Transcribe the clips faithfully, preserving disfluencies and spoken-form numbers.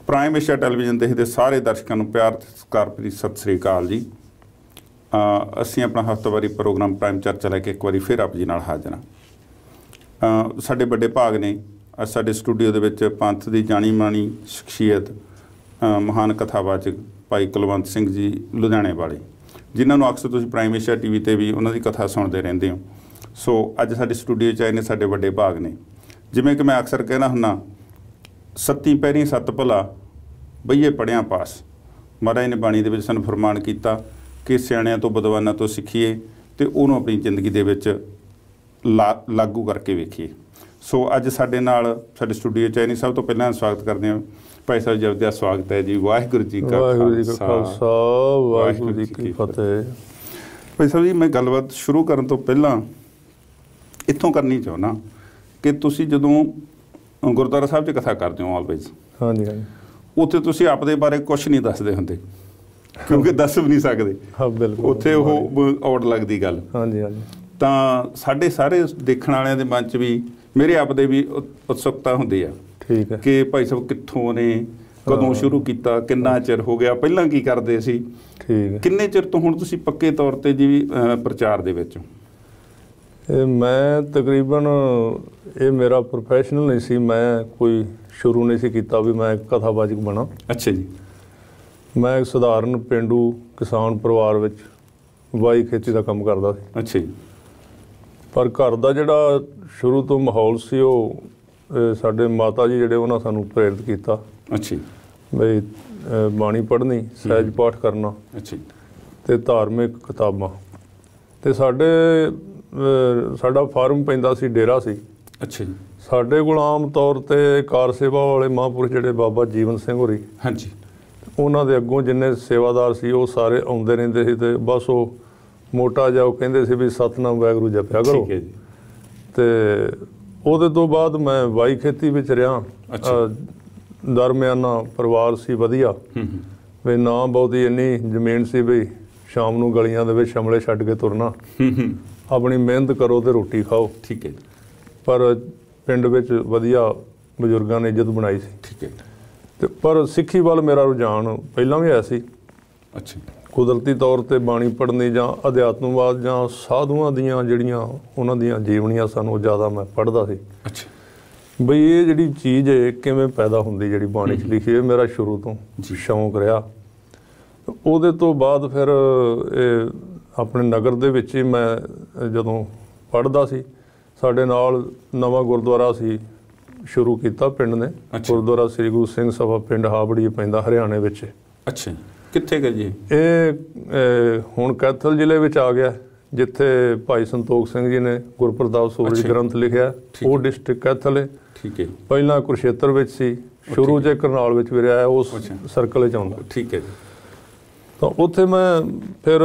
Prime Asia television ਦੇਖਦੇ ਸਾਰੇ ਦਰਸ਼ਕਾਂ ਨੂੰ ਪਿਆਰ ਤੇ ਸਤਿਕਾਰ ਭਰੀ ਸਤਿ ਸ੍ਰੀ ਅਕਾਲ ਜੀ। ਅਸੀਂ ਆਪਣਾ ਹਫ਼ਤਾਵਾਰੀ ਪ੍ਰੋਗਰਾਮ ਪ੍ਰਾਈਮ ਚਰਚਾ ਲੈ ਕੇ ਇੱਕ ਵਾਰੀ ਫਿਰ ਆਪ ਜੀ ਨਾਲ ਹਾਜ਼ਰ ਹਾਂ। ਸਾਡੇ ਵੱਡੇ ਭਾਗ ਨੇ ਅੱਜ ਸਾਡੇ ਸਟੂਡੀਓ ਦੇ ਵਿੱਚ ਪੰਥ ਦੀ ਜਾਣੀ ਮਾਣੀ ਸ਼ਖਸੀਅਤ ਮਹਾਨ ਕਥਾਵਾਚਕ ਭਾਈ ਕੁਲਵੰਤ ਸਿੰਘ ਜੀ ਲੁਧਿਆਣੇ ਵਾਲੇ, ਜਿਨ੍ਹਾਂ ਨੂੰ ਅਕਸਰ ਤੁਸੀਂ ਪ੍ਰਾਈਮ ਏਸ਼ੀਆ ਟੀ ਵੀ 'ਤੇ ਵੀ ਉਹਨਾਂ ਦੀ ਕਥਾ ਸੁਣਦੇ ਰਹਿੰਦੇ ਹੋ। ਸੋ ਅੱਜ ਸਾਡੇ ਸਟੂਡੀਓ 'ਚ ਆਏ ਨੇ ਸਾਡੇ ਵੱਡੇ ਭਾਗ ਨੇ। ਜਿਵੇਂ ਕਿ ਮੈਂ ਅਕਸਰ ਕਹਿਣਾ ਹੁੰਦਾ, ਸੱਤੀ ਪੈਰੀਂ ਸੱਤ ਭਲਾ ਬਈਏ ਪੜ੍ਹਿਆਂ ਪਾਸ। ਮਹਾਰਾਜ ਨੇ ਬਾਣੀ ਦੇ ਵਿੱਚ ਸਾਨੂੰ ਫਰਮਾਨ ਕੀਤਾ ਕਿ ਸਿਆਣਿਆਂ ਤੋਂ ਵਿਦਵਾਨਾਂ ਤੋਂ ਸਿੱਖੀਏ ਅਤੇ ਉਹਨੂੰ ਆਪਣੀ ਜ਼ਿੰਦਗੀ ਦੇ ਵਿੱਚ ਲਾ ਲਾਗੂ ਕਰਕੇ ਵੇਖੀਏ। ਸੋ ਅੱਜ ਸਾਡੇ ਨਾਲ ਸਾਡੇ ਸਟੂਡੀਓ 'ਚ ਆਏ ਨੇ। ਸਭ ਤੋਂ ਪਹਿਲਾਂ ਸਵਾਗਤ ਕਰਦੇ ਹਾਂ ਭਾਈ ਸਾਹਿਬ ਜੀ ਦਾ। ਸਵਾਗਤ ਹੈ ਜੀ। ਵਾਹਿਗੁਰੂ ਜੀ ਕਾ ਖਾਲਸਾ ਵਾਹਿਗੁਰੂ ਜੀ ਕੀ ਫਤਿਹ। ਭਾਈ ਸਾਹਿਬ ਜੀ, ਮੈਂ ਗੱਲਬਾਤ ਸ਼ੁਰੂ ਕਰਨ ਤੋਂ ਪਹਿਲਾਂ ਇੱਥੋਂ ਕਰਨੀ ਚਾਹੁੰਦਾ ਕਿ ਤੁਸੀਂ ਜਦੋਂ ਗੁਰਦੁਆਰਾ ਸਾਹਿਬ 'ਚ ਕਥਾ ਕਰਦੇ ਹੋ ਆਲਵੇਜ਼, ਹਾਂਜੀ ਹਾਂਜੀ, ਉੱਥੇ ਤੁਸੀਂ ਆਪਦੇ ਬਾਰੇ ਕੁਛ ਨਹੀਂ ਦੱਸਦੇ ਹੁੰਦੇ ਕਿਉਂਕਿ ਦੱਸ ਵੀ ਨਹੀਂ ਸਕਦੇ। ਹਾਂ ਬਿਲਕੁਲ, ਉੱਥੇ ਉਹ ਔਡ ਲੱਗਦੀ ਗੱਲ। ਹਾਂਜੀ ਹਾਂਜੀ। ਤਾਂ ਸਾਡੇ ਸਾਰੇ ਦੇਖਣ ਵਾਲਿਆਂ ਦੇ ਮਨ 'ਚ ਵੀ ਮੇਰੇ ਆਪਦੇ ਵੀ ਉਤਸੁਕਤਾ ਹੁੰਦੀ ਆ, ਠੀਕ ਹੈ, ਕਿ ਭਾਈ ਸਾਹਿਬ ਕਿੱਥੋਂ ਨੇ, ਕਦੋਂ ਸ਼ੁਰੂ ਕੀਤਾ, ਕਿੰਨਾ ਚਿਰ ਹੋ ਗਿਆ, ਪਹਿਲਾਂ ਕੀ ਕਰਦੇ ਸੀ, ਠੀਕ ਹੈ, ਕਿੰਨੇ ਚਿਰ ਤੋਂ ਹੁਣ ਤੁਸੀਂ ਪੱਕੇ ਤੌਰ 'ਤੇ ਜੀ ਪ੍ਰਚਾਰ ਦੇ ਵਿੱਚ? ਇਹ ਮੈਂ ਤਕਰੀਬਨ ਇਹ ਮੇਰਾ ਪ੍ਰੋਫੈਸ਼ਨਲ ਨਹੀਂ ਸੀ, ਮੈਂ ਕੋਈ ਸ਼ੁਰੂ ਨਹੀਂ ਸੀ ਕੀਤਾ ਵੀ ਮੈਂ ਕਥਾਵਾਚਕ ਬਣਾ। ਅੱਛਾ ਜੀ। ਮੈਂ ਇੱਕ ਸਧਾਰਨ ਪੇਂਡੂ ਕਿਸਾਨ ਪਰਿਵਾਰ ਵਿੱਚ ਵਾਈ ਖੇਤੀ ਦਾ ਕੰਮ ਕਰਦਾ ਸੀ। ਅੱਛਾ ਜੀ। ਪਰ ਘਰ ਦਾ ਜਿਹੜਾ ਸ਼ੁਰੂ ਤੋਂ ਮਾਹੌਲ ਸੀ ਉਹ ਸਾਡੇ ਮਾਤਾ ਜੀ ਜਿਹੜੇ ਉਹਨਾਂ ਸਾਨੂੰ ਪ੍ਰੇਰਿਤ ਕੀਤਾ। ਅੱਛਾ ਜੀ। ਬਈ ਬਾਣੀ ਪੜ੍ਹਨੀ, ਸਹਿਜ ਪਾਠ ਕਰਨਾ। ਅੱਛਾ ਜੀ। ਅਤੇ ਧਾਰਮਿਕ ਕਿਤਾਬਾਂ। ਅਤੇ ਸਾਡੇ ਸਾਡਾ ਫਾਰਮ ਪੈਂਦਾ ਸੀ, ਡੇਰਾ ਸੀ। ਅੱਛਾ ਜੀ। ਸਾਡੇ ਕੋਲ ਆਮ ਤੌਰ 'ਤੇ ਕਾਰ ਸੇਵਾ ਵਾਲੇ ਮਹਾਂਪੁਰਸ਼ ਜਿਹੜੇ ਬਾਬਾ ਜੀਵਨ ਸਿੰਘ ਹੋਰੀ, ਹਾਂਜੀ, ਉਹਨਾਂ ਦੇ ਅੱਗੋਂ ਜਿੰਨੇ ਸੇਵਾਦਾਰ ਸੀ ਉਹ ਸਾਰੇ ਆਉਂਦੇ ਰਹਿੰਦੇ ਸੀ। ਅਤੇ ਬਸ ਉਹ ਮੋਟਾ ਜਿਹਾ ਉਹ ਕਹਿੰਦੇ ਸੀ ਵੀ ਸਤਿਨਾਮ ਵਾਹਿਗੁਰੂ ਜਪਿਆ ਕਰੋ। ਅਤੇ ਉਹਦੇ ਤੋਂ ਬਾਅਦ ਮੈਂ ਵਾਈ ਖੇਤੀ ਵਿੱਚ ਰਿਹਾ। ਦਰਮਿਆਨਾ ਪਰਿਵਾਰ ਸੀ, ਵਧੀਆ, ਵੀ ਨਾ ਬਹੁਤੀ ਇੰਨੀ ਜ਼ਮੀਨ ਸੀ ਵੀ ਸ਼ਾਮ ਨੂੰ ਗਲੀਆਂ ਦੇ ਵਿੱਚ ਸ਼ਮਲੇ ਛੱਡ ਕੇ ਤੁਰਨਾ, ਆਪਣੀ ਮਿਹਨਤ ਕਰੋ ਅਤੇ ਰੋਟੀ ਖਾਓ। ਠੀਕ ਹੈ। ਪਰ ਪਿੰਡ ਵਿੱਚ ਵਧੀਆ ਬਜ਼ੁਰਗਾਂ ਨੇ ਇੱਜ਼ਤ ਬਣਾਈ ਸੀ। ਠੀਕ ਹੈ। ਅਤੇ ਪਰ ਸਿੱਖੀ ਵੱਲ ਮੇਰਾ ਰੁਝਾਨ ਪਹਿਲਾਂ ਵੀ ਆਇਆ ਸੀ। ਅੱਛਾ। ਕੁਦਰਤੀ ਤੌਰ 'ਤੇ ਬਾਣੀ ਪੜ੍ਹਨੀ ਜਾਂ ਅਧਿਆਤਮਵਾਦ ਜਾਂ ਸਾਧੂਆਂ ਦੀਆਂ ਜਿਹੜੀਆਂ ਉਹਨਾਂ ਦੀਆਂ ਜੀਵਨੀਆਂ ਸਨ ਉਹ ਜ਼ਿਆਦਾ ਮੈਂ ਪੜ੍ਹਦਾ ਸੀ। ਅੱਛਾ। ਬਈ ਇਹ ਜਿਹੜੀ ਚੀਜ਼ ਹੈ ਕਿਵੇਂ ਪੈਦਾ ਹੁੰਦੀ, ਜਿਹੜੀ ਬਾਣੀ 'ਚ ਲਿਖੀ, ਇਹ ਮੇਰਾ ਸ਼ੁਰੂ ਤੋਂ ਸ਼ੌਂਕ ਰਿਹਾ। ਉਹਦੇ ਤੋਂ ਬਾਅਦ ਫਿਰ ਇਹ ਆਪਣੇ ਨਗਰ ਦੇ ਵਿੱਚ ਹੀ ਮੈਂ ਜਦੋਂ ਪੜ੍ਹਦਾ ਸੀ, ਸਾਡੇ ਨਾਲ ਨਵਾਂ ਗੁਰਦੁਆਰਾ ਸੀ ਸ਼ੁਰੂ ਕੀਤਾ ਪਿੰਡ ਨੇ। ਗੁਰਦੁਆਰਾ ਸ੍ਰੀ ਗੁਰੂ ਸਿੰਘ ਸਭਾ ਪਿੰਡ ਹਾਬੜੀ ਪੈਂਦਾ ਹਰਿਆਣੇ ਵਿੱਚ। ਅੱਛਾ। ਕਿੱਥੇ ਗਏ ਜੀ ਇਹ? ਹੁਣ ਕੈਥਲ ਜ਼ਿਲ੍ਹੇ ਵਿੱਚ ਆ ਗਿਆ, ਜਿੱਥੇ ਭਾਈ ਸੰਤੋਖ ਸਿੰਘ ਜੀ ਨੇ ਗੁਰਪ੍ਰਤਾਪ ਸੂਰਜ ਗ੍ਰੰਥ ਲਿਖਿਆ, ਉਹ ਡਿਸਟ੍ਰਿਕਟ ਕੈਥਲ ਹੈ। ਠੀਕ ਹੈ। ਪਹਿਲਾਂ ਕੁਰਸ਼ੇਤਰ ਵਿੱਚ ਸੀ, ਸ਼ੁਰੂ 'ਚ ਕਰਨਾਲ ਵਿੱਚ ਵੀ ਰਿਹਾ, ਉਸ ਸਰਕਲ 'ਚ ਆਉਂਦਾ। ਠੀਕ ਹੈ। ਤਾਂ ਉੱਥੇ ਮੈਂ ਫਿਰ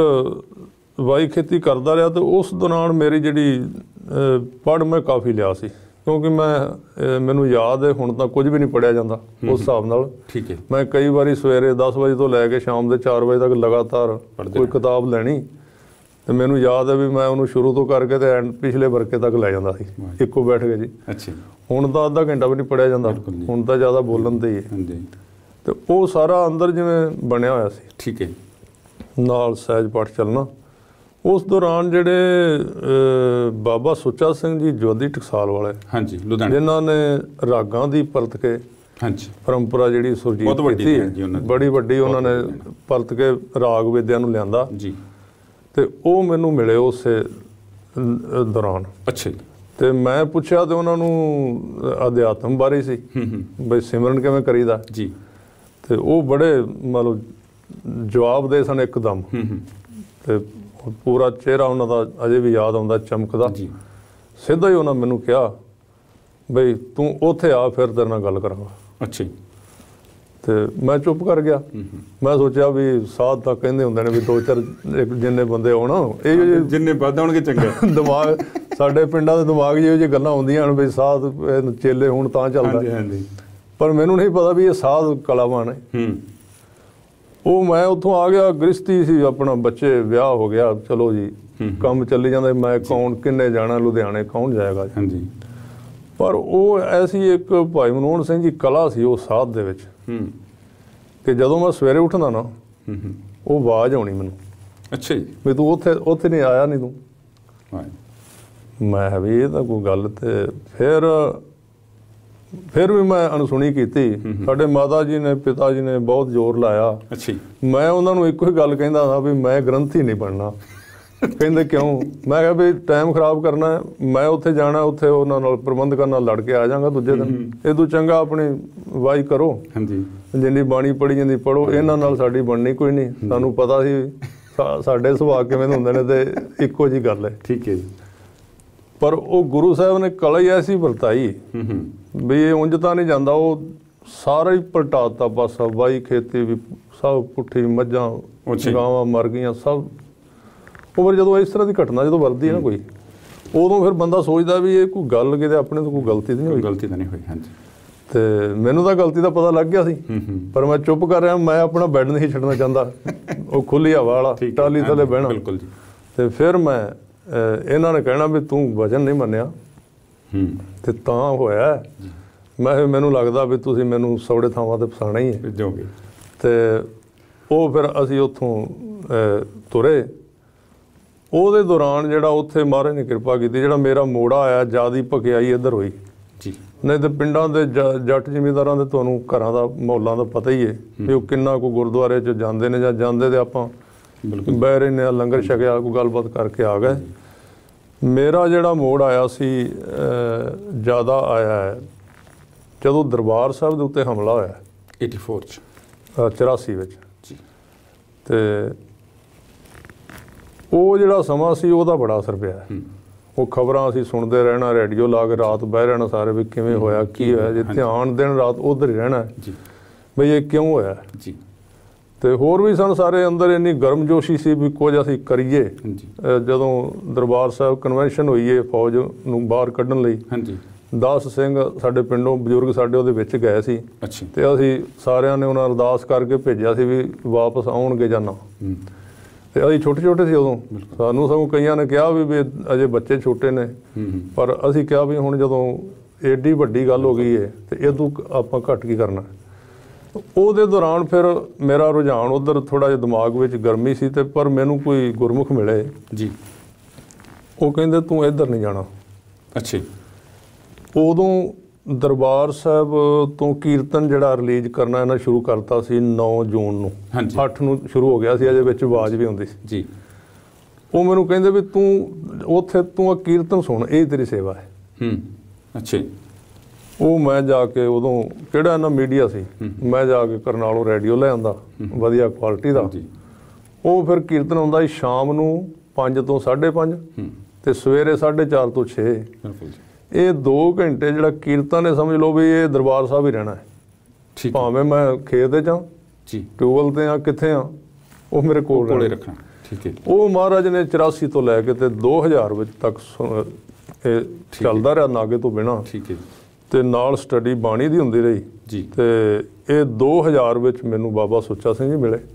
ਵਾਈ ਖੇਤੀ ਕਰਦਾ ਰਿਹਾ। ਅਤੇ ਉਸ ਦੌਰਾਨ ਮੇਰੀ ਜਿਹੜੀ ਪੜ੍ਹ ਮੈਂ ਕਾਫੀ ਲਿਆ ਸੀ, ਕਿਉਂਕਿ ਮੈਂ ਮੈਨੂੰ ਯਾਦ ਹੈ ਹੁਣ ਤਾਂ ਕੁਝ ਵੀ ਨਹੀਂ ਪੜ੍ਹਿਆ ਜਾਂਦਾ ਉਸ ਹਿਸਾਬ ਨਾਲ। ਠੀਕ ਹੈ। ਮੈਂ ਕਈ ਵਾਰੀ ਸਵੇਰੇ ਦਸ ਵਜੇ ਤੋਂ ਲੈ ਕੇ ਸ਼ਾਮ ਦੇ ਚਾਰ ਵਜੇ ਤੱਕ ਲਗਾਤਾਰ ਕੋਈ ਕਿਤਾਬ ਲੈਣੀ, ਅਤੇ ਮੈਨੂੰ ਯਾਦ ਹੈ ਵੀ ਮੈਂ ਉਹਨੂੰ ਸ਼ੁਰੂ ਤੋਂ ਕਰਕੇ ਅਤੇ ਐਂਡ ਪਿਛਲੇ ਵਰਕੇ ਤੱਕ ਲੈ ਜਾਂਦਾ ਸੀ ਇੱਕੋ ਬੈਠ ਕੇ ਜੀ। ਅੱਛਾ। ਹੁਣ ਤਾਂ ਅੱਧਾ ਘੰਟਾ ਵੀ ਨਹੀਂ ਪੜ੍ਹਿਆ ਜਾਂਦਾ, ਹੁਣ ਤਾਂ ਜ਼ਿਆਦਾ ਬੋਲਣ 'ਤੇ ਹੀ ਹੈ। ਅਤੇ ਉਹ ਸਾਰਾ ਅੰਦਰ ਜਿਵੇਂ ਬਣਿਆ ਹੋਇਆ ਸੀ। ਠੀਕ ਹੈ। ਨਾਲ ਸਹਿਜ ਪਾਠ ਚੱਲਣਾ। ਉਸ ਦੌਰਾਨ ਜਿਹੜੇ ਬਾਬਾ ਸੁੱਚਾ ਸਿੰਘ ਜੀ ਜੋਧੀ ਟਕਸਾਲ ਵਾਲੇ, ਹਾਂਜੀ, ਲੁਧਿਆਣੇ, ਜਿਨ੍ਹਾਂ ਨੇ ਰਾਗਾਂ ਦੀ ਪਰਤ ਕੇ, ਹਾਂਜੀ, ਪਰੰਪਰਾ ਜਿਹੜੀ ਸੁਰਜੀਤ ਕੀਤੀ, ਬੜੀ ਵੱਡੀ ਉਹਨਾਂ ਨੇ ਪਰਤ ਕੇ ਰਾਗ ਵਿਦਿਆ ਨੂੰ ਲਿਆਂਦਾ ਜੀ। ਅਤੇ ਉਹ ਮੈਨੂੰ ਮਿਲੇ ਉਸੇ ਦੌਰਾਨ। ਅੱਛਾ ਜੀ। ਅਤੇ ਮੈਂ ਪੁੱਛਿਆ ਅਤੇ ਉਹਨਾਂ ਨੂੰ ਅਧਿਆਤਮ ਬਾਰੇ ਸੀ, ਬਈ ਸਿਮਰਨ ਕਿਵੇਂ ਕਰੀਦਾ ਜੀ। ਅਤੇ ਉਹ ਬੜੇ ਮਤਲਬ ਜਵਾਬ ਦੇ ਸਨ ਇੱਕਦਮ। ਅਤੇ ਪੂਰਾ ਚਿਹਰਾ ਉਹਨਾਂ ਦਾ ਅਜੇ ਵੀ ਯਾਦ ਆਉਂਦਾ, ਚਮਕਦਾ ਜੀ। ਸਿੱਧਾ ਹੀ ਉਹਨਾਂ ਮੈਨੂੰ ਕਿਹਾ ਬਈ ਤੂੰ ਉੱਥੇ ਆ, ਫਿਰ ਤੇਰੇ ਨਾਲ ਗੱਲ ਕਰਾਂਗਾ। ਅੱਛਾ ਜੀ। ਅਤੇ ਮੈਂ ਚੁੱਪ ਕਰ ਗਿਆ। ਮੈਂ ਸੋਚਿਆ ਵੀ ਸਾਧ ਤਾਂ ਕਹਿੰਦੇ ਹੁੰਦੇ ਨੇ ਵੀ ਦੋ ਚਾਰ ਜਿੰਨੇ ਬੰਦੇ ਹੋਣ, ਇਹ ਜਿੰਨੇ ਵੱਧ ਹੋਣਗੇ ਚੰਗਾ। ਦਿਮਾਗ ਸਾਡੇ ਪਿੰਡਾਂ ਦੇ ਦਿਮਾਗ ਜਿਹੋ ਜਿਹੀ ਗੱਲਾਂ ਹੁੰਦੀਆਂ ਹਨ ਵੀ ਸਾਧ ਚੇਲੇ ਹੋਣ ਤਾਂ ਚੱਲਦਾ। ਪਰ ਮੈਨੂੰ ਨਹੀਂ ਪਤਾ ਵੀ ਇਹ ਸਾਧ ਕਲਾਵਾਨ ਹੈ। ਉਹ ਮੈਂ ਉੱਥੋਂ ਆ ਗਿਆ, ਗ੍ਰਸਤੀ ਸੀ, ਆਪਣਾ ਬੱਚੇ ਵਿਆਹ ਹੋ ਗਿਆ, ਚਲੋ ਜੀ ਕੰਮ ਚੱਲੀ ਜਾਂਦਾ। ਮੈਂ ਕੌਣ, ਕਿੰਨੇ ਜਾਣਾ ਲੁਧਿਆਣੇ, ਕੌਣ ਜਾਏਗਾ। ਹਾਂਜੀ। ਪਰ ਉਹ ਐਸੀ ਇੱਕ ਭਾਈ ਮਨਮੋਹਨ ਸਿੰਘ ਜੀ ਕਲਾ ਸੀ ਉਹ ਸਾਧ ਦੇ ਵਿੱਚ, ਕਿ ਜਦੋਂ ਮੈਂ ਸਵੇਰੇ ਉੱਠਦਾ ਨਾ ਉਹ ਆਵਾਜ਼ ਆਉਣੀ ਮੈਨੂੰ, ਅੱਛਾ ਜੀ, ਵੀ ਤੂੰ ਉੱਥੇ ਉੱਥੇ ਨਹੀਂ ਆਇਆ ਨਹੀਂ ਤੂੰ। ਮੈਂ ਕਿਹਾ ਵੀ ਇਹ ਤਾਂ ਕੋਈ ਗੱਲ। ਤੇ ਫਿਰ ਫਿਰ ਵੀ ਮੈਂ ਅਣਸੁਣੀ ਕੀਤੀ। ਸਾਡੇ ਮਾਤਾ ਜੀ ਨੇ ਪਿਤਾ ਜੀ ਨੇ ਬਹੁਤ ਜ਼ੋਰ ਲਾਇਆ। ਅੱਛਾ, ਮੈਂ ਉਹਨਾਂ ਨੂੰ ਇੱਕੋ ਹੀ ਗੱਲ ਕਹਿੰਦਾ ਹਾਂ ਵੀ ਮੈਂ ਗ੍ਰੰਥੀ ਨਹੀਂ ਬਣਨਾ। ਕਹਿੰਦੇ ਕਿਉਂ? ਮੈਂ ਕਿਹਾ ਵੀ ਟਾਈਮ ਖਰਾਬ ਕਰਨਾ, ਮੈਂ ਉੱਥੇ ਜਾਣਾ, ਉੱਥੇ ਉਹਨਾਂ ਨਾਲ ਪ੍ਰਬੰਧਕਾਂ ਨਾਲ ਲੜ ਕੇ ਆ ਜਾਵਾਂਗਾ ਦੂਜੇ ਦਿਨ। ਇਹ ਤੋਂ ਚੰਗਾ ਆਪਣੀ ਵਾਈ ਕਰੋ, ਜਿੰਨੀ ਬਾਣੀ ਪੜ੍ਹੀ ਜਾਂਦੀ ਪੜ੍ਹੋ, ਇਹਨਾਂ ਨਾਲ ਸਾਡੀ ਬਣਨੀ ਕੋਈ ਨਹੀਂ। ਸਾਨੂੰ ਪਤਾ ਸੀ ਸਾਡੇ ਸੁਭਾਅ ਕਿਵੇਂ ਹੁੰਦੇ ਨੇ ਤੇ ਇੱਕੋ ਜਿਹੀ ਗੱਲ ਹੈ। ਠੀਕ ਹੈ ਜੀ। ਪਰ ਉਹ ਗੁਰੂ ਸਾਹਿਬ ਨੇ ਕਲਾ ਹੀ ਐਸੀ ਵਰਤਾਈ ਵੀ ਇਹ ਉਂਝ ਤਾਂ ਨਹੀਂ ਜਾਂਦਾ, ਉਹ ਸਾਰਾ ਹੀ ਪਲਟਾਤਾ ਪਾਸਾ। ਵਾਈ ਖੇਤੀ ਵੀ ਸਭ ਪੁੱਠੀ, ਮੱਝਾਂ ਗਾਵਾਂ ਮਰ ਗਈਆਂ ਸਭ। ਉਹ ਫਿਰ ਜਦੋਂ ਇਸ ਤਰ੍ਹਾਂ ਦੀ ਘਟਨਾ ਜਦੋਂ ਵਰਦੀ ਹੈ ਨਾ ਕੋਈ, ਉਦੋਂ ਫਿਰ ਬੰਦਾ ਸੋਚਦਾ ਵੀ ਇਹ ਕੋਈ ਗੱਲ ਕਿਤੇ ਆਪਣੇ ਤੋਂ ਕੋਈ ਗਲਤੀ ਤਾਂ ਨਹੀਂ ਹੋਈ। ਗਲਤੀ ਤਾਂ ਨਹੀਂ ਹੋਈ, ਹਾਂਜੀ। ਤੇ ਮੈਨੂੰ ਤਾਂ ਗਲਤੀ ਦਾ ਪਤਾ ਲੱਗ ਗਿਆ ਸੀ, ਪਰ ਮੈਂ ਚੁੱਪ ਕਰ ਰਿਹਾ। ਮੈਂ ਆਪਣਾ ਬੈੱਡ ਨਹੀਂ ਛੱਡਣਾ ਚਾਹੁੰਦਾ, ਉਹ ਖੁੱਲੀ ਹਵਾ ਵਾਲਾ ਟਾਲੀ ਥੱਲੇ ਬਹਿਣਾ। ਬਿਲਕੁਲ ਜੀ। ਤੇ ਫਿਰ ਮੈਂ ਇਹਨਾਂ ਨੇ ਕਹਿਣਾ ਵੀ ਤੂੰ ਵਚਨ ਨਹੀਂ ਮੰਨਿਆ ਤੇ ਤਾਂ ਹੋਇਆ। ਮੈਂ ਮੈਨੂੰ ਲੱਗਦਾ ਵੀ ਤੁਸੀਂ ਮੈਨੂੰ ਸੌੜੇ ਥਾਵਾਂ ਤੇ ਫਸਾਣਾ ਹੀ ਹੈ। ਤੇ ਉਹ ਫਿਰ ਅਸੀਂ ਉੱਥੋਂ ਤੁਰੇ। ਉਹਦੇ ਦੌਰਾਨ ਜਿਹੜਾ ਉੱਥੇ ਮਹਾਰਾਜ ਨੇ ਕਿਰਪਾ ਕੀਤੀ, ਜਿਹੜਾ ਮੇਰਾ ਮੋੜਾ ਆਇਆ ਜ਼ਿਆਦਾ ਭਕਿਆਈ ਇੱਧਰ ਹੋਈ ਜੀ। ਨਹੀਂ ਤਾਂ ਪਿੰਡਾਂ ਦੇ ਜੱਟ ਜ਼ਿਮੀਂਦਾਰਾਂ ਦੇ ਤੁਹਾਨੂੰ ਘਰਾਂ ਦਾ ਮਾਹੌਲਾਂ ਦਾ ਪਤਾ ਹੀ ਹੈ ਵੀ ਉਹ ਕਿੰਨਾ ਕੁ ਗੁਰਦੁਆਰੇ 'ਚ ਜਾਂਦੇ ਨੇ, ਜਾਂ ਜਾਂਦੇ ਤੇ ਆਪਾਂ ਬਹਿ ਰਹੇ ਨੇ, ਲੰਗਰ ਛਕਿਆ, ਕੋਈ ਗੱਲਬਾਤ ਕਰਕੇ ਆ ਗਏ। ਮੇਰਾ ਜਿਹੜਾ ਮੋੜ ਆਇਆ ਸੀ ਜ਼ਿਆਦਾ ਆਇਆ ਹੈ ਜਦੋਂ ਦਰਬਾਰ ਸਾਹਿਬ ਦੇ ਉੱਤੇ ਹਮਲਾ ਹੋਇਆ ਚੁਰਾਸੀ 'ਚ ਚੁਰਾਸੀ ਵਿੱਚ ਜੀ। ਤੇ ਉਹ ਜਿਹੜਾ ਸਮਾਂ ਸੀ ਉਹਦਾ ਬੜਾ ਅਸਰ ਪਿਆ। ਉਹ ਖਬਰਾਂ ਅਸੀਂ ਸੁਣਦੇ ਰਹਿਣਾ, ਰੇਡੀਓ ਲਾ ਕੇ ਰਾਤ ਬਹਿ ਰਹਿਣਾ ਸਾਰੇ ਵੀ ਕਿਵੇਂ ਹੋਇਆ, ਕੀ ਹੋਇਆ। ਜੇ ਧਿਆਨ ਦਿਨ ਰਾਤ ਉੱਧਰ ਹੀ ਰਹਿਣਾ ਬਈ ਇਹ ਕਿਉਂ ਹੋਇਆ ਜੀ। ਤੇ ਹੋਰ ਵੀ ਸਨ ਸਾਰੇ ਅੰਦਰ ਇੰਨੀ ਗਰਮਜੋਸ਼ੀ ਸੀ ਵੀ ਕੁਝ ਅਸੀਂ ਕਰੀਏ। ਜਦੋਂ ਦਰਬਾਰ ਸਾਹਿਬ ਕਨਵੈਨਸ਼ਨ ਹੋਈ ਹੈ ਫੌਜ ਨੂੰ ਬਾਹਰ ਕੱਢਣ ਲਈ, ਦਾਸ ਸਿੰਘ ਸਾਡੇ ਪਿੰਡੋਂ ਬਜ਼ੁਰਗ ਸਾਡੇ ਉਹਦੇ ਵਿੱਚ ਗਏ ਸੀ। ਤੇ ਅਸੀਂ ਸਾਰਿਆਂ ਨੇ ਉਹਨਾਂ ਅਰਦਾਸ ਕਰਕੇ ਭੇਜਿਆ ਸੀ ਵੀ ਵਾਪਸ ਆਉਣਗੇ ਜਾਂ ਨਾ। ਤੇ ਅਸੀਂ ਛੋਟੇ ਛੋਟੇ ਸੀ ਉਦੋਂ, ਸਾਨੂੰ ਸਗੋਂ ਕਈਆਂ ਨੇ ਕਿਹਾ ਵੀ ਅਜੇ ਬੱਚੇ ਛੋਟੇ ਨੇ, ਪਰ ਅਸੀਂ ਕਿਹਾ ਵੀ ਹੁਣ ਜਦੋਂ ਏਡੀ ਵੱਡੀ ਗੱਲ ਹੋ ਗਈ ਹੈ ਤੇ ਇਹ ਤੋਂ ਆਪਾਂ ਘੱਟ ਕੀ ਕਰਨਾ। ਉਹਦੇ ਦੌਰਾਨ ਫਿਰ ਮੇਰਾ ਰੁਝਾਨ ਉੱਧਰ ਥੋੜ੍ਹਾ ਜਿਹਾ ਦਿਮਾਗ ਵਿੱਚ ਗਰਮੀ ਸੀ। ਤੇ ਪਰ ਮੈਨੂੰ ਕੋਈ ਗੁਰਮੁਖ ਮਿਲੇ ਜੀ, ਉਹ ਕਹਿੰਦੇ ਤੂੰ ਇੱਧਰ ਨਹੀਂ ਜਾਣਾ। ਅੱਛਾ। ਉਦੋਂ ਦਰਬਾਰ ਸਾਹਿਬ ਤੋਂ ਕੀਰਤਨ ਜਿਹੜਾ ਰਿਲੀਜ਼ ਕਰਨਾ ਇਹਨਾਂ ਸ਼ੁਰੂ ਕਰਤਾ ਸੀ ਨੌਂ ਜੂਨ ਨੂੰ, ਅੱਠ ਨੂੰ ਸ਼ੁਰੂ ਹੋ ਗਿਆ ਸੀ, ਅਜੇ ਵਿੱਚ ਆਵਾਜ਼ ਵੀ ਆਉਂਦੀ ਸੀ ਜੀ। ਉਹ ਮੈਨੂੰ ਕਹਿੰਦੇ ਵੀ ਤੂੰ ਉੱਥੇ ਤੂੰ ਆ ਕੀਰਤਨ ਸੁਣ, ਇਹ ਤੇਰੀ ਸੇਵਾ ਹੈ। ਹੂੰ, ਅੱਛਾ। ਉਹ ਮੈਂ ਜਾ ਕੇ ਉਦੋਂ ਕਿਹੜਾ ਇਹਨਾਂ ਮੀਡੀਆ ਸੀ, ਮੈਂ ਜਾ ਕੇ ਕਰਨਾਲੋਂ ਰੇਡੀਓ ਲੈ ਆਉਂਦਾ ਵਧੀਆ ਕੁਆਲਿਟੀ ਦਾ। ਉਹ ਫਿਰ ਕੀਰਤਨ ਆਉਂਦਾ ਸੀ ਸ਼ਾਮ ਨੂੰ ਪੰਜ ਤੋਂ ਸਾਢੇ ਪੰਜ ਤੇ ਸਵੇਰੇ ਸਾਢੇ ਚਾਰ ਤੋਂ ਛੇ। ਇਹ ਦੋ ਘੰਟੇ ਜਿਹੜਾ ਕੀਰਤਨ ਹੈ ਸਮਝ ਲਓ ਵੀ ਇਹ ਦਰਬਾਰ ਸਾਹਿਬ ਹੀ ਰਹਿਣਾ ਹੈ। ਭਾਵੇਂ ਮੈਂ ਖੇਤ 'ਚ ਹਾਂ ਜੀ, ਟਿਊਬਵੈਲ 'ਤੇ ਹਾਂ, ਕਿੱਥੇ ਹਾਂ, ਉਹ ਮੇਰੇ ਕੋਲ ਕੋਲੇ ਰੱਖਣਾ। ਠੀਕ ਹੈ। ਉਹ ਮਹਾਰਾਜ ਨੇ ਚੁਰਾਸੀ ਤੋਂ ਲੈ ਕੇ ਤੇ ਦੋ ਹਜ਼ਾਰ ਵਿੱਚ ਤੱਕ ਇਹ ਚੱਲਦਾ ਰਿਹਾ ਨਾਗੇ ਤੋਂ ਬਿਨਾਂ। ਠੀਕ ਹੈ। ਤੇ ਨਾਲ ਸਟੱਡੀ ਬਾਣੀ ਦੀ ਹੁੰਦੀ ਰਹੀ ਜੀ। ਤੇ ਇਹ ਦੋ ਹਜ਼ਾਰ ਵਿੱਚ ਮੈਨੂੰ ਬਾਬਾ ਸੁੱਚਾ ਸਿੰਘ ਜੀ ਮਿਲੇ।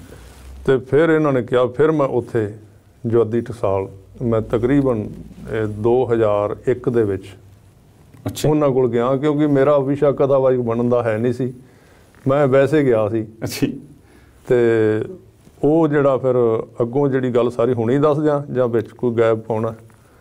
ਤੇ ਫਿਰ ਇਹਨਾਂ ਨੇ ਕਿਹਾ, ਫਿਰ ਮੈਂ ਉੱਥੇ ਜਵਾਦੀ ਟਕਸਾਲ ਮੈਂ ਤਕਰੀਬਨ ਦੋ ਹਜ਼ਾਰ ਇੱਕ ਦੇ ਵਿੱਚ ਉਹਨਾਂ ਕੋਲ ਗਿਆ, ਕਿਉਂਕਿ ਮੇਰਾ ਵਿਸ਼ਾ ਕਥਾਵਾਚਕ ਬਣਨ ਦਾ ਹੈ ਨਹੀਂ ਸੀ, ਮੈਂ ਵੈਸੇ ਗਿਆ ਸੀ। ਅੱਛਾ। ਤੇ ਉਹ ਜਿਹੜਾ ਫਿਰ ਅੱਗੋਂ ਜਿਹੜੀ ਗੱਲ ਸਾਰੀ ਹੁਣੀ ਦੱਸ ਦਿਆਂ ਜਾਂ ਵਿੱਚ ਕੋਈ ਗੈਪ ਪਾਉਣਾ?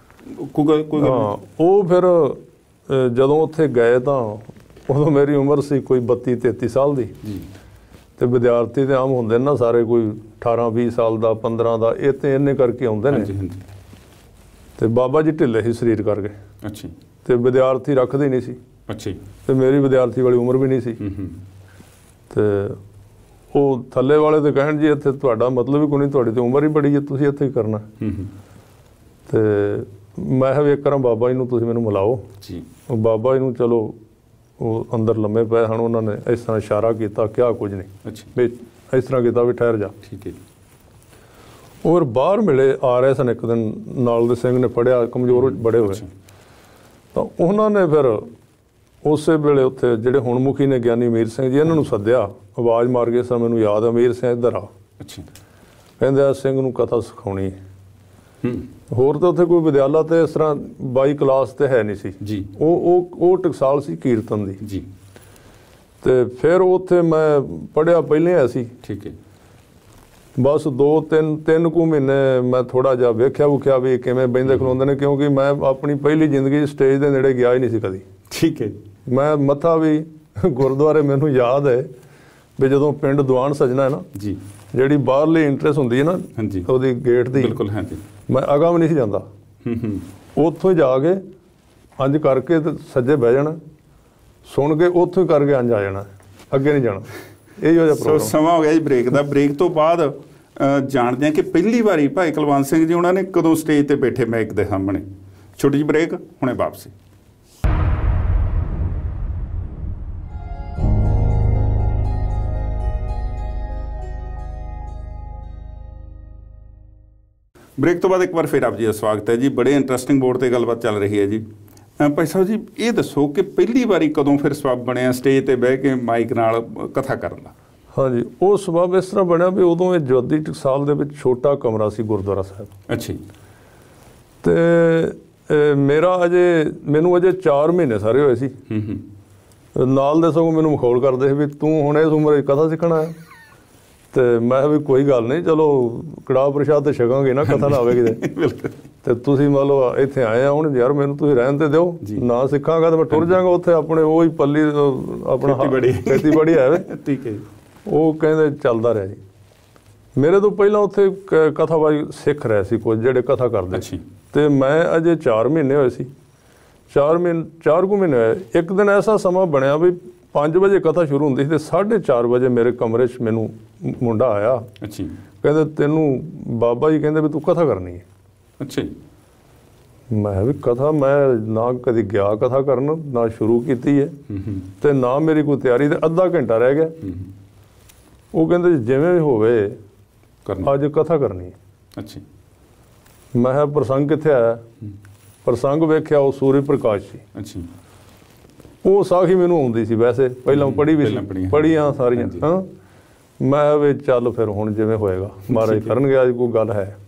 ਹਾਂ, ਉਹ ਫਿਰ ਜਦੋਂ ਉੱਥੇ ਗਏ ਤਾਂ ਉਦੋਂ ਮੇਰੀ ਉਮਰ ਸੀ ਕੋਈ ਬੱਤੀ ਤੇਤੀ ਸਾਲ ਦੀ। ਤੇ ਵਿਦਿਆਰਥੀ ਤੇ ਆਮ ਹੁੰਦੇ ਨਾ ਸਾਰੇ, ਕੋਈ ਅਠਾਰਾਂ ਵੀਹ ਸਾਲ ਦਾ, ਪੰਦਰਾਂ ਦਾ, ਇਹ ਤੇ ਇੰਨੇ ਕਰਕੇ ਆਉਂਦੇ ਨੇ। ਤੇ ਬਾਬਾ ਜੀ ਢਿੱਲੇ ਸੀ ਸਰੀਰ ਕਰਕੇ। ਅੱਛਾ। ਤੇ ਵਿਦਿਆਰਥੀ ਰੱਖਦੇ ਨਹੀਂ ਸੀ। ਅੱਛਾ। ਤੇ ਮੇਰੀ ਵਿਦਿਆਰਥੀ ਵਾਲੀ ਉਮਰ ਵੀ ਨਹੀਂ ਸੀ। ਤੇ ਉਹ ਥੱਲੇ ਵਾਲੇ ਤੇ ਕਹਿਣ ਜੀ ਇੱਥੇ ਤੁਹਾਡਾ ਮਤਲਬ ਹੀ ਕੋਈ ਨਹੀਂ, ਤੁਹਾਡੀ ਤੇ ਉਮਰ ਹੀ ਬੜੀ ਹੈ, ਤੁਸੀਂ ਇੱਥੇ ਹੀ ਕਰਨਾ। ਤੇ ਮੈਂ ਕਿਹਾ ਵੀ ਇੱਕ ਵਾਰ ਬਾਬਾ ਜੀ ਨੂੰ ਤੁਸੀਂ ਮੈਨੂੰ ਮਿਲਾਓ ਜੀ। ਉਹ ਬਾਬਾ ਜੀ ਨੂੰ ਚਲੋ ਉਹ ਅੰਦਰ ਲੰਮੇ ਪਏ ਹਨ, ਉਹਨਾਂ ਨੇ ਇਸ ਤਰ੍ਹਾਂ ਇਸ਼ਾਰਾ ਕੀਤਾ, ਕਿਹਾ ਕੁਝ ਨਹੀਂ, ਵੀ ਇਸ ਤਰ੍ਹਾਂ ਕੀਤਾ ਵੀ ਠਹਿਰ ਜਾ। ਠੀਕ ਹੈ। ਔਰ ਬਾਹਰ ਮਿਲੇ ਆ ਰਹੇ ਸਨ ਇੱਕ ਦਿਨ, ਨਾਲ ਦੇ ਸਿੰਘ ਨੇ ਫੜਿਆ, ਕਮਜ਼ੋਰ ਬੜੇ ਹੋਏ। ਤਾਂ ਉਹਨਾਂ ਨੇ ਫਿਰ ਉਸੇ ਵੇਲੇ ਉੱਥੇ ਜਿਹੜੇ ਹੁਣ ਮੁਖੀ ਨੇ ਗਿਆਨੀ ਅਮੀਰ ਸਿੰਘ ਜੀ, ਇਹਨਾਂ ਨੂੰ ਸੱਦਿਆ, ਆਵਾਜ਼ ਮਾਰ ਕੇ ਸਰ ਮੈਨੂੰ ਯਾਦ, ਅਮੀਰ ਸਿੰਘ ਇੱਧਰ ਆ। ਅੱਛਾ। ਕਹਿੰਦੇ ਆ ਸਿੰਘ ਨੂੰ ਕਥਾ ਸਿਖਾਉਣੀ। ਹੋਰ ਤਾਂ ਉੱਥੇ ਕੋਈ ਵਿਦਿਆਲਾ ਤੇ ਇਸ ਤਰ੍ਹਾਂ ਬਾਈ ਕਲਾਸ ਤੇ ਹੈ ਨਹੀਂ ਸੀ ਜੀ। ਉਹ ਉਹ ਉਹ ਟਕਸਾਲ ਸੀ ਕੀਰਤਨ ਦੀ ਜੀ। ਤੇ ਫਿਰ ਉੱਥੇ ਮੈਂ ਪੜ੍ਹਿਆ ਪਹਿਲੇ ਆਇਆ ਸੀ। ਠੀਕ ਹੈ। ਬਸ ਦੋ ਤਿੰਨ ਤਿੰਨ ਕੁ ਮਹੀਨੇ ਮੈਂ ਥੋੜ੍ਹਾ ਜਿਹਾ ਵੇਖਿਆ ਵੁਖਿਆ ਵੀ ਕਿਵੇਂ ਬਹਿੰਦੇ ਖਲੋਂਦੇ ਨੇ, ਕਿਉਂਕਿ ਮੈਂ ਆਪਣੀ ਪਹਿਲੀ ਜ਼ਿੰਦਗੀ ਸਟੇਜ ਦੇ ਨੇੜੇ ਗਿਆ ਹੀ ਨਹੀਂ ਸੀ ਕਦੀ। ਠੀਕ ਹੈ। ਮੈਂ ਮੱਥਾ ਵੀ ਗੁਰਦੁਆਰੇ ਮੈਨੂੰ ਯਾਦ ਹੈ ਵੀ ਜਦੋਂ ਪਿੰਡ ਦੀਵਾਨ ਸਜਣਾ ਹੈ ਨਾ ਜੀ, ਜਿਹੜੀ ਬਾਹਰਲੀ ਇੰਟਰੈਸਟ ਹੁੰਦੀ ਹੈ ਨਾ ਉਹਦੀ ਗੇਟ ਦੀ, ਬਿਲਕੁਲ ਹਾਂਜੀ, ਮੈਂ ਅਗਾਂਹ ਵੀ ਨਹੀਂ ਸੀ ਜਾਂਦਾ। ਉੱਥੋਂ ਹੀ ਜਾ ਕੇ ਇੰਝ ਕਰਕੇ ਤੇ ਸੱਜੇ ਬਹਿ ਜਾਣਾ, ਸੁਣ ਕੇ ਉੱਥੋਂ ਹੀ ਕਰਕੇ ਇੰਝ ਆ ਜਾਣਾ, ਅੱਗੇ ਨਹੀਂ ਜਾਣਾ। ਇਹੋ ਜਿਹਾ ਪ੍ਰੋਗਰਾਮ। ਸਮਾਂ ਹੋ ਗਿਆ ਜੀ ਬ੍ਰੇਕ ਦਾ। ਬ੍ਰੇਕ ਤੋਂ ਬਾਅਦ ਜਾਣਦੇ ਹਾਂ ਕਿ ਪਹਿਲੀ ਵਾਰੀ ਭਾਈ ਕੁਲਵੰਤ ਸਿੰਘ ਜੀ ਉਹਨਾਂ ਨੇ ਕਦੋਂ ਸਟੇਜ ਤੇ ਬੈਠੇ ਮਾਈਕ ਦੇ ਸਾਹਮਣੇ। ਛੋਟੀ ਜਿਹੀ ਬ੍ਰੇਕ, ਹੁਣੇ ਵਾਪਸੀ। ਬ੍ਰੇਕ ਤੋਂ ਬਾਅਦ ਇੱਕ ਵਾਰ ਫਿਰ ਆਪ ਜੀ ਦਾ ਸਵਾਗਤ ਹੈ ਜੀ। ਬੜੇ ਇੰਟਰਸਟਿੰਗ ਬੋਰਡ ਤੇ ਗੱਲਬਾਤ ਚੱਲ ਰਹੀ ਹੈ ਜੀ। ਭਾਈ ਸਾਹਿਬ ਜੀ, ਇਹ ਦੱਸੋ ਕਿ ਪਹਿਲੀ ਵਾਰੀ ਕਦੋਂ ਫਿਰ ਸਬੱਬ ਬਣਿਆ ਸਟੇਜ ਤੇ ਬਹਿ ਕੇ ਮਾਈਕ ਨਾਲ ਕਥਾ ਕਰਨ ਦਾ? ਹਾਂਜੀ, ਉਹ ਸਬੱਬ ਇਸ ਤਰ੍ਹਾਂ ਬਣਿਆ ਵੀ ਉਦੋਂ ਇਹ ਜੋਤੀ ਟਕਸਾਲ ਦੇ ਵਿੱਚ ਛੋਟਾ ਕਮਰਾ ਸੀ ਗੁਰਦੁਆਰਾ ਸਾਹਿਬ। ਅੱਛਾ ਜੀ। ਤੇ ਮੇਰਾ ਅਜੇ ਮੈਨੂੰ ਅਜੇ ਚਾਰ ਮਹੀਨੇ ਸਾਰੇ ਹੋਏ ਸੀ। ਨਾਲ ਦੇ ਸਗੋਂ ਮੈਨੂੰ ਮਖੌਲ ਕਰਦੇ ਸੀ ਵੀ ਤੂੰ ਹੁਣ ਇਸ ਉਮਰ 'ਚ ਕਥਾ ਸਿੱਖਣਾ ਹੈ। ਤੇ ਮੈਂ ਵੀ ਕੋਈ ਗੱਲ ਨਹੀਂ, ਚਲੋ ਕੜਾਹ ਪ੍ਰਸ਼ਾਦ ਤੇ ਛਕਾਂਗੇ ਨਾ, ਕਥਾ ਨਾ ਆਵੇ ਕਿਤੇ। ਤੇ ਤੁਸੀਂ ਮੰਨ ਲਓ ਇੱਥੇ ਆਏ ਆ ਹੁਣ, ਯਾਰ ਮੈਨੂੰ ਤੁਸੀਂ ਰਹਿਣ ਤੇ ਦਿਓ, ਨਾ ਸਿੱਖਾਂਗਾ ਤੇ ਮੈਂ ਟੁਰ ਜਾਵਾਂਗਾ ਉੱਥੇ ਆਪਣੇ ਉਹ ਹੀ ਪੱਲੀ ਆਪਣਾ ਖੇਤੀਬਾੜੀ ਹੈ ਵੇ। ਠੀਕ ਹੈ। ਉਹ ਕਹਿੰਦੇ ਚੱਲਦਾ ਰਿਹਾ ਜੀ। ਮੇਰੇ ਤੋਂ ਪਹਿਲਾਂ ਉੱਥੇ ਕਥਾਬਾਜੀ ਸਿੱਖ ਰਹੇ ਸੀ ਕੁਝ ਜਿਹੜੇ ਕਥਾ ਕਰਦੇ ਸੀ, ਤੇ ਮੈਂ ਅਜੇ ਚਾਰ ਮਹੀਨੇ ਹੋਏ ਸੀ। ਚਾਰ ਮਹੀਨੇ ਚਾਰ ਕੁ ਮਹੀਨੇ ਹੋਏ। ਇੱਕ ਦਿਨ ਐਸਾ ਸਮਾਂ ਬਣਿਆ ਵੀ ਪੰਜ ਵਜੇ ਕਥਾ ਸ਼ੁਰੂ ਹੁੰਦੀ ਸੀ ਤੇ ਸਾਢੇ ਚਾਰ ਵਜੇ ਮੇਰੇ ਕਮਰੇ 'ਚ ਮੈਨੂੰ ਮੁੰਡਾ ਆਇਆ। ਅੱਛਾ। ਕਹਿੰਦੇ ਤੈਨੂੰ ਬਾਬਾ ਜੀ ਕਹਿੰਦੇ ਵੀ ਤੂੰ ਕਥਾ ਕਰਨੀ ਹੈ। ਅੱਛਾ ਜੀ। ਮੈਂ ਵੀ ਕਥਾ ਮੈਂ ਨਾ ਕਦੀ ਗਿਆ ਕਥਾ ਕਰਨ, ਨਾ ਸ਼ੁਰੂ ਕੀਤੀ ਹੈ ਤੇ ਨਾ ਮੇਰੀ ਕੋਈ ਤਿਆਰੀ। ਤੇ ਅੱਧਾ ਘੰਟਾ ਰਹਿ ਗਿਆ। ਉਹ ਕਹਿੰਦੇ ਜਿਵੇਂ ਵੀ ਹੋਵੇ ਅੱਜ ਕਥਾ ਕਰਨੀ ਹੈ। ਅੱਛਾ। ਮੈਂ ਕਿਹਾ ਪ੍ਰਸੰਗ ਕਿੱਥੇ ਆਇਆ? ਪ੍ਰਸੰਗ ਵੇਖਿਆ ਉਹ ਸੂਰਜ ਪ੍ਰਕਾਸ਼ ਸੀ। ਅੱਛਾ। ਉਹ ਸਾਖੀ ਮੈਨੂੰ ਆਉਂਦੀ ਸੀ, ਵੈਸੇ ਪਹਿਲਾਂ ਪੜ੍ਹੀ ਵੀ ਸੀ, ਪੜ੍ਹੀਆਂ ਸਾਰੀਆਂ। ਹਾਂ, ਮੈਂ ਵੀ ਚੱਲ ਫਿਰ ਹੁਣ ਜਿਵੇਂ ਹੋਏਗਾ ਮਹਾਰਾਜ ਕਰਨਗੇ, ਅੱਜ ਕੋਈ ਗੱਲ ਹੈ।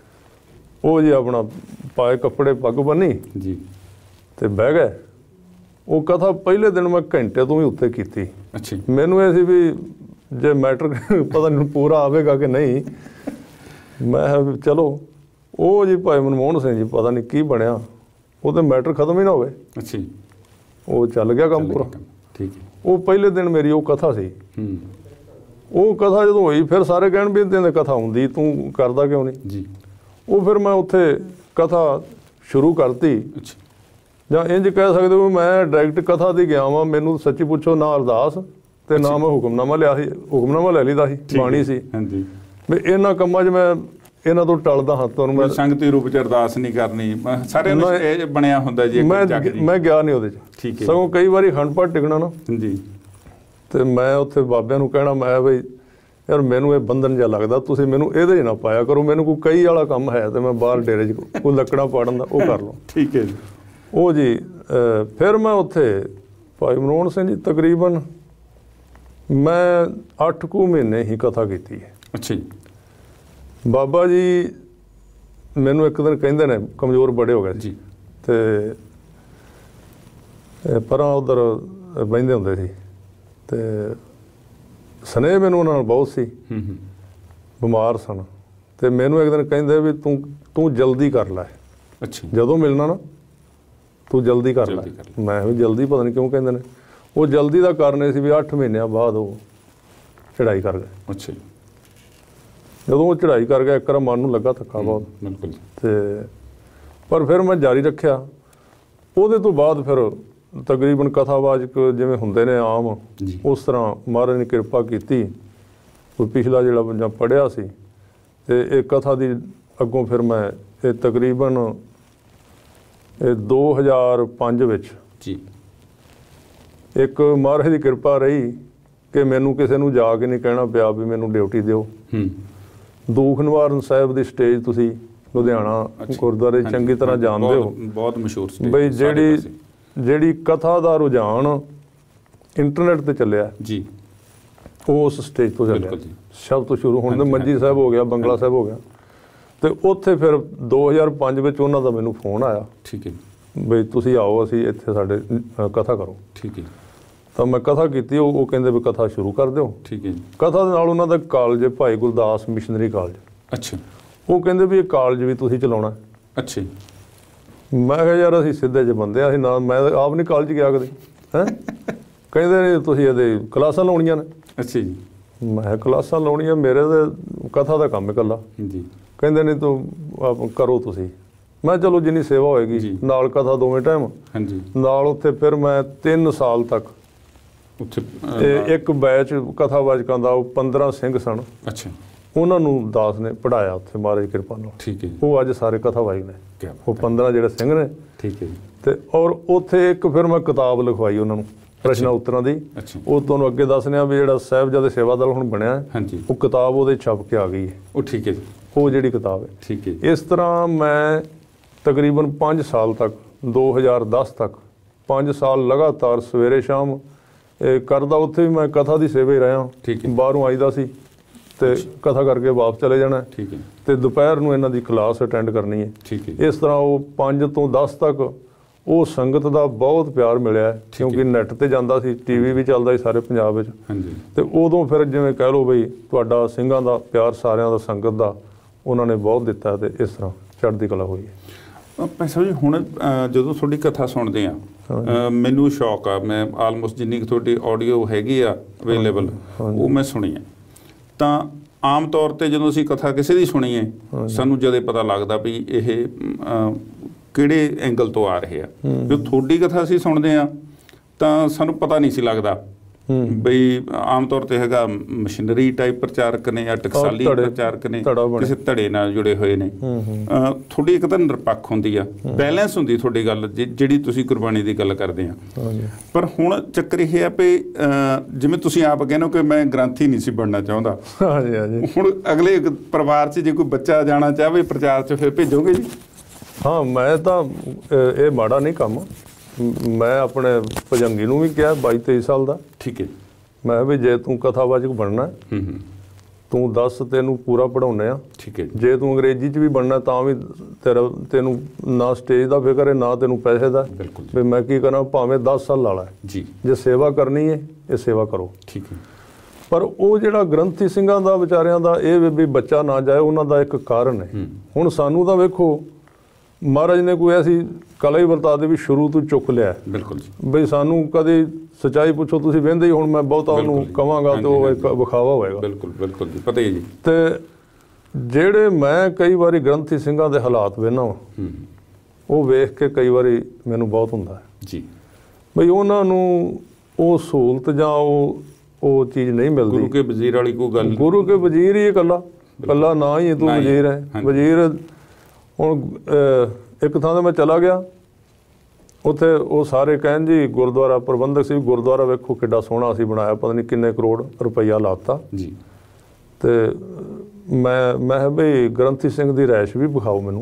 ਉਹ ਜੀ ਆਪਣਾ ਪਾਏ ਕੱਪੜੇ, ਪੱਗ ਬੰਨੀ ਜੀ ਤੇ ਬਹਿ ਗਏ। ਉਹ ਕਥਾ ਪਹਿਲੇ ਦਿਨ ਮੈਂ ਘੰਟੇ ਤੋਂ ਵੀ ਉੱਤੇ ਕੀਤੀ। ਅੱਛਾ। ਮੈਨੂੰ ਇਹ ਸੀ ਵੀ ਜੇ ਮੈਟਰ ਪਤਾ ਨਹੀਂ ਪੂਰਾ ਆਵੇਗਾ ਕਿ ਨਹੀਂ। ਮੈਂ ਚਲੋ ਉਹ ਜੀ ਭਾਈ ਮਨਮੋਹਨ ਸਿੰਘ ਜੀ ਪਤਾ ਨਹੀਂ ਕੀ ਬਣਿਆ, ਉਹਦੇ ਮੈਟਰ ਖਤਮ ਹੀ ਨਾ ਹੋਵੇ। ਅੱਛਾ। ਉਹ ਚੱਲ ਗਿਆ ਕੰਮ ਪੂਰਾ। ਠੀਕ ਹੈ। ਉਹ ਪਹਿਲੇ ਦਿਨ ਮੇਰੀ ਉਹ ਕਥਾ ਸੀ। ਉਹ ਕਥਾ ਜਦੋਂ ਹੋਈ ਫਿਰ ਸਾਰੇ ਕਹਿਣ ਵੀ ਇਹਦੇ ਕਥਾ ਹੁੰਦੀ, ਤੂੰ ਕਰਦਾ ਕਿਉਂ ਨਹੀਂ ਜੀ? ਉਹ ਫਿਰ ਮੈਂ ਉੱਥੇ ਕਥਾ ਸ਼ੁਰੂ ਕਰਤੀ। ਜਾਂ ਇੰਝ ਕਹਿ ਸਕਦੇ ਹੋ ਮੈਂ ਡਾਇਰੈਕਟ ਕਥਾ ਦੀ ਗਿਆ ਵਾਂ। ਮੈਨੂੰ ਸੱਚੀ ਪੁੱਛੋ ਨਾ ਅਰਦਾਸ ਤੇ ਨਾ ਮੈਂ ਹੁਕਮਨਾਮਾ ਲਿਆ ਸੀ। ਹੁਕਮਨਾਮਾ ਲੈ ਲਈਦਾ ਸੀ, ਬਾਣੀ ਸੀ ਵੀ ਇਹਨਾਂ ਕੰਮਾਂ 'ਚ ਮੈਂ ਇਹਨਾਂ ਤੋਂ ਟਲਦਾ ਹਾਂ। ਤੁਹਾਨੂੰ ਮੈਂ ਸੰਗਤੀ ਰੂਪ 'ਚ ਅਰਦਾਸ ਨਹੀਂ ਕਰਨੀ, ਸਾਰਿਆਂ ਨੂੰ ਇਹ ਬਣਿਆ ਹੁੰਦਾ ਜੀ। ਮੈਂ ਮੈਂ ਗਿਆ ਨਹੀਂ ਉਹਦੇ 'ਚ। ਠੀਕ ਹੈ। ਸਗੋਂ ਕਈ ਵਾਰੀ ਅਖੰਡ ਪਾਠ ਟਿਕਣਾ ਨਾ ਜੀ, ਤੇ ਮੈਂ ਉੱਥੇ ਬਾਬਿਆਂ ਨੂੰ ਕਹਿਣਾ ਮੈਂ ਬਈ ਯਾਰ ਮੈਨੂੰ ਇਹ ਬੰਧਨ ਜਿਹਾ ਲੱਗਦਾ, ਤੁਸੀਂ ਮੈਨੂੰ ਇਹਦੇ 'ਚ ਨਾ ਪਾਇਆ ਕਰੋ। ਮੈਨੂੰ ਕੋਈ ਕਈ ਵਾਲਾ ਕੰਮ ਹੈ ਤੇ ਮੈਂ ਬਾਹਰ ਡੇਰੇ 'ਚ ਕੋਈ ਲੱਕੜਾਂ ਪਾੜਨ ਦਾ ਉਹ ਕਰ ਲਓ। ਠੀਕ ਹੈ ਜੀ। ਉਹ ਜੀ ਫਿਰ ਮੈਂ ਉੱਥੇ ਭਾਈ ਮਨਮੋਹਨ ਸਿੰਘ ਜੀ ਤਕਰੀਬਨ ਮੈਂ ਅੱਠ ਕੁ ਮਹੀਨੇ ਹੀ ਕਥਾ ਕੀਤੀ ਹੈ। ਅੱਛਾ ਜੀ। ਬਾਬਾ ਜੀ ਮੈਨੂੰ ਇੱਕ ਦਿਨ ਕਹਿੰਦੇ ਨੇ, ਕਮਜ਼ੋਰ ਬੜੇ ਹੋ ਗਏ ਜੀ ਤੇ ਪਰਾਂ ਉੱਧਰ ਬਹਿੰਦੇ ਹੁੰਦੇ ਸੀ ਤੇ ਸਨੇਹ ਮੈਨੂੰ ਉਹਨਾਂ ਨਾਲ ਬਹੁਤ ਸੀ, ਬਿਮਾਰ ਸਨ। ਤੇ ਮੈਨੂੰ ਇੱਕ ਦਿਨ ਕਹਿੰਦੇ ਵੀ ਤੂੰ ਤੂੰ ਜਲਦੀ ਕਰ ਲੈ। ਅੱਛਾ। ਜਦੋਂ ਮਿਲਣਾ ਨਾ ਤੂੰ ਜਲਦੀ ਕਰ ਲੈ। ਮੈਂ ਵੀ ਜਲਦੀ ਪਤਾ ਨਹੀਂ ਕਿਉਂ ਕਹਿੰਦੇ ਨੇ। ਉਹ ਜਲਦੀ ਦਾ ਕਾਰਨ ਇਹ ਸੀ ਵੀ ਅੱਠ ਮਹੀਨਿਆਂ ਬਾਅਦ ਉਹ ਚੜ੍ਹਾਈ ਕਰ ਗਏ। ਅੱਛਾ। ਜਦੋਂ ਉਹ ਚੜ੍ਹਾਈ ਕਰ ਗਿਆ ਇੱਕ ਵਾਰ ਮਨ ਨੂੰ ਲੱਗਾ ਧੱਕਾ ਬਹੁਤ। ਬਿਲਕੁਲ। ਤੇ ਪਰ ਫਿਰ ਮੈਂ ਜਾਰੀ ਰੱਖਿਆ। ਉਹਦੇ ਤੋਂ ਬਾਅਦ ਫਿਰ ਤਕਰੀਬਨ ਕਥਾਵਾਚਕ ਜਿਵੇਂ ਹੁੰਦੇ ਨੇ ਆਮ, ਉਸ ਤਰ੍ਹਾਂ ਮਹਾਰਾਜ ਨੇ ਕਿਰਪਾ ਕੀਤੀ। ਕੋਈ ਪਿਛਲਾ ਜਿਹੜਾ ਪੰਜਾ ਪੜ੍ਹਿਆ ਸੀ ਤੇ ਇਹ ਕਥਾ ਦੀ ਅੱਗੋਂ ਫਿਰ ਮੈਂ ਇਹ ਤਕਰੀਬਨ ਇਹ ਦੋ ਹਜ਼ਾਰ ਪੰਜ ਵਿੱਚ ਜੀ ਇੱਕ ਮਹਾਰਾਜ ਦੀ ਕਿਰਪਾ ਰਹੀ ਕਿ ਮੈਨੂੰ ਕਿਸੇ ਨੂੰ ਜਾ ਕੇ ਨਹੀਂ ਕਹਿਣਾ ਪਿਆ ਵੀ ਮੈਨੂੰ ਡਿਊਟੀ ਦਿਓ। ਦੁੱਖ ਨਿਵਾਰਨ ਸਾਹਿਬ ਦੀ ਸਟੇਜ ਤੁਸੀਂ ਲੁਧਿਆਣਾ ਗੁਰਦੁਆਰੇ ਚੰਗੀ ਤਰ੍ਹਾਂ ਜਾਣਦੇ ਹੋ, ਬਹੁਤ ਮਸ਼ਹੂਰ ਸਟੇਜ। ਬਈ ਜਿਹੜੀ ਜਿਹੜੀ ਕਥਾ ਦਾ ਰੁਝਾਨ ਇੰਟਰਨੈਟ ਤੇ ਚੱਲਿਆ ਜੀ, ਉਹ ਉਸ ਸਟੇਜ ਤੋਂ ਚੱਲਿਆ। ਸ਼ਬਦ ਤੋਂ ਸ਼ੁਰੂ ਹੁਣ ਤਾਂ ਮੰਜੀ ਸਾਹਿਬ ਹੋ ਗਿਆ, ਬੰਗਲਾ ਸਾਹਿਬ ਹੋ ਗਿਆ। ਤੇ ਉੱਥੇ ਫਿਰ ਦੋ ਹਜ਼ਾਰ ਪੰਜ ਵਿੱਚ ਉਹਨਾਂ ਦਾ ਮੈਨੂੰ ਫੋਨ ਆਇਆ। ਠੀਕ ਹੈ। ਬਈ ਤੁਸੀਂ ਆਓ, ਅਸੀਂ ਇੱਥੇ ਸਾਡੇ ਕਥਾ ਕਰੋ। ਠੀਕ ਹੈ। ਤਾਂ ਮੈਂ ਕਥਾ ਕੀਤੀ, ਉਹ ਕਹਿੰਦੇ ਵੀ ਕਥਾ ਸ਼ੁਰੂ ਕਰ ਦਿਓ। ਠੀਕ ਹੈ ਜੀ। ਕਥਾ ਦੇ ਨਾਲ ਉਹਨਾਂ ਦਾ college Bhai Gurdas missionary college. ਅੱਛਾ। ਉਹ ਕਹਿੰਦੇ ਵੀ ਇਹ ਕਾਲਜ ਵੀ ਤੁਸੀਂ ਚਲਾਉਣਾ। ਅੱਛਾ। ਮੈਂ ਕਿਹਾ ਯਾਰ ਅਸੀਂ ਸਿੱਧੇ ਜਿਹੇ ਬੰਦੇ ਆ, ਅਸੀਂ ਨਾ, ਮੈਂ ਆਪ ਨਹੀਂ ਕਾਲਜ ਗਿਆ ਕਦੇ। ਹੈਂ ਕਹਿੰਦੇ ਨੇ ਤੁਸੀਂ ਇਹਦੇ ਕਲਾਸਾਂ ਲਾਉਣੀਆਂ ਨੇ। ਅੱਛਾ ਜੀ। ਮੈਂ ਕਿਹਾ ਕਲਾਸਾਂ ਲਾਉਣੀਆਂ, ਮੇਰੇ ਤਾਂ ਕਥਾ ਦਾ ਕੰਮ ਇਕੱਲਾ ਜੀ। ਕਹਿੰਦੇ ਨਹੀਂ ਤੂੰ ਕਰੋ ਤੁਸੀਂ। ਮੈਂ ਚਲੋ ਜਿੰਨੀ ਸੇਵਾ ਹੋਏਗੀ, ਨਾਲ ਕਥਾ ਦੋਵੇਂ ਟਾਈਮ। ਹਾਂਜੀ। ਨਾਲ ਉੱਥੇ ਫਿਰ ਮੈਂ ਤਿੰਨ ਸਾਲ ਤੱਕ ਉੱਥੇ ਇੱਕ ਬੈਚ ਕਥਾਵਾਚਕਾਂ ਦਾ, ਉਹ ਪੰਦਰਾਂ ਸਿੰਘ ਸਨ। ਅੱਛਾ। ਉਹਨਾਂ ਨੂੰ ਦਾਸ ਨੇ ਪੜ੍ਹਾਇਆ ਉੱਥੇ ਮਹਾਰਾਜ ਦੀ ਕਿਰਪਾ ਨਾਲ। ਠੀਕ ਹੈ। ਉਹ ਅੱਜ ਸਾਰੇ ਕਥਾਵਾਚਕ ਨੇ, ਉਹ ਪੰਦਰਾਂ ਜਿਹੜੇ ਸਿੰਘ ਨੇ। ਠੀਕ ਹੈ ਜੀ। ਤੇ ਔਰ ਉੱਥੇ ਇੱਕ ਫਿਰ ਮੈਂ ਕਿਤਾਬ ਲਿਖਵਾਈ ਉਹਨਾਂ ਨੂੰ, ਪ੍ਰਸ਼ਨਾਂ ਉੱਤਰਾਂ ਦੀ। ਉਹ ਤੁਹਾਨੂੰ ਅੱਗੇ ਦੱਸਦੇ ਆ ਵੀ ਜਿਹੜਾ ਸਾਹਿਬਜ਼ਾਦੇ ਸੇਵਾ ਦਲ ਹੁਣ ਬਣਿਆ, ਉਹ ਕਿਤਾਬ ਉਹਦੇ ਛਪ ਕੇ ਆ ਗਈ ਹੈ। ਉਹ ਠੀਕ ਹੈ ਜੀ। ਉਹ ਜਿਹੜੀ ਕਿਤਾਬ ਹੈ। ਠੀਕ ਹੈ। ਇਸ ਤਰ੍ਹਾਂ ਮੈਂ ਤਕਰੀਬਨ ਪੰਜ ਸਾਲ ਤੱਕ, ਦੋ ਹਜ਼ਾਰ ਦਸ ਤੱਕ ਪੰਜ ਸਾਲ ਲਗਾਤਾਰ ਸਵੇਰੇ ਸ਼ਾਮ ਕਰਦਾ। ਉੱਥੇ ਵੀ ਮੈਂ ਕਥਾ ਦੀ ਸੇਵਾ ਹੀ ਰਿਹਾ। ਠੀਕ ਹੈ। ਬਾਹਰੋਂ ਆਈਦਾ ਸੀ ਤੇ ਕਥਾ ਕਰਕੇ ਵਾਪਸ ਚਲੇ ਜਾਣਾ। ਠੀਕ ਹੈ। ਤੇ ਦੁਪਹਿਰ ਨੂੰ ਇਹਨਾਂ ਦੀ ਕਲਾਸ ਅਟੈਂਡ ਕਰਨੀ ਹੈ। ਠੀਕ ਹੈ। ਇਸ ਤਰ੍ਹਾਂ ਉਹ ਪੰਜ ਤੋਂ ਦਸ ਤੱਕ ਉਹ ਸੰਗਤ ਦਾ ਬਹੁਤ ਪਿਆਰ ਮਿਲਿਆ, ਕਿਉਂਕਿ ਨੈੱਟ ਤੇ ਜਾਂਦਾ ਸੀ, ਟੀਵੀ ਵੀ ਚੱਲਦਾ ਸੀ ਸਾਰੇ ਪੰਜਾਬ ਵਿੱਚ। ਹਾਂਜੀ। ਤੇ ਉਦੋਂ ਫਿਰ ਜਿਵੇਂ ਕਹਿ ਲਓ ਬਈ ਤੁਹਾਡਾ ਸਿੰਘਾਂ ਦਾ ਪਿਆਰ, ਸਾਰਿਆਂ ਦਾ, ਸੰਗਤ ਦਾ ਉਹਨਾਂ ਨੇ ਬਹੁਤ ਦਿੱਤਾ ਤੇ ਇਸ ਤਰ੍ਹਾਂ ਚੜ੍ਹਦੀ ਕਲਾ ਹੋਈ ਹੈ। ਭਾਈ ਸਾਹਿਬ ਜੀ, ਹੁਣ ਜਦੋਂ ਤੁਹਾਡੀ ਕਥਾ ਸੁਣਦੇ ਆ, ਮੈਨੂੰ ਸ਼ੌਕ ਆ, ਮੈਂ ਆਲਮੋਸਟ ਜਿੰਨੀ ਕੁ ਤੁਹਾਡੀ ਆਡੀਓ ਹੈਗੀ ਆ ਅਵੇਲੇਬਲ, ਉਹ ਮੈਂ ਸੁਣੀ ਆ। ਤਾਂ ਆਮ ਤੌਰ 'ਤੇ ਜਦੋਂ ਅਸੀਂ ਕਥਾ ਕਿਸੇ ਦੀ ਸੁਣੀਏ, ਸਾਨੂੰ ਜਦੋਂ ਪਤਾ ਲੱਗਦਾ ਵੀ ਇਹ ਕਿਹੜੇ ਐਂਗਲ ਤੋਂ ਆ ਰਹੇ ਆ। ਜੋ ਤੁਹਾਡੀ ਕਥਾ ਅਸੀਂ ਸੁਣਦੇ ਆ ਤਾਂ ਸਾਨੂੰ ਪਤਾ ਨਹੀਂ ਸੀ ਲੱਗਦਾ ਬਈ ਆਮ ਤੌਰ 'ਤੇ ਹੈਗਾ ਮਸ਼ੀਨਰੀ ਟਾਈਪ ਪ੍ਰਚਾਰਕ ਨੇ ਜਾਂ ਟਕਸਾਲੀ ਪ੍ਰਚਾਰਕ ਨੇ, ਕਿਸੇ ਧੜੇ ਨਾਲ ਜੁੜੇ ਹੋਏ ਨੇ। ਤੁਹਾਡੀ ਇੱਕ ਤਾਂ ਨਿਰਪੱਖ ਹੁੰਦੀ ਆ, ਬੈਲੈਂਸ ਹੁੰਦੀ ਤੁਹਾਡੀ ਗੱਲ, ਜਿਹੜੀ ਤੁਸੀਂ ਗੁਰਬਾਣੀ ਦੀ ਗੱਲ ਕਰਦੇ ਆ। ਪਰ ਹੁਣ ਚੱਕਰ ਇਹ ਆ ਵੀ ਜਿਵੇਂ ਤੁਸੀਂ ਆਪ ਕਹਿੰਦੇ ਹੋ ਕਿ ਮੈਂ ਗ੍ਰੰਥੀ ਨਹੀਂ ਸੀ ਬਣਨਾ ਚਾਹੁੰਦਾ, ਹੁਣ ਅਗਲੇ ਪਰਿਵਾਰ 'ਚ ਜੇ ਕੋਈ ਬੱਚਾ ਜਾਣਾ ਚਾਹਵੇ ਪ੍ਰਚਾਰ 'ਚ, ਫਿਰ ਭੇਜੋਗੇ ਜੀ? ਹਾਂ, ਮੈਂ ਤਾਂ ਇਹ ਮਾੜਾ ਨਹੀਂ ਕੰਮ। ਮੈਂ ਆਪਣੇ ਭਜੰਗੀ ਨੂੰ ਵੀ ਕਿਹਾ, ਬਾਈ ਤੇਈ ਸਾਲ ਦਾ। ਠੀਕ ਹੈ। ਮੈਂ ਵੀ ਜੇ ਤੂੰ ਕਥਾਵਾਚਕ ਬਣਨਾ, ਤੂੰ ਦੱਸ, ਤੈਨੂੰ ਪੂਰਾ ਪੜ੍ਹਾਉਂਦੇ ਆ। ਠੀਕ ਹੈ। ਜੇ ਤੂੰ ਅੰਗਰੇਜ਼ੀ 'ਚ ਵੀ ਬਣਨਾ ਤਾਂ ਵੀ ਤੇਰਾ, ਤੈਨੂੰ ਨਾ ਸਟੇਜ ਦਾ ਫਿਕਰ ਹੈ, ਨਾ ਤੈਨੂੰ ਪੈਸੇ ਦਾ। ਵੀ ਮੈਂ ਕੀ ਕਰਾਂ, ਭਾਵੇਂ ਦਸ ਸਾਲ ਲਾ ਲੈ ਜੀ, ਜੇ ਸੇਵਾ ਕਰਨੀ ਹੈ ਇਹ ਸੇਵਾ ਕਰੋ। ਠੀਕ ਹੈ। ਪਰ ਉਹ ਜਿਹੜਾ ਗ੍ਰੰਥੀ ਸਿੰਘਾਂ ਦਾ, ਵਿਚਾਰਿਆਂ ਦਾ ਇਹ ਵੀ ਬੱਚਾ ਨਾ ਜਾਏ, ਉਹਨਾਂ ਦਾ ਇੱਕ ਕਾਰਨ ਹੈ। ਹੁਣ ਸਾਨੂੰ ਤਾਂ ਵੇਖੋ, ਮਹਾਰਾਜ ਨੇ ਕੋਈ ਐਸੀ ਕਲਾ ਹੀ ਵਰਤਾ ਦੇ ਵੀ ਸ਼ੁਰੂ ਤੋਂ ਚੁੱਕ ਲਿਆ। ਬਿਲਕੁਲ ਜੀ। ਬਈ ਸਾਨੂੰ ਕਦੇ ਸੱਚਾਈ ਪੁੱਛੋ, ਤੁਸੀਂ ਵਹਿੰਦੇ ਹੀ, ਹੁਣ ਮੈਂ ਬਹੁਤਾ ਉਹਨੂੰ ਕਵਾਂਗਾ ਤਾਂ ਉਹ ਇੱਕ ਵਿਖਾਵਾ ਹੋਏਗਾ। ਬਿਲਕੁਲ ਬਿਲਕੁਲ ਜੀ, ਪਤਾ ਹੀ ਜੀ। ਤੇ ਜਿਹੜੇ ਮੈਂ ਕਈ ਵਾਰੀ ਗ੍ਰੰਥੀ ਸਿੰਘਾਂ ਦੇ ਹਾਲਾਤ ਵੇਖਦਾ ਵਾਂ, ਉਹ ਵੇਖ ਕੇ ਕਈ ਵਾਰੀ ਮੈਨੂੰ ਬਹੁਤ ਹੁੰਦਾ ਹੈ ਜੀ ਬਈ ਉਹਨਾਂ ਨੂੰ ਉਹ ਸਹੂਲਤ ਜਾਂ ਉਹ ਉਹ ਚੀਜ਼ ਨਹੀਂ ਮਿਲਦੀ। ਗੁਰੂ ਕੇ ਵਜ਼ੀਰ ਵਾਲੀ ਕੋਈ ਗੱਲ, ਗੁਰੂ ਕੇ ਵਜ਼ੀਰ ਹੀ ਇਕੱਲਾ ਇਕੱਲਾ ਨਾ ਹੀ ਤੂੰ ਵਜ਼ੀਰ ਹੈ। ਵਜ਼ੀਰ ਹੁਣ ਇੱਕ ਥਾਂ 'ਤੇ ਮੈਂ ਚਲਾ ਗਿਆ, ਉੱਥੇ ਉਹ ਸਾਰੇ ਕਹਿਣ ਜੀ, ਗੁਰਦੁਆਰਾ ਪ੍ਰਬੰਧਕ ਸੀ, ਗੁਰਦੁਆਰਾ ਵੇਖੋ ਕਿੱਡਾ ਸੋਹਣਾ ਅਸੀਂ ਬਣਾਇਆ, ਪਤਾ ਨਹੀਂ ਕਿੰਨੇ ਕਰੋੜ ਰੁਪਈਆ ਲਾਤਾ ਜੀ। ਤੇ ਮੈਂ ਮੈਂ ਬਈ ਗ੍ਰੰਥੀ ਸਿੰਘ ਦੀ ਰੈਸ਼ ਵੀ ਵਿਖਾਓ ਮੈਨੂੰ।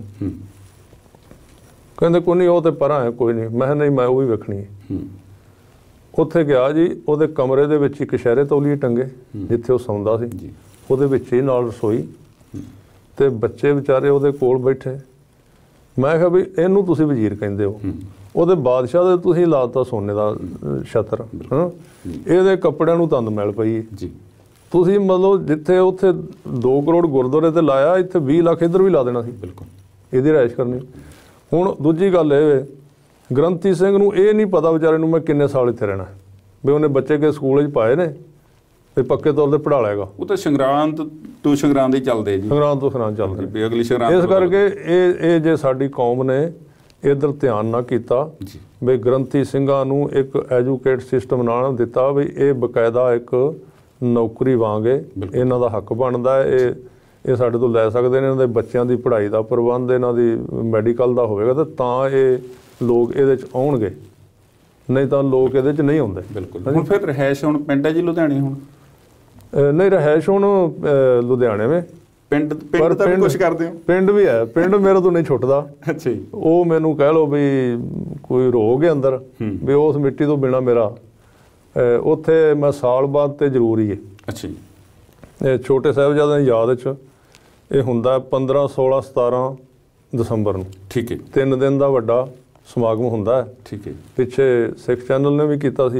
ਕਹਿੰਦੇ ਕੋਈ ਨਹੀਂ, ਉਹ ਤੇ ਪਰਾਂ ਹੈ, ਕੋਈ ਨਹੀਂ। ਮੈਂ ਨਹੀਂ, ਮੈਂ ਉਹ ਵੀ ਵੇਖਣੀ ਹੈ। ਉੱਥੇ ਗਿਆ ਜੀ, ਉਹਦੇ ਕਮਰੇ ਦੇ ਵਿੱਚ ਇੱਕ ਸ਼ਹਿਰੇ ਤੌਲੀਏ ਟੰਗੇ, ਜਿੱਥੇ ਉਹ ਸੌਂਦਾ ਸੀ, ਉਹਦੇ ਵਿੱਚ ਹੀ ਨਾਲ ਰਸੋਈ, ਤੇ ਬੱਚੇ ਵਿਚਾਰੇ ਉਹਦੇ ਕੋਲ ਬੈਠੇ। ਮੈਂ ਕਿਹਾ ਵੀ ਇਹਨੂੰ ਤੁਸੀਂ ਵਜ਼ੀਰ ਕਹਿੰਦੇ ਹੋ, ਉਹਦੇ ਬਾਦਸ਼ਾਹ ਦੇ ਤੁਸੀਂ ਲਾਤਾ ਸੋਨੇ ਦਾ ਛਤਰ, ਹਾਂ, ਇਹਦੇ ਕੱਪੜਿਆਂ ਨੂੰ ਤੰਦ ਮੈਲ ਪਈ ਜੀ। ਤੁਸੀਂ ਮਤਲਬ ਜਿੱਥੇ ਉੱਥੇ ਦੋ ਕਰੋੜ ਗੁਰਦੁਆਰੇ ਤੇ ਲਾਇਆ, ਇੱਥੇ ਵੀਹ ਲੱਖ ਇੱਧਰ ਵੀ ਲਾ ਦੇਣਾ ਸੀ। ਬਿਲਕੁਲ, ਇਹਦੀ ਰਾਇਸ਼ ਕਰਨੀ। ਹੁਣ ਦੂਜੀ ਗੱਲ ਇਹ, ਗ੍ਰੰਥੀ ਸਿੰਘ ਨੂੰ ਇਹ ਨਹੀਂ ਪਤਾ ਵਿਚਾਰੇ ਨੂੰ ਮੈਂ ਕਿੰਨੇ ਸਾਲ ਇੱਥੇ ਰਹਿਣਾ, ਵੀ ਉਹਨੇ ਬੱਚੇ ਕੇ ਸਕੂਲ 'ਚ ਪਾਏ ਨੇ ਤੇ ਪੱਕੇ ਤੌਰ ਤੇ ਪੜ੍ਹਾ ਲਏਗਾ। ਉਹ ਤਾਂ ਸੰਗਰਾਂਦ ਤੋਂ ਸੰਗਰਾਂਦ ਹੀ ਚੱਲਦੇ ਜੀ, ਸੰਗਰਾਂਦ ਤੋਂ ਸੰਗਰਾਂਦ ਚੱਲਦੇ ਵੀ ਅਗਲੀ ਸੰਗਰਾਂਦ। ਇਸ ਕਰਕੇ ਇਹ ਇਹ ਜੇ ਸਾਡੀ ਕੌਮ ਨੇ ਇੱਧਰ ਧਿਆਨ ਨਾ ਕੀਤਾ ਵੀ ਗ੍ਰੰਥੀ ਸਿੰਘਾਂ ਨੂੰ ਇੱਕ ਐਜੂਕੇਟ ਸਿਸਟਮ ਨਾ ਦਿੱਤਾ, ਵੀ ਇਹ ਬਕਾਇਦਾ ਇੱਕ ਨੌਕਰੀ ਵਾਂਗੇ ਇਹਨਾਂ ਦਾ ਹੱਕ ਬਣਦਾ ਹੈ, ਇਹ ਇਹ ਸਾਡੇ ਤੋਂ ਲੈ ਸਕਦੇ ਨੇ। ਇਹਨਾਂ ਦੇ ਬੱਚਿਆਂ ਦੀ ਪੜ੍ਹਾਈ ਦਾ ਪ੍ਰਬੰਧ, ਇਹਨਾਂ ਦੀ ਮੈਡੀਕਲ ਦਾ ਹੋਵੇਗਾ ਤਾਂ ਇਹ ਲੋਕ ਇਹਦੇ 'ਚ ਆਉਣਗੇ, ਨਹੀਂ ਤਾਂ ਲੋਕ ਇਹਦੇ 'ਚ ਨਹੀਂ ਆਉਂਦੇ। ਬਿਲਕੁਲ। ਹੁਣ ਫਿਰ ਰਿਹਾਇਸ਼ ਹੁਣ ਪਿੰਡ ਹੈ ਜੀ ਲੁਧਿਆਣੇ? ਹੁਣ ਨਹੀਂ, ਰਿਹਾਇਸ਼ ਹੁਣ ਲੁਧਿਆਣੇ ਵਿੱਚ। ਪਿੰਡ ਪਿੰਡ ਤਾਂ ਵੀ ਕੁਛ ਕਰਦੇ ਹੋ? ਪਿੰਡ ਵੀ ਹੈ, ਪਿੰਡ ਮੇਰੇ ਤੋਂ ਨਹੀਂ ਛੁੱਟਦਾ। ਅੱਛਾ ਜੀ। ਉਹ ਮੈਨੂੰ ਕਹਿ ਲਓ ਵੀ ਕੋਈ ਰੋਗ ਹੈ ਅੰਦਰ, ਵੀ ਉਸ ਮਿੱਟੀ ਤੋਂ ਬਿਨਾਂ ਮੇਰਾ ਉੱਥੇ ਮੈਂ ਸਾਲ ਬਾਅਦ ਤੇ ਜ਼ਰੂਰੀ ਹੈ। ਅੱਛਾ ਜੀ। ਇਹ ਛੋਟੇ ਸਾਹਿਬਜ਼ਾਦਿਆਂ ਦੀ ਯਾਦ 'ਚ ਇਹ ਹੁੰਦਾ ਪੰਦਰਾਂ ਸੋਲਾਂ ਸਤਾਰਾਂ ਦਸੰਬਰ ਨੂੰ। ਠੀਕ ਹੈ। ਤਿੰਨ ਦਿਨ ਦਾ ਵੱਡਾ ਸਮਾਗਮ ਹੁੰਦਾ ਹੈ। ਠੀਕ ਹੈ। ਪਿੱਛੇ ਸਿੱਖ ਚੈਨਲ ਨੇ ਵੀ ਕੀਤਾ ਸੀ,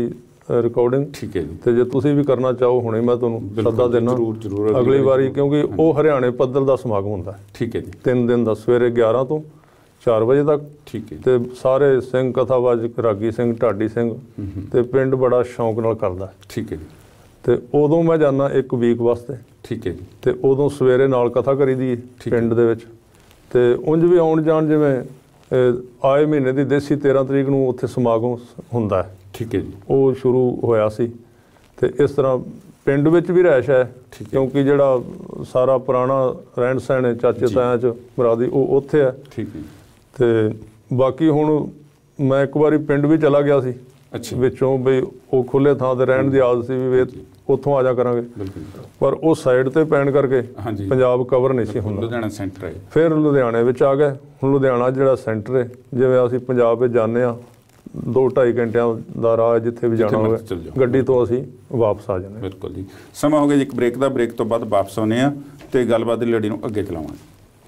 ਰਿਕਾਰਡਿੰਗ। ਠੀਕ ਹੈ ਜੀ। ਤੇ ਜੇ ਤੁਸੀਂ ਵੀ ਕਰਨਾ ਚਾਹੋ ਹੁਣੇ ਮੈਂ ਤੁਹਾਨੂੰ ਸੱਦਾ ਦੇਣਾ ਜ਼ਰੂਰ ਜ਼ਰੂਰ ਅਗਲੀ ਵਾਰੀ, ਕਿਉਂਕਿ ਉਹ ਹਰਿਆਣੇ ਪੱਧਰ ਦਾ ਸਮਾਗਮ ਹੁੰਦਾ। ਠੀਕ ਹੈ ਜੀ। ਤਿੰਨ ਦਿਨ ਦਾ ਸਵੇਰੇ ਗਿਆਰਾਂ ਤੋਂ ਚਾਰ ਵਜੇ ਤੱਕ। ਠੀਕ ਹੈ। ਤੇ ਸਾਰੇ ਸਿੰਘ ਕਥਾਵਾਚਕ ਰਾਗੀ ਸਿੰਘ ਢਾਡੀ ਸਿੰਘ ਤੇ ਪਿੰਡ ਬੜਾ ਸ਼ੌਂਕ ਨਾਲ ਕਰਦਾ। ਠੀਕ ਹੈ ਜੀ। ਤੇ ਉਦੋਂ ਮੈਂ ਜਾਂਦਾ ਇੱਕ ਵੀਕ ਵਾਸਤੇ। ਠੀਕ ਹੈ ਜੀ। ਤੇ ਉਦੋਂ ਸਵੇਰੇ ਨਾਲ ਕਥਾ ਕਰੀਦੀ ਪਿੰਡ ਦੇ ਵਿੱਚ। ਤੇ ਉਂਝ ਵੀ ਆਉਣ ਜਾਣ ਜਿਵੇਂ ਆਏ ਮਹੀਨੇ ਦੀ ਦੇਸੀ ਤੇਰ੍ਹਾਂ ਤਰੀਕ ਨੂੰ ਉੱਥੇ ਸਮਾਗਮ ਹੁੰਦਾ ਹੈ। ਠੀਕ ਹੈ ਜੀ। ਉਹ ਸ਼ੁਰੂ ਹੋਇਆ ਸੀ। ਤੇ ਇਸ ਤਰ੍ਹਾਂ ਪਿੰਡ ਵਿੱਚ ਵੀ ਰਿਹਾਇਸ਼ ਹੈ, ਕਿਉਂਕਿ ਜਿਹੜਾ ਸਾਰਾ ਪੁਰਾਣਾ ਰਹਿਣ ਸਹਿਣ ਹੈ ਚਾਚੇ ਤਾਇਆਂ 'ਚ ਬਰਾਦਰੀ ਉਹ ਉੱਥੇ ਹੈ। ਠੀਕ ਹੈ। ਤੇ ਬਾਕੀ ਹੁਣ ਮੈਂ ਇੱਕ ਵਾਰੀ ਪਿੰਡ ਵੀ ਚਲਾ ਗਿਆ ਸੀ ਵਿੱਚੋਂ, ਬਈ ਉਹ ਖੁੱਲ੍ਹੇ ਥਾਂ 'ਤੇ ਰਹਿਣ ਦੀ ਆਦਤ ਸੀ ਵੀ ਉੱਥੋਂ ਆ ਜਾ ਕਰਾਂਗੇ, ਪਰ ਉਹ ਸਾਈਡ 'ਤੇ ਪੈਣ ਕਰਕੇ ਪੰਜਾਬ ਕਵਰ ਨਹੀਂ ਸੀ ਹੁੰਦਾ। ਲੁਧਿਆਣਾ ਸੈਂਟਰ ਹੈ। ਫਿਰ ਲੁਧਿਆਣੇ ਵਿੱਚ ਆ ਗਏ। ਹੁਣ ਲੁਧਿਆਣਾ ਜਿਹੜਾ ਸੈਂਟਰ ਹੈ, ਜਿਵੇਂ ਅਸੀਂ ਪੰਜਾਬ ਵਿੱਚ ਜਾਂਦੇ ਹਾਂ ਦੋ ਢਾਈ ਘੰਟਿਆਂ ਦਾ ਰਾਹ, ਜਿੱਥੇ ਵੀ ਜਾਣਾ ਹੋਵੇ ਗੱਡੀ ਤੋਂ ਅਸੀਂ ਵਾਪਸ ਆ ਜਾਂਦੇ। ਬਿਲਕੁਲ ਜੀ। ਸਮਾਂ ਹੋ ਗਿਆ ਜੀ ਇੱਕ ਬ੍ਰੇਕ ਦਾ। ਬ੍ਰੇਕ ਤੋਂ ਬਾਅਦ ਵਾਪਸ ਆਉਂਦੇ ਹਾਂ ਅਤੇ ਗੱਲਬਾਤ ਦੀ ਲੜੀ ਨੂੰ ਅੱਗੇ ਚਲਾਵਾਂਗੇ।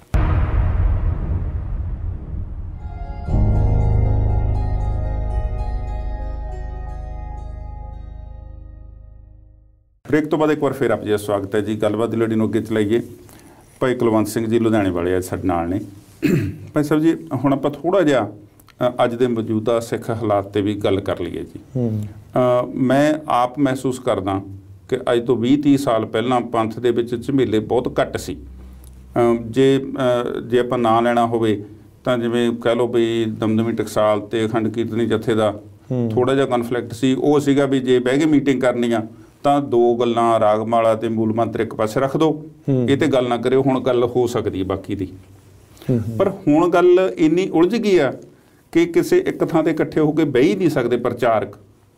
ਬ੍ਰੇਕ ਤੋਂ ਬਾਅਦ ਇੱਕ ਵਾਰ ਫਿਰ ਆਪ ਜੀ ਦਾ ਸਵਾਗਤ ਹੈ ਜੀ। ਗੱਲਬਾਤ ਦੀ ਲੜੀ ਨੂੰ ਅੱਗੇ ਚਲਾਈਏ। ਭਾਈ ਕੁਲਵੰਤ ਸਿੰਘ ਜੀ ਲੁਧਿਆਣੇ ਵਾਲੇ ਆ ਸਾਡੇ ਨਾਲ ਨੇ। ਭਾਈ ਸਾਹਿਬ ਜੀ, ਹੁਣ ਆਪਾਂ ਥੋੜ੍ਹਾ ਜਿਹਾ ਅੱਜ ਦੇ ਮੌਜੂਦਾ ਸਿੱਖ ਹਾਲਾਤ 'ਤੇ ਵੀ ਗੱਲ ਕਰ ਲਈਏ ਜੀ। ਮੈਂ ਆਪ ਮਹਿਸੂਸ ਕਰਦਾ ਕਿ ਅੱਜ ਤੋਂ ਵੀਹ ਤੀਹ ਸਾਲ ਪਹਿਲਾਂ ਪੰਥ ਦੇ ਵਿੱਚ ਝਮੇਲੇ ਬਹੁਤ ਘੱਟ ਸੀ। ਜੇ ਜੇ ਆਪਾਂ ਨਾਂ ਲੈਣਾ ਹੋਵੇ ਤਾਂ ਜਿਵੇਂ ਕਹਿ ਲਓ ਵੀ ਦਮਦਮੀ ਟਕਸਾਲ ਅਤੇ ਅਖੰਡ ਕੀਰਤਨੀ ਜਥੇ ਦਾ ਥੋੜ੍ਹਾ ਜਿਹਾ ਕਨਫਲਿਕਟ ਸੀ। ਉਹ ਸੀਗਾ ਵੀ ਜੇ ਬਹਿ ਕੇ ਮੀਟਿੰਗ ਕਰਨੀ ਆ ਤਾਂ ਦੋ ਗੱਲਾਂ ਰਾਗਮਾਲਾ ਅਤੇ ਮੂਲ ਮੰਤਰ ਇੱਕ ਪਾਸੇ ਰੱਖ ਦਿਓ, ਇਹ 'ਤੇ ਗੱਲ ਨਾ ਕਰਿਓ। ਹੁਣ ਗੱਲ ਹੋ ਸਕਦੀ ਹੈ ਬਾਕੀ ਦੀ, ਪਰ ਹੁਣ ਗੱਲ ਇੰਨੀ ਉਲਝ ਗਈ ਆ ਕਿ ਕਿਸੇ ਇੱਕ ਥਾਂ 'ਤੇ ਇਕੱਠੇ ਹੋ ਕੇ ਬਹਿ ਹੀ ਨਹੀਂ ਸਕਦੇ ਪ੍ਰਚਾਰਕ।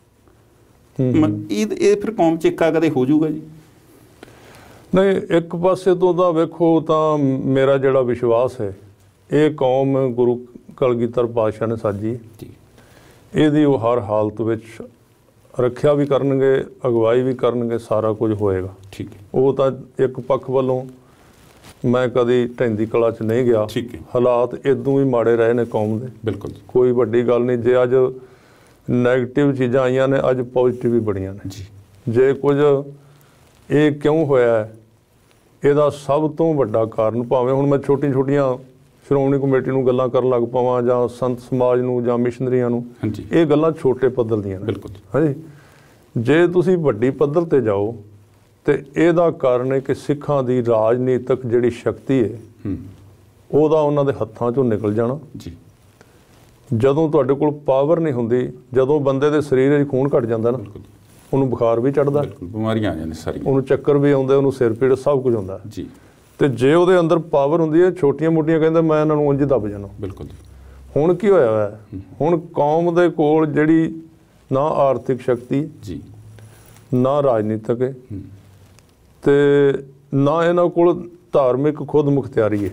ਇਹ ਇਹ ਫਿਰ ਕੌਮ 'ਚ ਏਕਾ ਕਦੇ ਹੋ ਜਾਊਗਾ ਜੀ? ਨਹੀਂ, ਇੱਕ ਪਾਸੇ ਤੋਂ ਤਾਂ ਵੇਖੋ ਤਾਂ ਮੇਰਾ ਜਿਹੜਾ ਵਿਸ਼ਵਾਸ ਹੈ, ਇਹ ਕੌਮ ਗੁਰੂ ਕਲਗੀਧਰ ਪਾਤਸ਼ਾਹ ਨੇ ਸਾਜੀ, ਇਹਦੀ ਉਹ ਹਰ ਹਾਲਤ ਵਿੱਚ ਰੱਖਿਆ ਵੀ ਕਰਨਗੇ, ਅਗਵਾਈ ਵੀ ਕਰਨਗੇ, ਸਾਰਾ ਕੁਝ ਹੋਏਗਾ। ਠੀਕ ਹੈ। ਉਹ ਤਾਂ ਇੱਕ ਪੱਖ ਵੱਲੋਂ ਮੈਂ ਕਦੀ ਢਹਿੰਦੀ ਕਲਾ 'ਚ ਨਹੀਂ ਗਿਆ। ਠੀਕ ਹੈ। ਹਾਲਾਤ ਇਦੋਂ ਵੀ ਮਾੜੇ ਰਹੇ ਨੇ ਕੌਮ ਦੇ। ਬਿਲਕੁਲ। ਕੋਈ ਵੱਡੀ ਗੱਲ ਨਹੀਂ। ਜੇ ਅੱਜ ਨੈਗੇਟਿਵ ਚੀਜ਼ਾਂ ਆਈਆਂ ਨੇ, ਅੱਜ ਪੋਜ਼ੀਟਿਵ ਵੀ ਬੜੀਆਂ ਨੇ ਜੀ। ਜੇ ਕੁਝ ਇਹ ਕਿਉਂ ਹੋਇਆ, ਇਹਦਾ ਸਭ ਤੋਂ ਵੱਡਾ ਕਾਰਨ, ਭਾਵੇਂ ਹੁਣ ਮੈਂ ਛੋਟੀਆਂ ਛੋਟੀਆਂ ਸ਼੍ਰੋਮਣੀ ਕਮੇਟੀ ਨੂੰ ਗੱਲਾਂ ਕਰਨ ਲੱਗ ਪਵਾਂ ਜਾਂ ਸੰਤ ਸਮਾਜ ਨੂੰ ਜਾਂ ਮਿਸ਼ਨਰੀਆਂ ਨੂੰ, ਇਹ ਗੱਲਾਂ ਛੋਟੇ ਪੱਧਰ ਦੀਆਂ ਨੇ। ਬਿਲਕੁਲ। ਹਾਂਜੀ। ਜੇ ਤੁਸੀਂ ਵੱਡੀ ਪੱਧਰ 'ਤੇ ਜਾਓ ਤੇ ਇਹਦਾ ਕਾਰਨ ਹੈ ਕਿ ਸਿੱਖਾਂ ਦੀ ਰਾਜਨੀਤਿਕ ਜਿਹੜੀ ਸ਼ਕਤੀ ਹੈ, ਉਹਦਾ ਉਹਨਾਂ ਦੇ ਹੱਥਾਂ 'ਚੋਂ ਨਿਕਲ ਜਾਣਾ ਜੀ। ਜਦੋਂ ਤੁਹਾਡੇ ਕੋਲ ਪਾਵਰ ਨਹੀਂ ਹੁੰਦੀ, ਜਦੋਂ ਬੰਦੇ ਦੇ ਸਰੀਰ ਵਿੱਚ ਖੂਨ ਘੱਟ ਜਾਂਦਾ ਨਾ, ਉਹਨੂੰ ਬੁਖਾਰ ਵੀ ਚੜ੍ਹਦਾ, ਬਿਮਾਰੀਆਂ ਆ ਜਾਂਦੀਆਂ ਸਾਰੀਆਂ, ਉਹਨੂੰ ਚੱਕਰ ਵੀ ਆਉਂਦੇ, ਉਹਨੂੰ ਸਿਰ ਪੀੜ, ਸਭ ਕੁਝ ਹੁੰਦਾ ਜੀ। ਤੇ ਜੇ ਉਹਦੇ ਅੰਦਰ ਪਾਵਰ ਹੁੰਦੀ ਹੈ, ਛੋਟੀਆਂ ਮੋਟੀਆਂ ਕਹਿੰਦਾ ਮੈਂ ਇਹਨਾਂ ਨੂੰ ਉਂਝ ਦੱਬ ਜਾਣਾ। ਬਿਲਕੁਲ। ਹੁਣ ਕੀ ਹੋਇਆ ਹੈ, ਹੁਣ ਕੌਮ ਦੇ ਕੋਲ ਜਿਹੜੀ ਨਾ ਆਰਥਿਕ ਸ਼ਕਤੀ ਜੀ, ਨਾ ਰਾਜਨੀਤਿਕ ਹੈ, ਤੇ ਨਾ ਇਹਨਾਂ ਕੋਲ ਧਾਰਮਿਕ ਖੁਦ ਮੁਖਤਿਆਰੀ ਹੈ।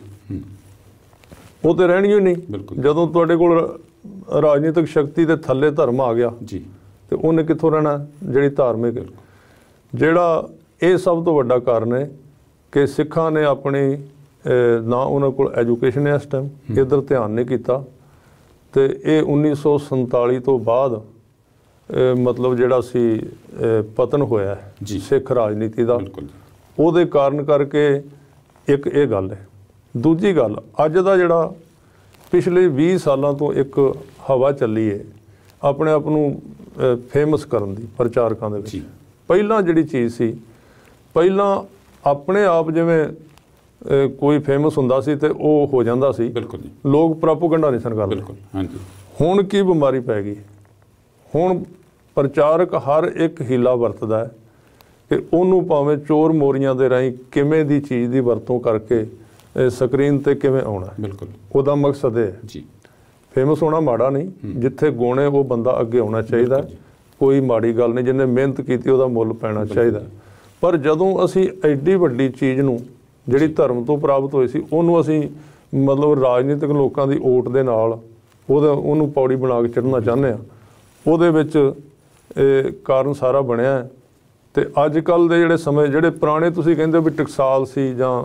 ਉਹ ਤਾਂ ਰਹਿਣੀ ਹੀ ਨਹੀਂ। ਜਦੋਂ ਤੁਹਾਡੇ ਕੋਲ ਰਾਜਨੀਤਿਕ ਸ਼ਕਤੀ ਦੇ ਥੱਲੇ ਧਰਮ ਆ ਗਿਆ ਜੀ, ਤੇ ਉਹਨੇ ਕਿੱਥੋਂ ਰਹਿਣਾ ਜਿਹੜੀ ਧਾਰਮਿਕ ਹੈ। ਜਿਹੜਾ ਇਹ ਸਭ ਤੋਂ ਵੱਡਾ ਕਾਰਨ ਹੈ ਕਿ ਸਿੱਖਾਂ ਨੇ ਆਪਣੀ ਨਾ ਉਹਨਾਂ ਕੋਲ ਐਜੂਕੇਸ਼ਨ ਹੈ ਇਸ ਟਾਈਮ, ਇੱਧਰ ਧਿਆਨ ਨਹੀਂ ਕੀਤਾ। ਤੇ ਇਹ ਉੱਨੀ ਸੌ ਸੰਤਾਲੀ ਤੋਂ ਬਾਅਦ ਮਤਲਬ ਜਿਹੜਾ ਸੀ ਪਤਨ ਹੋਇਆ ਸਿੱਖ ਰਾਜਨੀਤੀ ਦਾ, ਉਹਦੇ ਕਾਰਨ ਕਰਕੇ ਇੱਕ ਇਹ ਗੱਲ ਹੈ। ਦੂਜੀ ਗੱਲ, ਅੱਜ ਦਾ ਜਿਹੜਾ ਪਿਛਲੇ ਵੀਹ ਸਾਲਾਂ ਤੋਂ ਇੱਕ ਹਵਾ ਚੱਲੀ ਹੈ ਆਪਣੇ ਆਪ ਨੂੰ ਫੇਮਸ ਕਰਨ ਦੀ ਪ੍ਰਚਾਰਕਾਂ ਦੇ ਵਿੱਚ। ਪਹਿਲਾਂ ਜਿਹੜੀ ਚੀਜ਼ ਸੀ, ਪਹਿਲਾਂ ਆਪਣੇ ਆਪ ਜਿਵੇਂ ਕੋਈ ਫੇਮਸ ਹੁੰਦਾ ਸੀ ਤੇ ਉਹ ਹੋ ਜਾਂਦਾ ਸੀ। ਬਿਲਕੁਲ। ਲੋਕ ਪ੍ਰੋਪੇਗੈਂਡਾ ਨਹੀਂ ਸਨ ਕਰਦੇ। ਬਿਲਕੁਲ। ਹਾਂਜੀ। ਹੁਣ ਕੀ ਬਿਮਾਰੀ ਪੈ ਗਈ, ਹੁਣ ਪ੍ਰਚਾਰਕ ਹਰ ਇੱਕ ਹੀਲਾ ਵਰਤਦਾ ਹੈ ਕਿ ਉਹਨੂੰ ਭਾਵੇਂ ਚੋਰ ਮੋਰੀਆਂ ਦੇ ਰਾਹੀਂ ਕਿਵੇਂ ਦੀ ਚੀਜ਼ ਦੀ ਵਰਤੋਂ ਕਰਕੇ ਸਕਰੀਨ 'ਤੇ ਕਿਵੇਂ ਆਉਣਾ। ਬਿਲਕੁਲ। ਉਹਦਾ ਮਕਸਦ ਹੈ ਜੀ, ਫੇਮਸ ਹੋਣਾ ਮਾੜਾ ਨਹੀਂ, ਜਿੱਥੇ ਗੁਣ ਹੈ ਉਹ ਬੰਦਾ ਅੱਗੇ ਆਉਣਾ ਚਾਹੀਦਾ, ਕੋਈ ਮਾੜੀ ਗੱਲ ਨਹੀਂ। ਜਿਹਨੇ ਮਿਹਨਤ ਕੀਤੀ ਉਹਦਾ ਮੁੱਲ ਪੈਣਾ ਚਾਹੀਦਾ। ਪਰ ਜਦੋਂ ਅਸੀਂ ਐਡੀ ਵੱਡੀ ਚੀਜ਼ ਨੂੰ ਜਿਹੜੀ ਧਰਮ ਤੋਂ ਪ੍ਰਾਪਤ ਹੋਈ ਸੀ, ਉਹਨੂੰ ਅਸੀਂ ਮਤਲਬ ਰਾਜਨੀਤਿਕ ਲੋਕਾਂ ਦੀ ਓਟ ਦੇ ਨਾਲ ਉਹਦਾ ਉਹਨੂੰ ਪੌੜੀ ਬਣਾ ਕੇ ਚੜ੍ਹਨਾ ਚਾਹੁੰਦੇ ਹਾਂ, ਉਹਦੇ ਵਿੱਚ ਇਹ ਕਾਰਨ ਸਾਰਾ ਬਣਿਆ। ਅਤੇ ਅੱਜ ਕੱਲ੍ਹ ਦੇ ਜਿਹੜੇ ਸਮੇਂ, ਜਿਹੜੇ ਪੁਰਾਣੇ ਤੁਸੀਂ ਕਹਿੰਦੇ ਵੀ ਟਕਸਾਲ ਸੀ ਜਾਂ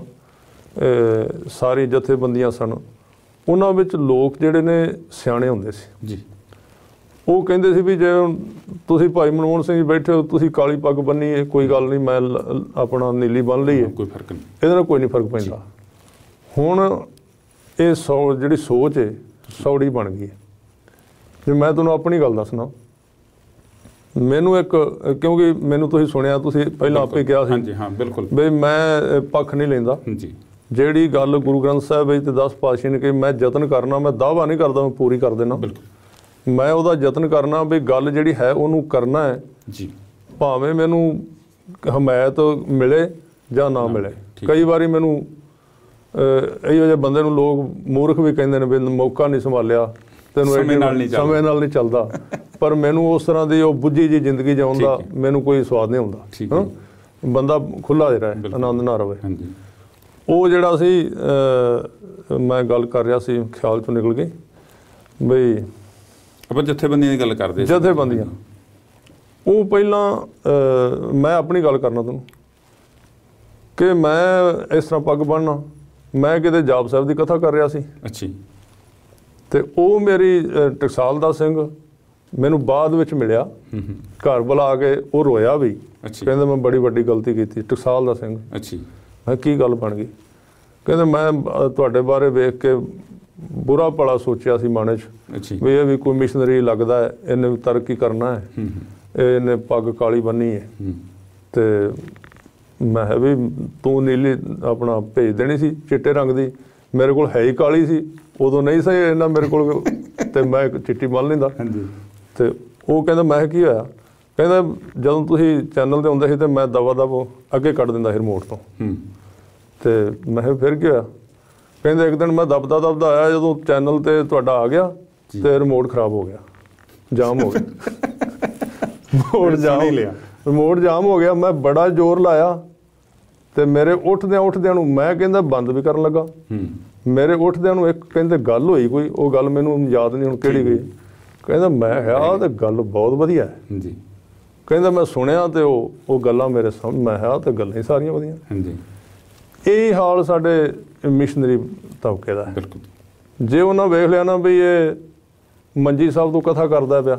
ਸਾਰੀ ਜਥੇਬੰਦੀਆਂ ਸਨ, ਉਹਨਾਂ ਵਿੱਚ ਲੋਕ ਜਿਹੜੇ ਨੇ ਸਿਆਣੇ ਹੁੰਦੇ ਸੀ ਜੀ। ਉਹ ਕਹਿੰਦੇ ਸੀ ਵੀ ਜੇ ਤੁਸੀਂ ਭਾਈ ਮਨਮੋਹਨ ਸਿੰਘ ਜੀ ਬੈਠੇ ਹੋ, ਤੁਸੀਂ ਕਾਲੀ ਪੱਗ ਬੰਨੀ ਹੈ, ਕੋਈ ਗੱਲ ਨਹੀਂ, ਮੈਂ ਆਪਣਾ ਨੀਲੀ ਬੰਨ ਲਈ ਹੈ, ਕੋਈ ਫਰਕ ਨਹੀਂ, ਇਹਦੇ ਨਾਲ ਕੋਈ ਨਹੀਂ ਫਰਕ ਪੈਂਦਾ। ਹੁਣ ਇਹ ਸੌ ਜਿਹੜੀ ਸੋਚ ਹੈ ਸੌੜੀ ਬਣ ਗਈ ਹੈ। ਜੇ ਮੈਂ ਤੁਹਾਨੂੰ ਆਪਣੀ ਗੱਲ ਦੱਸਣਾ, ਮੈਨੂੰ ਇੱਕ, ਕਿਉਂਕਿ ਮੈਨੂੰ ਤੁਸੀਂ ਸੁਣਿਆ, ਤੁਸੀਂ ਪਹਿਲਾਂ ਆਪੇ ਕਿਹਾ ਸੀ, ਹਾਂਜੀ ਹਾਂ ਬਿਲਕੁਲ, ਵੀ ਮੈਂ ਪੱਖ ਨਹੀਂ ਲੈਂਦਾ ਜੀ। ਜਿਹੜੀ ਗੱਲ ਗੁਰੂ ਗ੍ਰੰਥ ਸਾਹਿਬ ਵਿੱਚ ਤੇ ਦਸ ਪਾਤਸ਼ਾਹ ਨੇ ਕਿ ਮੈਂ ਯਤਨ ਕਰਨਾ, ਮੈਂ ਦਾਅਵਾ ਨਹੀਂ ਕਰਦਾ ਮੈਂ ਪੂਰੀ ਕਰ ਦੇਣਾ, ਮੈਂ ਉਹਦਾ ਯਤਨ ਕਰਨਾ ਵੀ ਗੱਲ ਜਿਹੜੀ ਹੈ ਉਹਨੂੰ ਕਰਨਾ ਹੈ ਜੀ, ਭਾਵੇਂ ਭਾਵੇਂ ਮੈਨੂੰ ਹਮਾਇਤ ਮਿਲੇ ਜਾਂ ਨਾ ਮਿਲੇ। ਕਈ ਵਾਰੀ ਮੈਨੂੰ ਇਹੋ ਜਿਹੇ ਬੰਦੇ ਨੂੰ ਲੋਕ ਮੂਰਖ ਵੀ ਕਹਿੰਦੇ ਨੇ ਵੀ ਮੌਕਾ ਨਹੀਂ ਸੰਭਾਲਿਆ, ਤੈਨੂੰ ਸਮੇਂ ਨਾਲ ਨਹੀਂ ਚੱਲਦਾ, ਪਰ ਮੈਨੂੰ ਉਸ ਤਰ੍ਹਾਂ ਦੀ ਉਹ ਬੁੱਝੀ ਜੀ ਜ਼ਿੰਦਗੀ ਜਿਉਣ ਦਾ ਮੈਨੂੰ ਕੋਈ ਸਵਾਦ ਨਹੀਂ ਆਉਂਦਾ। ਬੰਦਾ ਖੁੱਲ੍ਹਾ ਰਿਹਾ, ਆਨੰਦ ਨਾ ਰਵੇ। ਉਹ ਜਿਹੜਾ ਸੀ ਮੈਂ ਗੱਲ ਕਰ ਰਿਹਾ ਸੀ, ਖਿਆਲ ਚੋਂ ਨਿਕਲ ਗਈ ਬਈ ਆਪਾਂ ਜਥੇਬੰਦੀਆਂ ਦੀ ਗੱਲ ਕਰਦੇ, ਜਥੇਬੰਦੀਆਂ। ਉਹ ਪਹਿਲਾਂ ਮੈਂ ਆਪਣੀ ਗੱਲ ਕਰਨਾ ਤੁਹਾਨੂੰ ਕਿ ਮੈਂ ਇਸ ਤਰ੍ਹਾਂ ਪੱਗ ਬੰਨ੍ਹਣਾ, ਮੈਂ ਕਿਤੇ ਜਾਪ ਸਾਹਿਬ ਦੀ ਕਥਾ ਕਰ ਰਿਹਾ ਸੀ। ਅੱਛਾ। ਅਤੇ ਉਹ ਮੇਰੀ ਟਕਸਾਲ ਦਾ ਸਿੰਘ ਮੈਨੂੰ ਬਾਅਦ ਵਿੱਚ ਮਿਲਿਆ, ਘਰ ਬੁਲਾ ਕੇ ਉਹ ਰੋਇਆ ਵੀ, ਕਹਿੰਦਾ ਮੈਂ ਬੜੀ ਵੱਡੀ ਗਲਤੀ ਕੀਤੀ। ਟਕਸਾਲ ਦਾ ਸਿੰਘ। ਅੱਛਾ। ਮੈਂ ਕੀ ਗੱਲ ਬਣ ਗਈ? ਕਹਿੰਦੇ ਮੈਂ ਤੁਹਾਡੇ ਬਾਰੇ ਵੇਖ ਕੇ ਬੁਰਾ ਭਲਾ ਸੋਚਿਆ ਸੀ ਮਨ 'ਚ ਵੀ ਇਹ ਵੀ ਕੋਈ ਮਿਸ਼ਨਰੀ ਲੱਗਦਾ ਹੈ, ਇਹਨੇ ਵੀ ਤਰੱਕੀ ਕਰਨਾ ਹੈ, ਇਹਨੇ ਪੱਗ ਕਾਲੀ ਬੰਨੀ ਹੈ, ਅਤੇ ਮੈਂ ਕਿਹਾ ਵੀ ਤੂੰ ਨੀਲੀ ਆਪਣਾ ਭੇਜ ਦੇਣੀ ਸੀ ਚਿੱਟੇ ਰੰਗ ਦੀ, ਮੇਰੇ ਕੋਲ ਹੈ ਹੀ ਕਾਲੀ ਸੀ ਉਦੋਂ, ਨਹੀਂ ਸਹੀ ਇਹਨਾਂ ਮੇਰੇ ਕੋਲ, ਅਤੇ ਮੈਂ ਚਿੱਟੀ ਬੰਨ ਲੈਂਦਾ। ਅਤੇ ਉਹ ਕਹਿੰਦਾ ਮੈਂ ਕੀ ਹੋਇਆ? ਕਹਿੰਦਾ ਜਦੋਂ ਤੁਸੀਂ ਚੈਨਲ 'ਤੇ ਹੁੰਦੇ ਸੀ ਤਾਂ ਮੈਂ ਦਵਾ ਦਵ ਅੱਗੇ ਕੱਢ ਦਿੰਦਾ ਸੀ ਰਿਮੋਟ ਤੋਂ। ਅਤੇ ਮੈਂ ਕਿਹਾ ਫਿਰ ਕੀ ਹੋਇਆ? ਕਹਿੰਦੇ ਇੱਕ ਦਿਨ ਮੈਂ ਦਬਦਾ ਦਬਦਾ ਆਇਆ, ਜਦੋਂ ਚੈਨਲ 'ਤੇ ਤੁਹਾਡਾ ਆ ਗਿਆ ਅਤੇ ਰਿਮੋਟ ਖਰਾਬ ਹੋ ਗਿਆ, ਜਾਮ ਹੋ ਗਿਆ। ਰਿਮੋਟ ਜਾਮ ਲਿਆ ਰਿਮੋਟ ਜਾਮ ਹੋ ਗਿਆ। ਮੈਂ ਬੜਾ ਜ਼ੋਰ ਲਾਇਆ ਅਤੇ ਮੇਰੇ ਉੱਠਦਿਆਂ ਉੱਠਦਿਆਂ ਨੂੰ ਮੈਂ ਕਹਿੰਦਾ ਬੰਦ ਵੀ ਕਰਨ ਲੱਗਾ, ਮੇਰੇ ਉੱਠਦਿਆਂ ਨੂੰ ਇੱਕ ਕਹਿੰਦੇ ਗੱਲ ਹੋਈ ਕੋਈ, ਉਹ ਗੱਲ ਮੈਨੂੰ ਯਾਦ ਨਹੀਂ ਹੁਣ ਕਿਹੜੀ ਗਈ। ਕਹਿੰਦਾ ਮੈਂ ਕਿਹਾ ਤਾਂ ਗੱਲ ਬਹੁਤ ਵਧੀਆ ਹੈ ਜੀ। ਕਹਿੰਦਾ ਮੈਂ ਸੁਣਿਆ ਅਤੇ ਉਹ ਉਹ ਗੱਲਾਂ ਮੇਰੇ ਸਾਹਮਣੇ, ਮੈਂ ਕਿਹਾ ਤਾਂ ਗੱਲਾਂ ਹੀ ਸਾਰੀਆਂ ਵਧੀਆ। ਹਾਂਜੀ। ਇਹ ਹਾਲ ਸਾਡੇ ਮਿਸ਼ਨਰੀ ਤਬਕੇ ਦਾ ਹੈ। ਜੇ ਉਹਨਾਂ ਵੇਖ ਲਿਆ ਨਾ ਵੀ ਇਹ ਮੰਜੀ ਸਾਹਿਬ ਤੋਂ ਕਥਾ ਕਰਦਾ ਪਿਆ,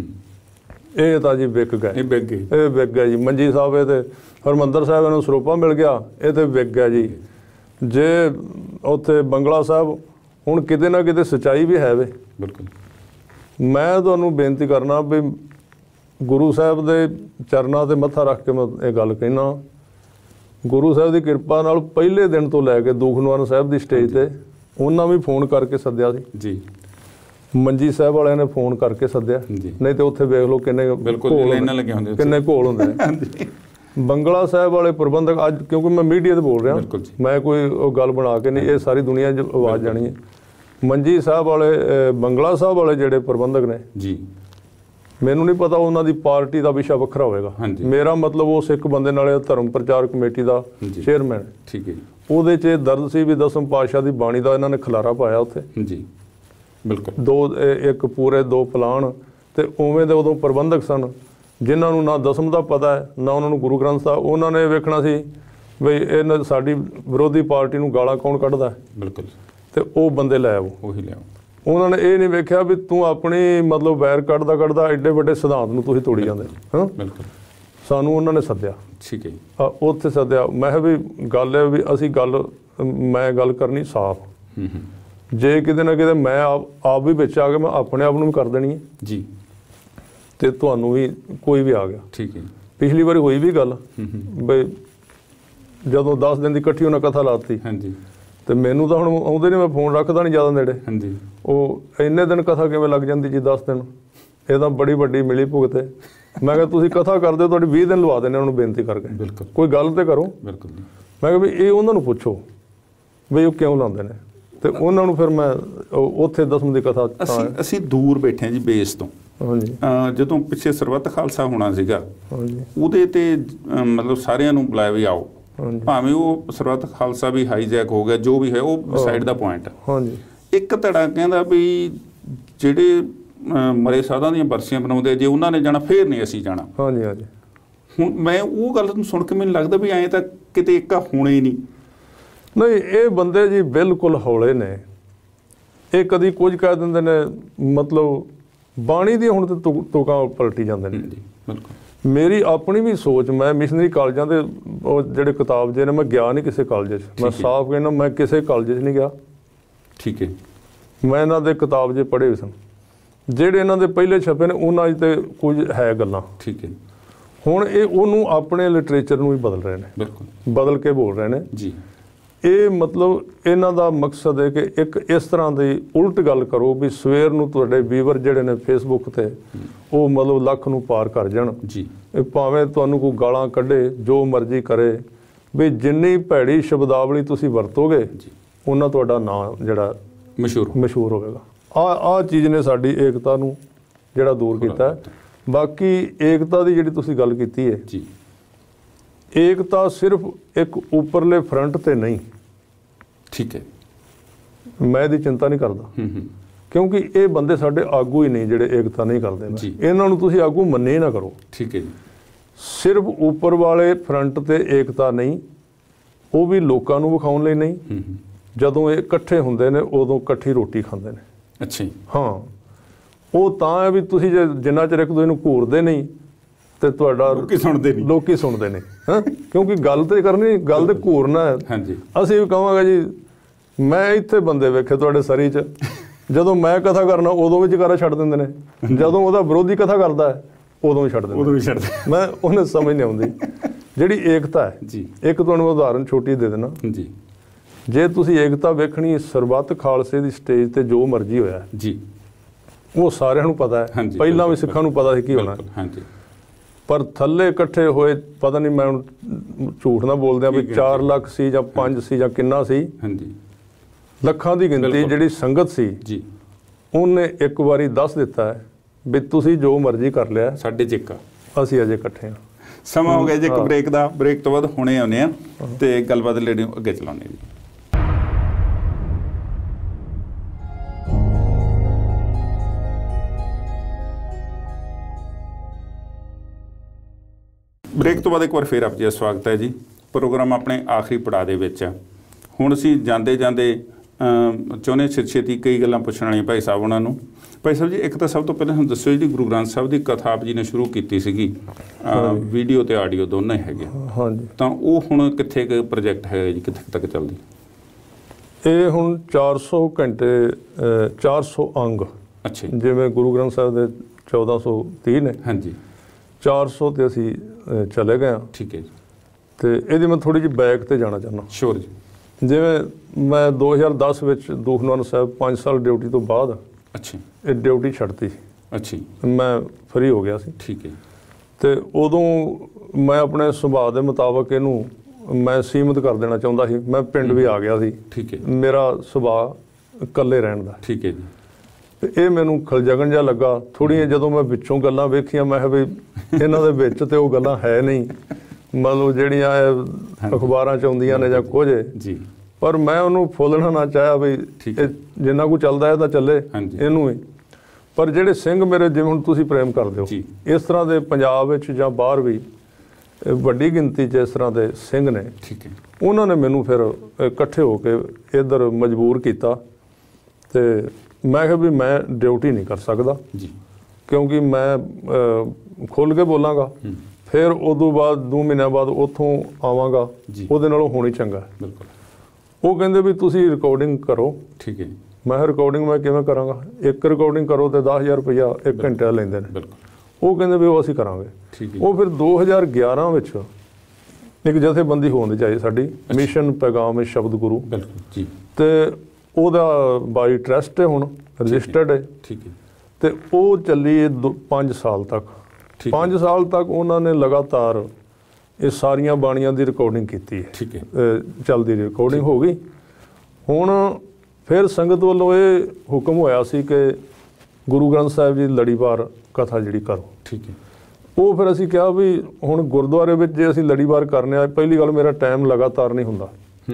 ਇਹ ਤਾਂ ਜੀ ਵਿਕ ਗਏ, ਇਹ ਵਿਕ ਗਏ ਇਹ ਵਿਕ ਗਿਆ ਜੀ। ਮੰਜੀ ਸਾਹਿਬ ਇਹ ਤੇ ਹਰਿਮੰਦਰ ਸਾਹਿਬ ਇਹਨੂੰ ਸਰੋਪਾ ਮਿਲ ਗਿਆ, ਇਹ ਤਾਂ ਵਿਕ ਗਿਆ ਜੀ। ਜੇ ਉੱਥੇ ਬੰਗਲਾ ਸਾਹਿਬ, ਹੁਣ ਕਿਤੇ ਨਾ ਕਿਤੇ ਸੱਚਾਈ ਵੀ ਹੈ ਵੇ। ਬਿਲਕੁਲ। ਮੈਂ ਤੁਹਾਨੂੰ ਬੇਨਤੀ ਕਰਨਾ ਵੀ ਗੁਰੂ ਸਾਹਿਬ ਦੇ ਚਰਨਾਂ 'ਤੇ ਮੱਥਾ ਰੱਖ ਕੇ ਮੈਂ ਇਹ ਗੱਲ ਕਹਿਣਾ, ਗੁਰੂ ਸਾਹਿਬ ਦੀ ਕਿਰਪਾ ਨਾਲ ਪਹਿਲੇ ਦਿਨ ਤੋਂ ਲੈ ਕੇ ਦੂਖਨਿਵਾਰਨ ਸਾਹਿਬ ਦੀ ਸਟੇਜ 'ਤੇ ਉਹਨਾਂ ਵੀ ਫੋਨ ਕਰਕੇ ਸੱਦਿਆ ਸੀ ਜੀ। ਮੰਜੀ ਸਾਹਿਬ ਵਾਲਿਆਂ ਨੇ ਫੋਨ ਕਰਕੇ ਸੱਦਿਆ, ਨਹੀਂ ਤਾਂ ਉੱਥੇ ਵੇਖ ਲਓ ਕਿੰਨੇ ਕਿੰਨੇ ਘੋਲ ਹੁੰਦੇ ਨੇ। ਬੰਗਲਾ ਸਾਹਿਬ ਵਾਲੇ ਪ੍ਰਬੰਧਕ, ਅੱਜ ਕਿਉਂਕਿ ਮੈਂ ਮੀਡੀਆ 'ਤੇ ਬੋਲ ਰਿਹਾ, ਮੈਂ ਕੋਈ ਉਹ ਗੱਲ ਬਣਾ ਕੇ ਨਹੀਂ, ਇਹ ਸਾਰੀ ਦੁਨੀਆ 'ਚ ਆਵਾਜ਼ ਜਾਣੀ ਹੈ। ਮੰਜੀ ਸਾਹਿਬ ਵਾਲੇ, ਬੰਗਲਾ ਸਾਹਿਬ ਵਾਲੇ ਜਿਹੜੇ ਪ੍ਰਬੰਧਕ ਨੇ ਜੀ, ਮੈਨੂੰ ਨਹੀਂ ਪਤਾ ਉਹਨਾਂ ਦੀ ਪਾਰਟੀ ਦਾ ਵਿਸ਼ਾ ਵੱਖਰਾ ਹੋਵੇਗਾ। ਮੇਰਾ ਮਤਲਬ ਉਸ ਇੱਕ ਬੰਦੇ ਨਾਲ ਧਰਮ ਪ੍ਰਚਾਰ ਕਮੇਟੀ ਦਾ ਚੇਅਰਮੈਨ, ਠੀਕ ਹੈ ਜੀ, ਉਹਦੇ 'ਚ ਇਹ ਦਰਦ ਸੀ ਵੀ ਦਸਮ ਪਾਤਸ਼ਾਹ ਦੀ ਬਾਣੀ ਦਾ ਇਹਨਾਂ ਨੇ ਖਿਲਾਰਾ ਪਾਇਆ ਉੱਥੇ ਜੀ। ਬਿਲਕੁਲ। ਦੋ ਇੱਕ ਪੂਰੇ ਦੋ ਪਲਾਨ, ਅਤੇ ਉਵੇਂ ਦੇ ਉਦੋਂ ਪ੍ਰਬੰਧਕ ਸਨ ਜਿਨ੍ਹਾਂ ਨੂੰ ਨਾ ਦਸਮ ਦਾ ਪਤਾ ਹੈ ਨਾ ਉਹਨਾਂ ਨੂੰ ਗੁਰੂ ਗ੍ਰੰਥ ਸਾਹਿਬ। ਉਹਨਾਂ ਨੇ ਵੇਖਣਾ ਸੀ ਬਈ ਇਹਨਾਂ ਸਾਡੀ ਵਿਰੋਧੀ ਪਾਰਟੀ ਨੂੰ ਗਾਲਾਂ ਕੌਣ ਕੱਢਦਾ। ਬਿਲਕੁਲ। ਅਤੇ ਉਹ ਬੰਦੇ ਲੈ ਆਓ, ਉਹੀ ਲਿਆਓ। ਉਹਨਾਂ ਨੇ ਇਹ ਨਹੀਂ ਵੇਖਿਆ ਵੀ ਤੂੰ ਆਪਣੀ ਮਤਲਬ ਵੈਰ ਕੱਢਦਾ ਕੱਢਦਾ ਐਡੇ ਵੱਡੇ ਸਿਧਾਂਤ ਨੂੰ ਤੁਸੀਂ ਤੋੜੀ ਜਾਂਦੇ। ਹਾਂ ਬਿਲਕੁਲ। ਸਾਨੂੰ ਉਹਨਾਂ ਨੇ ਸੱਦਿਆ, ਠੀਕ ਹੈ ਜੀ, ਉੱਥੇ ਸੱਦਿਆ। ਮੈਂ ਕਿਹਾ ਵੀ ਗੱਲ ਹੈ ਵੀ ਅਸੀਂ ਗੱਲ, ਮੈਂ ਗੱਲ ਕਰਨੀ ਸਾਫ਼, ਜੇ ਕਿਤੇ ਨਾ ਕਿਤੇ ਮੈਂ ਆਪ ਆਪ ਵੀ ਵਿੱਚ ਆ ਕੇ ਮੈਂ ਆਪਣੇ ਆਪ ਨੂੰ ਵੀ ਕਰ ਦੇਣੀ ਹੈ ਜੀ, ਅਤੇ ਤੁਹਾਨੂੰ ਵੀ ਕੋਈ ਵੀ ਆ ਗਿਆ, ਠੀਕ ਹੈ। ਪਿਛਲੀ ਵਾਰੀ ਹੋਈ ਵੀ ਗੱਲ ਬਈ ਜਦੋਂ ਦਸ ਦਿਨ ਦੀ ਇਕੱਠੀ ਉਹਨਾਂ ਕਥਾ ਲਾਤੀ, ਹਾਂਜੀ, ਅਤੇ ਮੈਨੂੰ ਤਾਂ ਹੁਣ ਆਉਂਦੇ ਨਹੀਂ, ਮੈਂ ਫੋਨ ਰੱਖਦਾ ਨਹੀਂ ਜ਼ਿਆਦਾ ਨੇੜੇ। ਹਾਂਜੀ। ਉਹ ਇੰਨੇ ਦਿਨ ਕਥਾ ਕਿਵੇਂ ਲੱਗ ਜਾਂਦੀ ਜੀ? ਦਸ ਦਿਨ, ਇਹ ਤਾਂ ਬੜੀ ਵੱਡੀ ਮਿਲੀ ਭੁਗਤ ਹੈ। ਮੈਂ ਕਿਹਾ ਤੁਸੀਂ ਕਥਾ ਕਰਦੇ ਹੋ, ਤੁਹਾਡੀ ਵੀਹ ਦਿਨ ਲਵਾ ਦੇਣੇ ਉਹਨਾਂ ਨੂੰ ਬੇਨਤੀ ਕਰਕੇ। ਬਿਲਕੁਲ। ਕੋਈ ਗੱਲ ਤਾਂ ਕਰੋ। ਬਿਲਕੁਲ। ਮੈਂ ਕਿਹਾ ਵੀ ਇਹ ਉਹਨਾਂ ਨੂੰ ਪੁੱਛੋ ਵੀ ਉਹ ਕਿਉਂ ਲਾਉਂਦੇ ਨੇ, ਅਤੇ ਉਹਨਾਂ ਨੂੰ ਫਿਰ ਮੈਂ ਉੱਥੇ ਦਸਮ ਦੀ ਕਥਾ। ਅਸੀਂ ਅਸੀਂ ਦੂਰ ਬੈਠੇ ਹਾਂ ਜੀ ਬੇਸ ਤੋਂ। ਹਾਂਜੀ। ਜਦੋਂ ਪਿੱਛੇ ਸਰਬੱਤ ਖਾਲਸਾ ਹੋਣਾ ਸੀਗਾ, ਉਹਦੇ 'ਤੇ ਮਤਲਬ ਸਾਰਿਆਂ ਨੂੰ ਬੁਲਾਇਆ ਵੀ ਆਓ, ਭਾਵੇਂ ਉਹ ਸਰਬੱਤ ਖਾਲਸਾ ਵੀ ਹਾਈਜੈਕ ਹੋ ਗਿਆ, ਜੋ ਵੀ ਹੈ ਉਹ ਸਾਈਡ ਦਾ ਪੁਆਇੰਟ। ਹਾਂਜੀ। ਇੱਕ ਧੜਾ ਕਹਿੰਦਾ ਵੀ ਜਿਹੜੇ ਮਰੇ ਸਾਧਾਂ ਦੀਆਂ ਬਰਸੀਆਂ ਬਣਾਉਂਦੇ, ਜੇ ਉਹਨਾਂ ਨੇ ਜਾਣਾ ਫੇਰ ਨਹੀਂ ਅਸੀਂ ਜਾਣਾ। ਹਾਂਜੀ ਹਾਂਜੀ। ਹੁਣ ਮੈਂ ਉਹ ਗੱਲ ਨੂੰ ਸੁਣ ਕੇ ਮੈਨੂੰ ਲੱਗਦਾ ਵੀ ਐਂ ਤਾਂ ਕਿਤੇ ਇੱਕ ਹੋਣਾ ਹੀ ਨਹੀਂ। ਨਹੀਂ, ਇਹ ਬੰਦੇ ਜੀ ਬਿਲਕੁਲ ਹੌਲੇ ਨੇ। ਇਹ ਕਦੀ ਕੁਝ ਕਹਿ ਦਿੰਦੇ ਨੇ, ਮਤਲਬ ਬਾਣੀ ਦੀ ਹੁਣ ਤੇ ਤੁਕਾਂ ਪਲਟੀ ਜਾਂਦੇ ਨੇ ਜੀ ਬਿਲਕੁਲ। ਮੇਰੀ ਆਪਣੀ ਵੀ ਸੋਚ, ਮੈਂ ਮਿਸ਼ਨਰੀ ਕਾਲਜਾਂ ਦੇ ਉਹ ਜਿਹੜੇ ਕਿਤਾਬ ਜੇ ਨੇ ਮੈਂ ਗਿਆ ਨਹੀਂ ਕਿਸੇ ਕਾਲਜ 'ਚ, ਮੈਂ ਸਾਫ਼ ਕਹਿੰਦਾ ਮੈਂ ਕਿਸੇ ਕਾਲਜ 'ਚ ਨਹੀਂ ਗਿਆ। ਠੀਕ ਹੈ। ਮੈਂ ਇਹਨਾਂ ਦੇ ਕਿਤਾਬ ਜੇ ਪੜ੍ਹੇ ਸਨ, ਜਿਹੜੇ ਇਹਨਾਂ ਦੇ ਪਹਿਲੇ ਛਪੇ ਨੇ ਉਹਨਾਂ 'ਚ ਤੇ ਕੁਝ ਹੈ ਗੱਲਾਂ। ਠੀਕ ਹੈ। ਹੁਣ ਇਹ ਉਹਨੂੰ ਆਪਣੇ ਲਿਟਰੇਚਰ ਨੂੰ ਵੀ ਬਦਲ ਰਹੇ ਨੇ, ਬਿਲਕੁਲ ਬਦਲ ਕੇ ਬੋਲ ਰਹੇ ਨੇ ਜੀ। ਇਹ ਮਤਲਬ ਇਹਨਾਂ ਦਾ ਮਕਸਦ ਹੈ ਕਿ ਇੱਕ ਇਸ ਤਰ੍ਹਾਂ ਦੀ ਉਲਟ ਗੱਲ ਕਰੋ ਵੀ ਸਵੇਰ ਨੂੰ ਤੁਹਾਡੇ ਵੀਵਰ ਜਿਹੜੇ ਨੇ ਫੇਸਬੁੱਕ ਤੇ ਉਹ ਮਤਲਬ ਲੱਖ ਨੂੰ ਪਾਰ ਕਰ ਜਾਣ ਜੀ। ਇਹ ਭਾਵੇਂ ਤੁਹਾਨੂੰ ਕੋਈ ਗਾਲਾਂ ਕੱਢੇ, ਜੋ ਮਰਜ਼ੀ ਕਰੇ, ਵੀ ਜਿੰਨੀ ਭੈੜੀ ਸ਼ਬਦਾਵਲੀ ਤੁਸੀਂ ਵਰਤੋਗੇ ਜੀ ਉਹਨਾਂ ਤੁਹਾਡਾ ਨਾਂ ਜਿਹੜਾ ਮਸ਼ਹੂਰ ਮਸ਼ਹੂਰ ਹੋਵੇਗਾ। ਆ ਆ ਚੀਜ਼ ਨੇ ਸਾਡੀ ਏਕਤਾ ਨੂੰ ਜਿਹੜਾ ਦੂਰ ਕੀਤਾ ਹੈ। ਬਾਕੀ ਏਕਤਾ ਦੀ ਜਿਹੜੀ ਤੁਸੀਂ ਗੱਲ ਕੀਤੀ ਹੈ ਜੀ, ਏਕਤਾ ਸਿਰਫ ਇੱਕ ਉੱਪਰਲੇ ਫਰੰਟ ਤੇ ਨਹੀਂ। ਠੀਕ ਹੈ। ਮੈਂ ਇਹਦੀ ਚਿੰਤਾ ਨਹੀਂ ਕਰਦਾ ਹੂੰ ਹੂੰ ਕਿਉਂਕਿ ਇਹ ਬੰਦੇ ਸਾਡੇ ਆਗੂ ਹੀ ਨਹੀਂ ਜਿਹੜੇ ਏਕਤਾ ਨਹੀਂ ਕਰਦੇ। ਜੀ। ਇਹਨਾਂ ਨੂੰ ਤੁਸੀਂ ਆਗੂ ਮੰਨੇ ਹੀ ਨਾ ਕਰੋ। ਠੀਕ ਹੈ ਜੀ। ਸਿਰਫ ਉੱਪਰ ਵਾਲੇ ਫਰੰਟ ਤੇ ਏਕਤਾ ਨਹੀਂ, ਉਹ ਵੀ ਲੋਕਾਂ ਨੂੰ ਵਿਖਾਉਣ ਲਈ ਨਹੀਂ। ਹੂੰ ਹੂੰ ਜਦੋਂ ਇਹ ਇਕੱਠੇ ਹੁੰਦੇ ਨੇ ਉਦੋਂ ਇਕੱਠੀ ਰੋਟੀ ਖਾਂਦੇ ਨੇ। ਅੱਛਾ ਜੀ। ਹਾਂ, ਉਹ ਤਾਂ ਹੈ ਵੀ ਤੁਸੀਂ ਜੇ ਜਿੰਨਾ ਚਿਰ ਇੱਕ ਦੂਜੇ ਨੂੰ ਘੂਰਦੇ ਨਹੀਂ ਤੇ ਤੁਹਾਡਾ ਲੋਕੀ ਸੁਣਦੇ ਨਹੀਂ, ਲੋਕੀ ਸੁਣਦੇ ਨੇ। ਹਾਂ, ਕਿਉਂਕਿ ਗੱਲ ਤੇ ਕਰਨੀ, ਗੱਲ ਤੇ ਘੂਰਨਾ ਹੈ। ਹਾਂਜੀ। ਅਸੀਂ ਵੀ ਕਹਾਂਗੇ ਜੀ ਮੈਂ ਇੱਥੇ ਬੰਦੇ ਵੇਖੇ ਤੁਹਾਡੇ ਸਰੀ 'ਚ, ਜਦੋਂ ਮੈਂ ਕਥਾ ਕਰਨਾ ਉਦੋਂ ਵੀ ਜਕਾਰਾ ਛੱਡ ਦਿੰਦੇ ਨੇ, ਜਦੋਂ ਉਹਦਾ ਵਿਰੋਧੀ ਕਥਾ ਕਰਦਾ ਹੈ ਉਦੋਂ ਵੀ ਛੱਡ ਦਿੰਦੇ ਉਦੋਂ ਵੀ ਛੱਡਦੇ। ਮੈਂ ਉਹਨੇ ਸਮਝ ਨਹੀਂ ਆਉਂਦੀ ਜਿਹੜੀ ਏਕਤਾ ਹੈ ਜੀ। ਇੱਕ ਤੁਹਾਨੂੰ ਉਦਾਹਰਨ ਛੋਟੀ ਦੇ ਦੇਣਾ ਜੀ। ਜੇ ਤੁਸੀਂ ਏਕਤਾ ਵੇਖਣੀ, ਸਰਬੱਤ ਖਾਲਸੇ ਦੀ ਸਟੇਜ ਤੇ ਜੋ ਮਰਜ਼ੀ ਹੋਇਆ ਜੀ, ਉਹ ਸਾਰਿਆਂ ਨੂੰ ਪਤਾ ਹੈ। ਪਹਿਲਾਂ ਵੀ ਸਿੱਖਾਂ ਨੂੰ ਪਤਾ ਸੀ ਕੀ ਹੋਣਾ। ਹਾਂਜੀ। ਪਰ ਥੱਲੇ ਇਕੱਠੇ ਹੋਏ, ਪਤਾ ਨਹੀਂ ਮੈਂ ਝੂਠ ਨਾ ਬੋਲਦਿਆਂ ਵੀ ਚਾਰ ਲੱਖ ਸੀ ਜਾਂ ਪੰਜ ਸੀ ਜਾਂ ਕਿੰਨਾ ਸੀ। ਹਾਂਜੀ। ਲੱਖਾਂ ਦੀ ਗਿਣਤੀ ਜਿਹੜੀ ਸੰਗਤ ਸੀ ਜੀ, ਉਹਨੇ ਇੱਕ ਵਾਰੀ ਦੱਸ ਦਿੱਤਾ ਹੈ ਵੀ ਤੁਸੀਂ ਜੋ ਮਰਜ਼ੀ ਕਰ ਲਿਆ, ਸਾਡੇ ਚ ਇੱਕ ਅਸੀਂ ਅਜੇ ਇਕੱਠੇ ਹਾਂ। ਸਮਾਂ ਹੋ ਗਿਆ ਜੀ ਇੱਕ ਬ੍ਰੇਕ ਦਾ। ਬ੍ਰੇਕ ਤੋਂ ਬਾਅਦ ਹੁਣੇ ਆਉਂਦੇ ਆ ਤੇ ਗੱਲਬਾਤ ਲੇਡੀ ਨੂੰ ਅੱਗੇ ਚਲਾਉਂਦੇ ਜੀ। ਬ੍ਰੇਕ ਤੋਂ ਬਾਅਦ ਇੱਕ ਵਾਰ ਫੇਰ ਆਪ ਜੀ ਦਾ ਸਵਾਗਤ ਹੈ ਜੀ। ਪ੍ਰੋਗਰਾਮ ਆਪਣੇ ਆਖਰੀ ਪੜਾਅ ਦੇ ਵਿੱਚ ਆ। ਹੁਣ ਅਸੀਂ ਜਾਂਦੇ ਜਾਂਦੇ ਚਾਹੁੰਦੇ ਛੇਤੀ ਛੇਤੀ ਕਈ ਗੱਲਾਂ ਪੁੱਛਣ ਵਾਲੀਆਂ ਭਾਈ ਸਾਹਿਬ ਉਹਨਾਂ ਨੂੰ। ਭਾਈ ਸਾਹਿਬ ਜੀ, ਇੱਕ ਤਾਂ ਸਭ ਤੋਂ ਪਹਿਲਾਂ ਹੁਣ ਦੱਸਿਓ ਜੀ, ਗੁਰੂ ਗ੍ਰੰਥ ਸਾਹਿਬ ਦੀ ਕਥਾ ਆਪ ਜੀ ਨੇ ਸ਼ੁਰੂ ਕੀਤੀ ਸੀਗੀ, ਵੀਡੀਓ ਤੇ ਆਡੀਓ ਦੋਨਾਂ ਹੀ ਹੈਗੇ। ਹਾਂਜੀ। ਤਾਂ ਉਹ ਹੁਣ ਕਿੱਥੇ ਕੁ ਪ੍ਰੋਜੈਕਟ ਹੈ ਜੀ, ਕਿੱਥੇ ਤੱਕ ਚੱਲਦੀ? ਇਹ ਹੁਣ ਚਾਰ ਸੌ ਘੰਟੇ, ਚਾਰ ਸੌ ਅੰਗ। ਅੱਛਾ। ਜਿਵੇਂ ਗੁਰੂ ਗ੍ਰੰਥ ਸਾਹਿਬ ਦੇ ਚੌਦਾਂ ਸੌ ਤੀਹ ਨੇ। ਹਾਂਜੀ। ਚਾਰ ਸੌ ਤੇ ਅਸੀਂ ਚਲੇ ਗਏ ਹਾਂ। ਠੀਕ ਹੈ ਜੀ। ਤੇ ਇਹਦੀ ਮੈਂ ਥੋੜੀ ਜਿਹੀ ਬੈਕ ਤੇ ਜਾਣਾ ਚਾਹੁੰਦਾ। ਸ਼ੋਰ ਜੀ। ਜਿਵੇਂ ਮੈਂ ਦੋ ਹਜ਼ਾਰ ਦਸ ਵਿੱਚ ਦੂਖਨਿਵਾਰਨ ਸਾਹਿਬ ਪੰਜ ਸਾਲ ਡਿਊਟੀ ਤੋਂ ਬਾਅਦ ਅੱਛਾ ਇਹ ਡਿਊਟੀ ਛੱਡਤੀ ਸੀ। ਅੱਛਾ। ਮੈਂ ਫਰੀ ਹੋ ਗਿਆ ਸੀ। ਠੀਕ ਹੈ। ਤੇ ਉਦੋਂ ਮੈਂ ਆਪਣੇ ਸੁਭਾਅ ਦੇ ਮੁਤਾਬਕ ਇਹਨੂੰ ਮੈਂ ਸੀਮਿਤ ਕਰ ਦੇਣਾ ਚਾਹੁੰਦਾ ਸੀ। ਮੈਂ ਪਿੰਡ ਵੀ ਆ ਗਿਆ ਸੀ। ਠੀਕ ਹੈ। ਮੇਰਾ ਸੁਭਾਅ ਇਕੱਲੇ ਰਹਿਣ ਦਾ। ਠੀਕ ਹੈ ਜੀ। ਤੇ ਇਹ ਮੈਨੂੰ ਖਲਜਗਨ ਜਿਹਾ ਲੱਗਾ ਥੋੜ੍ਹੀਆਂ। ਜਦੋਂ ਮੈਂ ਵਿੱਚੋਂ ਗੱਲਾਂ ਵੇਖੀਆਂ ਮੈਂ ਕਿਹਾ ਵੀ ਇਹਨਾਂ ਦੇ ਵਿੱਚ ਤੇ ਉਹ ਗੱਲਾਂ ਹੈ ਨਹੀਂ, ਮਤਲਬ ਜਿਹੜੀਆਂ ਅਖਬਾਰਾਂ 'ਚ ਆਉਂਦੀਆਂ ਨੇ ਜਾਂ ਕੁਝ ਜੀ। ਪਰ ਮੈਂ ਉਹਨੂੰ ਫੋਲਣਾ ਨਾ ਚਾਹਿਆ ਵੀ ਜਿੰਨਾ ਕੁ ਚੱਲਦਾ ਹੈ ਤਾਂ ਚੱਲੇ ਇਹਨੂੰ ਹੀ। ਪਰ ਜਿਹੜੇ ਸਿੰਘ ਮੇਰੇ, ਜਿਵੇਂ ਹੁਣ ਤੁਸੀਂ ਪ੍ਰੇਮ ਕਰਦੇ ਹੋ, ਇਸ ਤਰ੍ਹਾਂ ਦੇ ਪੰਜਾਬ ਵਿੱਚ ਜਾਂ ਬਾਹਰ ਵੀ ਵੱਡੀ ਗਿਣਤੀ 'ਚ ਇਸ ਤਰ੍ਹਾਂ ਦੇ ਸਿੰਘ ਨੇ। ਠੀਕ ਹੈ। ਉਹਨਾਂ ਨੇ ਮੈਨੂੰ ਫਿਰ ਇਕੱਠੇ ਹੋ ਕੇ ਇੱਧਰ ਮਜਬੂਰ ਕੀਤਾ ਤੇ ਮੈਂ ਕਿਹਾ ਵੀ ਮੈਂ ਡਿਊਟੀ ਨਹੀਂ ਕਰ ਸਕਦਾ ਜੀ, ਕਿਉਂਕਿ ਮੈਂ ਖੁੱਲ੍ਹ ਕੇ ਬੋਲਾਂਗਾ। ਫਿਰ ਉਦੋਂ ਬਾਅਦ ਦੋ ਮਹੀਨਿਆਂ ਬਾਅਦ ਉੱਥੋਂ ਆਵਾਂਗਾ, ਉਹਦੇ ਨਾਲੋਂ ਹੋਣੀ ਚੰਗਾ। ਬਿਲਕੁਲ। ਉਹ ਕਹਿੰਦੇ ਵੀ ਤੁਸੀਂ ਰਿਕਾਰਡਿੰਗ ਕਰੋ। ਠੀਕ ਹੈ। ਮੈਂ ਕਿਹਾ ਰਿਕਾਰਡਿੰਗ ਮੈਂ ਕਿਵੇਂ ਕਰਾਂਗਾ? ਇੱਕ ਰਿਕਾਰਡਿੰਗ ਕਰੋ ਤੇ ਦਸ ਹਜ਼ਾਰ ਰੁਪਈਆ ਇੱਕ ਘੰਟੇ ਲੈਂਦੇ ਨੇ। ਬਿਲਕੁਲ। ਉਹ ਕਹਿੰਦੇ ਵੀ ਉਹ ਅਸੀਂ ਕਰਾਂਗੇ। ਠੀਕ ਹੈ। ਉਹ ਫਿਰ ਦੋ ਹਜ਼ਾਰ ਗਿਆਰਾਂ ਵਿੱਚ ਇੱਕ ਜਥੇਬੰਦੀ ਹੋਣ ਦੀ ਚਾਹੀ ਸਾਡੀ, ਮਿਸ਼ਨ ਪੈਗਾਮ ਸ਼ਬਦ ਗੁਰੂ। ਬਿਲਕੁਲ ਜੀ। ਤੇ ਉਹਦਾ ਬਾਈ ਟਰਸਟ ਹੈ, ਹੁਣ ਰਜਿਸਟਰਡ ਹੈ। ਠੀਕ ਹੈ। ਤੇ ਉਹ ਚੱਲੀ ਪੰਜ ਸਾਲ ਤੱਕ। ਪੰਜ ਸਾਲ ਤੱਕ ਉਹਨਾਂ ਨੇ ਲਗਾਤਾਰ ਇਹ ਸਾਰੀਆਂ ਬਾਣੀਆਂ ਦੀ ਰਿਕਾਰਡਿੰਗ ਕੀਤੀ ਹੈ। ਠੀਕ ਹੈ। ਚੱਲਦੀ ਰਿਕਾਰਡਿੰਗ ਹੋ ਗਈ। ਹੁਣ ਫਿਰ ਸੰਗਤ ਵੱਲੋਂ ਇਹ ਹੁਕਮ ਹੋਇਆ ਸੀ ਕਿ ਗੁਰੂ ਗ੍ਰੰਥ ਸਾਹਿਬ ਜੀ ਲੜੀਵਾਰ ਕਥਾ ਜਿਹੜੀ ਕਰੋ। ਠੀਕ ਹੈ। ਉਹ ਫਿਰ ਅਸੀਂ ਕਿਹਾ ਵੀ ਹੁਣ ਗੁਰਦੁਆਰੇ ਵਿੱਚ ਜੇ ਅਸੀਂ ਲੜੀਵਾਰ ਕਰਨੇ ਆ, ਪਹਿਲੀ ਗੱਲ ਮੇਰਾ ਟਾਈਮ ਲਗਾਤਾਰ ਨਹੀਂ ਹੁੰਦਾ।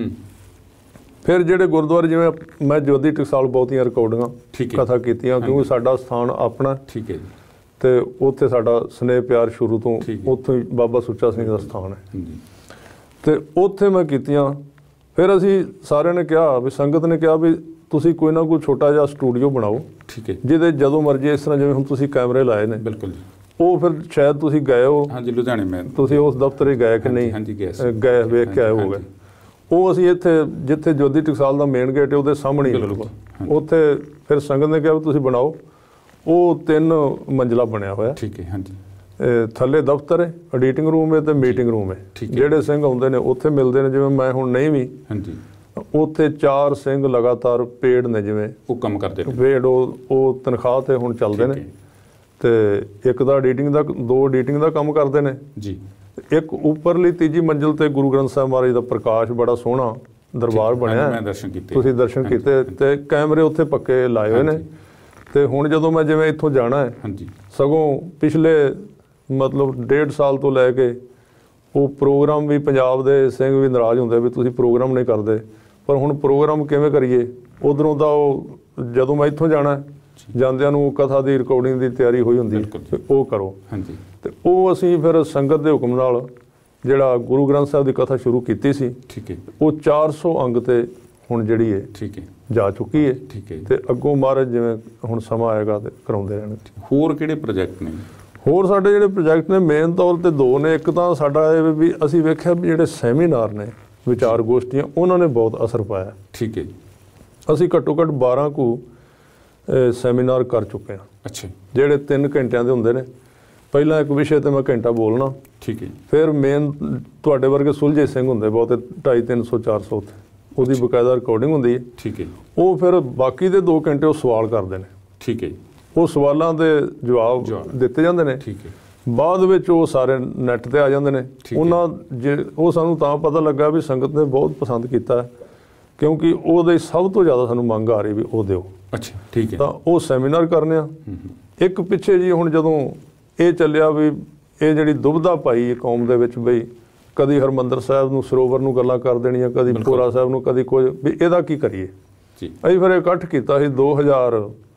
ਫਿਰ ਜਿਹੜੇ ਗੁਰਦੁਆਰੇ, ਜਿਵੇਂ ਮੈਂ ਜੋਧੀ ਟਕਸਾਲ ਬਹੁਤੀਆਂ ਰਿਕਾਰਡਿੰਗਾਂ ਕਥਾ ਕੀਤੀਆਂ, ਕਿਉਂਕਿ ਸਾਡਾ ਸਥਾਨ ਆਪਣਾ। ਠੀਕ ਹੈ ਜੀ। ਤੇ ਉੱਥੇ ਸਾਡਾ ਸਨੇਹ ਪਿਆਰ ਸ਼ੁਰੂ ਤੋਂ, ਉੱਥੋਂ ਹੀ ਬਾਬਾ ਸੁੱਚਾ ਸਿੰਘ ਦਾ ਸਥਾਨ ਹੈ। ਤੇ ਉੱਥੇ ਮੈਂ ਕੀਤੀਆਂ। ਫਿਰ ਅਸੀਂ ਸਾਰਿਆਂ ਨੇ ਕਿਹਾ ਵੀ ਸੰਗਤ ਨੇ ਕਿਹਾ ਵੀ ਤੁਸੀਂ ਕੋਈ ਨਾ ਕੋਈ ਛੋਟਾ ਜਿਹਾ ਸਟੂਡੀਓ ਬਣਾਓ। ਠੀਕ ਹੈ ਜਿਹਦੇ ਜਦੋਂ ਮਰਜ਼ੀ ਇਸ ਤਰ੍ਹਾਂ ਜਿਵੇਂ ਹੁਣ ਤੁਸੀਂ ਕੈਮਰੇ ਲਾਏ ਨੇ ਬਿਲਕੁਲ ਜੀ ਉਹ ਫਿਰ ਸ਼ਾਇਦ ਤੁਸੀਂ ਗਏ ਹੋ ਹਾਂਜੀ ਲੁਧਿਆਣੇ ਮੈਂ ਤੁਸੀਂ ਉਸ ਦਫ਼ਤਰ ਹੀ ਗਏ ਕਿ ਨਹੀਂ ਹਾਂਜੀ ਗਏ ਵੇਖ ਕੇ ਆਏ ਹੋਗੇ ਉਹ ਅਸੀਂ ਇੱਥੇ ਜਿੱਥੇ ਜੋਧੀ ਟਕਸਾਲ ਦਾ ਮੇਨ ਗੇਟ ਹੈ ਉਹਦੇ ਸਾਹਮਣੇ ਹੀ ਬਿਲਕੁਲ ਉੱਥੇ ਫਿਰ ਸੰਗਤ ਨੇ ਕਿਹਾ ਵੀ ਤੁਸੀਂ ਬਣਾਓ ਉਹ ਤਿੰਨ ਮੰਜ਼ਲਾ ਬਣਿਆ ਹੋਇਆ ਠੀਕ ਹੈ ਹਾਂਜੀ ਥੱਲੇ ਦਫ਼ਤਰ ਹੈ ਐਡੀਟਿੰਗ ਰੂਮ ਹੈ ਤੇ ਮੀਟਿੰਗ ਰੂਮ ਹੈ ਜਿਹੜੇ ਸਿੰਘ ਆਉਂਦੇ ਨੇ ਉੱਥੇ ਮਿਲਦੇ ਨੇ ਜਿਵੇਂ ਮੈਂ ਹੁਣ ਨਹੀਂ ਵੀ ਹਾਂਜੀ ਉੱਥੇ ਚਾਰ ਸਿੰਘ ਲਗਾਤਾਰ ਪੇਡ ਨੇ ਜਿਵੇਂ ਉਹ ਕੰਮ ਕਰਦੇ ਨੇ ਪੇਡ ਉਹ ਉਹ ਤਨਖਾਹ ਤੇ ਹੁਣ ਚੱਲਦੇ ਨੇ ਤੇ ਇੱਕ ਦਾ ਐਡੀਟਿੰਗ ਦਾ ਦੋ ਐਡੀਟਿੰਗ ਦਾ ਕੰਮ ਕਰਦੇ ਨੇ ਜੀ ਇੱਕ ਉੱਪਰਲੀ ਤੀਜੀ ਮੰਜ਼ਿਲ ਤੇ ਗੁਰੂ ਗ੍ਰੰਥ ਸਾਹਿਬ ਮਹਾਰਾਜ ਦਾ ਪ੍ਰਕਾਸ਼ ਬੜਾ ਸੋਹਣਾ ਦਰਬਾਰ ਬਣਿਆ ਮੈਂ ਦਰਸ਼ਨ ਕੀਤੇ ਤੁਸੀਂ ਦਰਸ਼ਨ ਕੀਤੇ ਤੇ ਕੈਮਰੇ ਉੱਥੇ ਪੱਕੇ ਲਾਏ ਹੋਏ ਨੇ ਤੇ ਹੁਣ ਜਦੋਂ ਮੈਂ ਜਿਵੇਂ ਇੱਥੋਂ ਜਾਣਾ ਹੈ ਹਾਂਜੀ ਸਗੋਂ ਪਿਛਲੇ ਮਤਲਬ ਡੇਢ ਸਾਲ ਤੋਂ ਲੈ ਕੇ ਉਹ ਪ੍ਰੋਗਰਾਮ ਵੀ ਪੰਜਾਬ ਦੇ ਸਿੰਘ ਵੀ ਨਾਰਾਜ਼ ਹੁੰਦੇ ਵੀ ਤੁਸੀਂ ਪ੍ਰੋਗਰਾਮ ਨਹੀਂ ਕਰਦੇ ਪਰ ਹੁਣ ਪ੍ਰੋਗਰਾਮ ਕਿਵੇਂ ਕਰੀਏ ਉਧਰੋਂ ਦਾ ਉਹ ਜਦੋਂ ਮੈਂ ਇੱਥੋਂ ਜਾਣਾ ਜਾਂਦਿਆਂ ਨੂੰ ਕਥਾ ਦੀ ਰਿਕਾਰਡਿੰਗ ਦੀ ਤਿਆਰੀ ਹੋਈ ਹੁੰਦੀ ਹੈ ਉਹ ਕਰੋ ਹਾਂਜੀ ਤੇ ਉਹ ਅਸੀਂ ਫਿਰ ਸੰਗਤ ਦੇ ਹੁਕਮ ਨਾਲ ਜਿਹੜਾ ਗੁਰੂ ਗ੍ਰੰਥ ਸਾਹਿਬ ਦੀ ਕਥਾ ਸ਼ੁਰੂ ਕੀਤੀ ਸੀ ਠੀਕ ਹੈ ਉਹ ਚਾਰ ਸੌ ਅੰਗ ਤੇ ਹੁਣ ਜਿਹੜੀ ਹੈ ਠੀਕ ਹੈ ਜਾ ਚੁੱਕੀ ਹੈ ਠੀਕ ਹੈ ਤੇ ਅੱਗੋਂ ਮਹਾਰਾਜ ਜਿਵੇਂ ਹੁਣ ਸਮਾਂ ਆਏਗਾ ਤੇ ਕਰਾਉਂਦੇ ਰਹਿਣਗੇ ਹੋਰ ਕਿਹੜੇ ਪ੍ਰੋਜੈਕਟ ਨੇ ਹੋਰ ਸਾਡੇ ਜਿਹੜੇ ਪ੍ਰੋਜੈਕਟ ਨੇ ਮੇਨ ਤੌਰ ਤੇ ਦੋ ਨੇ ਇੱਕ ਤਾਂ ਸਾਡਾ ਇਹ ਵੀ ਅਸੀਂ ਵੇਖਿਆ ਵੀ ਜਿਹੜੇ ਸੈਮੀਨਾਰ ਨੇ ਵਿਚਾਰ ਗੋਸ਼ਟੀਆਂ ਉਹਨਾਂ ਨੇ ਬਹੁਤ ਅਸਰ ਪਾਇਆ ਠੀਕ ਹੈ ਅਸੀਂ ਘੱਟੋ ਘੱਟ ਬਾਰਾਂ ਕੁ ਸੈਮੀਨਾਰ ਕਰ ਚੁੱਕੇ ਹਾਂ ਅੱਛਾ ਜਿਹੜੇ ਤਿੰਨ ਘੰਟਿਆਂ ਦੇ ਹੁੰਦੇ ਨੇ ਪਹਿਲਾਂ ਇੱਕ ਵਿਸ਼ੇ ਤੇ ਮੈਂ ਘੰਟਾ ਬੋਲਣਾ ਠੀਕ ਹੈ ਫਿਰ ਮੇਨ ਤੁਹਾਡੇ ਵਰਗੇ ਸੁਲਝੇ ਸਿੰਘ ਹੁੰਦੇ ਬਹੁਤੇ ਢਾਈ ਤਿੰਨ ਸੌ ਚਾਰ ਸੌ ਉੱਥੇ ਉਹਦੀ ਬਕਾਇਦਾ ਰਿਕਾਰਡਿੰਗ ਹੁੰਦੀ ਹੈ ਠੀਕ ਹੈ ਉਹ ਫਿਰ ਬਾਕੀ ਦੇ ਦੋ ਘੰਟੇ ਉਹ ਸਵਾਲ ਕਰਦੇ ਨੇ ਠੀਕ ਹੈ ਉਹ ਸਵਾਲਾਂ ਦੇ ਜਵਾਬ ਦਿੱਤੇ ਜਾਂਦੇ ਨੇ ਠੀਕ ਹੈ ਬਾਅਦ ਵਿੱਚ ਉਹ ਸਾਰੇ ਨੈੱਟ ਤੇ ਆ ਜਾਂਦੇ ਨੇ ਉਹਨਾਂ ਜੇ ਉਹ ਸਾਨੂੰ ਤਾਂ ਪਤਾ ਲੱਗਾ ਵੀ ਸੰਗਤ ਨੇ ਬਹੁਤ ਪਸੰਦ ਕੀਤਾ ਕਿਉਂਕਿ ਉਹਦੇ ਸਭ ਤੋਂ ਜ਼ਿਆਦਾ ਸਾਨੂੰ ਮੰਗ ਆ ਰਹੀ ਵੀ ਉਹ ਦਿਓ ਅੱਛਾ ਠੀਕ ਹੈ ਤਾਂ ਉਹ ਸੈਮੀਨਾਰ ਕਰਨੇ ਆ ਇੱਕ ਪਿੱਛੇ ਜੀ ਹੁਣ ਜਦੋਂ ਇਹ ਚੱਲਿਆ ਵੀ ਇਹ ਜਿਹੜੀ ਦੁਬਿਧਾ ਪਾਈ ਕੌਮ ਦੇ ਵਿੱਚ ਬਈ ਕਦੀ ਹਰਮੰਦਰ ਸਾਹਿਬ ਨੂੰ ਸਰੋਵਰ ਨੂੰ ਗੱਲਾਂ ਕਰ ਦੇਣੀਆਂ ਕਦੀ ਭੋਰਾ ਸਾਹਿਬ ਨੂੰ ਕਦੀ ਕੁਝ ਵੀ ਇਹਦਾ ਕੀ ਕਰੀਏ ਜੀ ਅਸੀਂ ਫਿਰ ਇਕੱਠ ਕੀਤਾ ਸੀ ਦੋ ਹਜ਼ਾਰ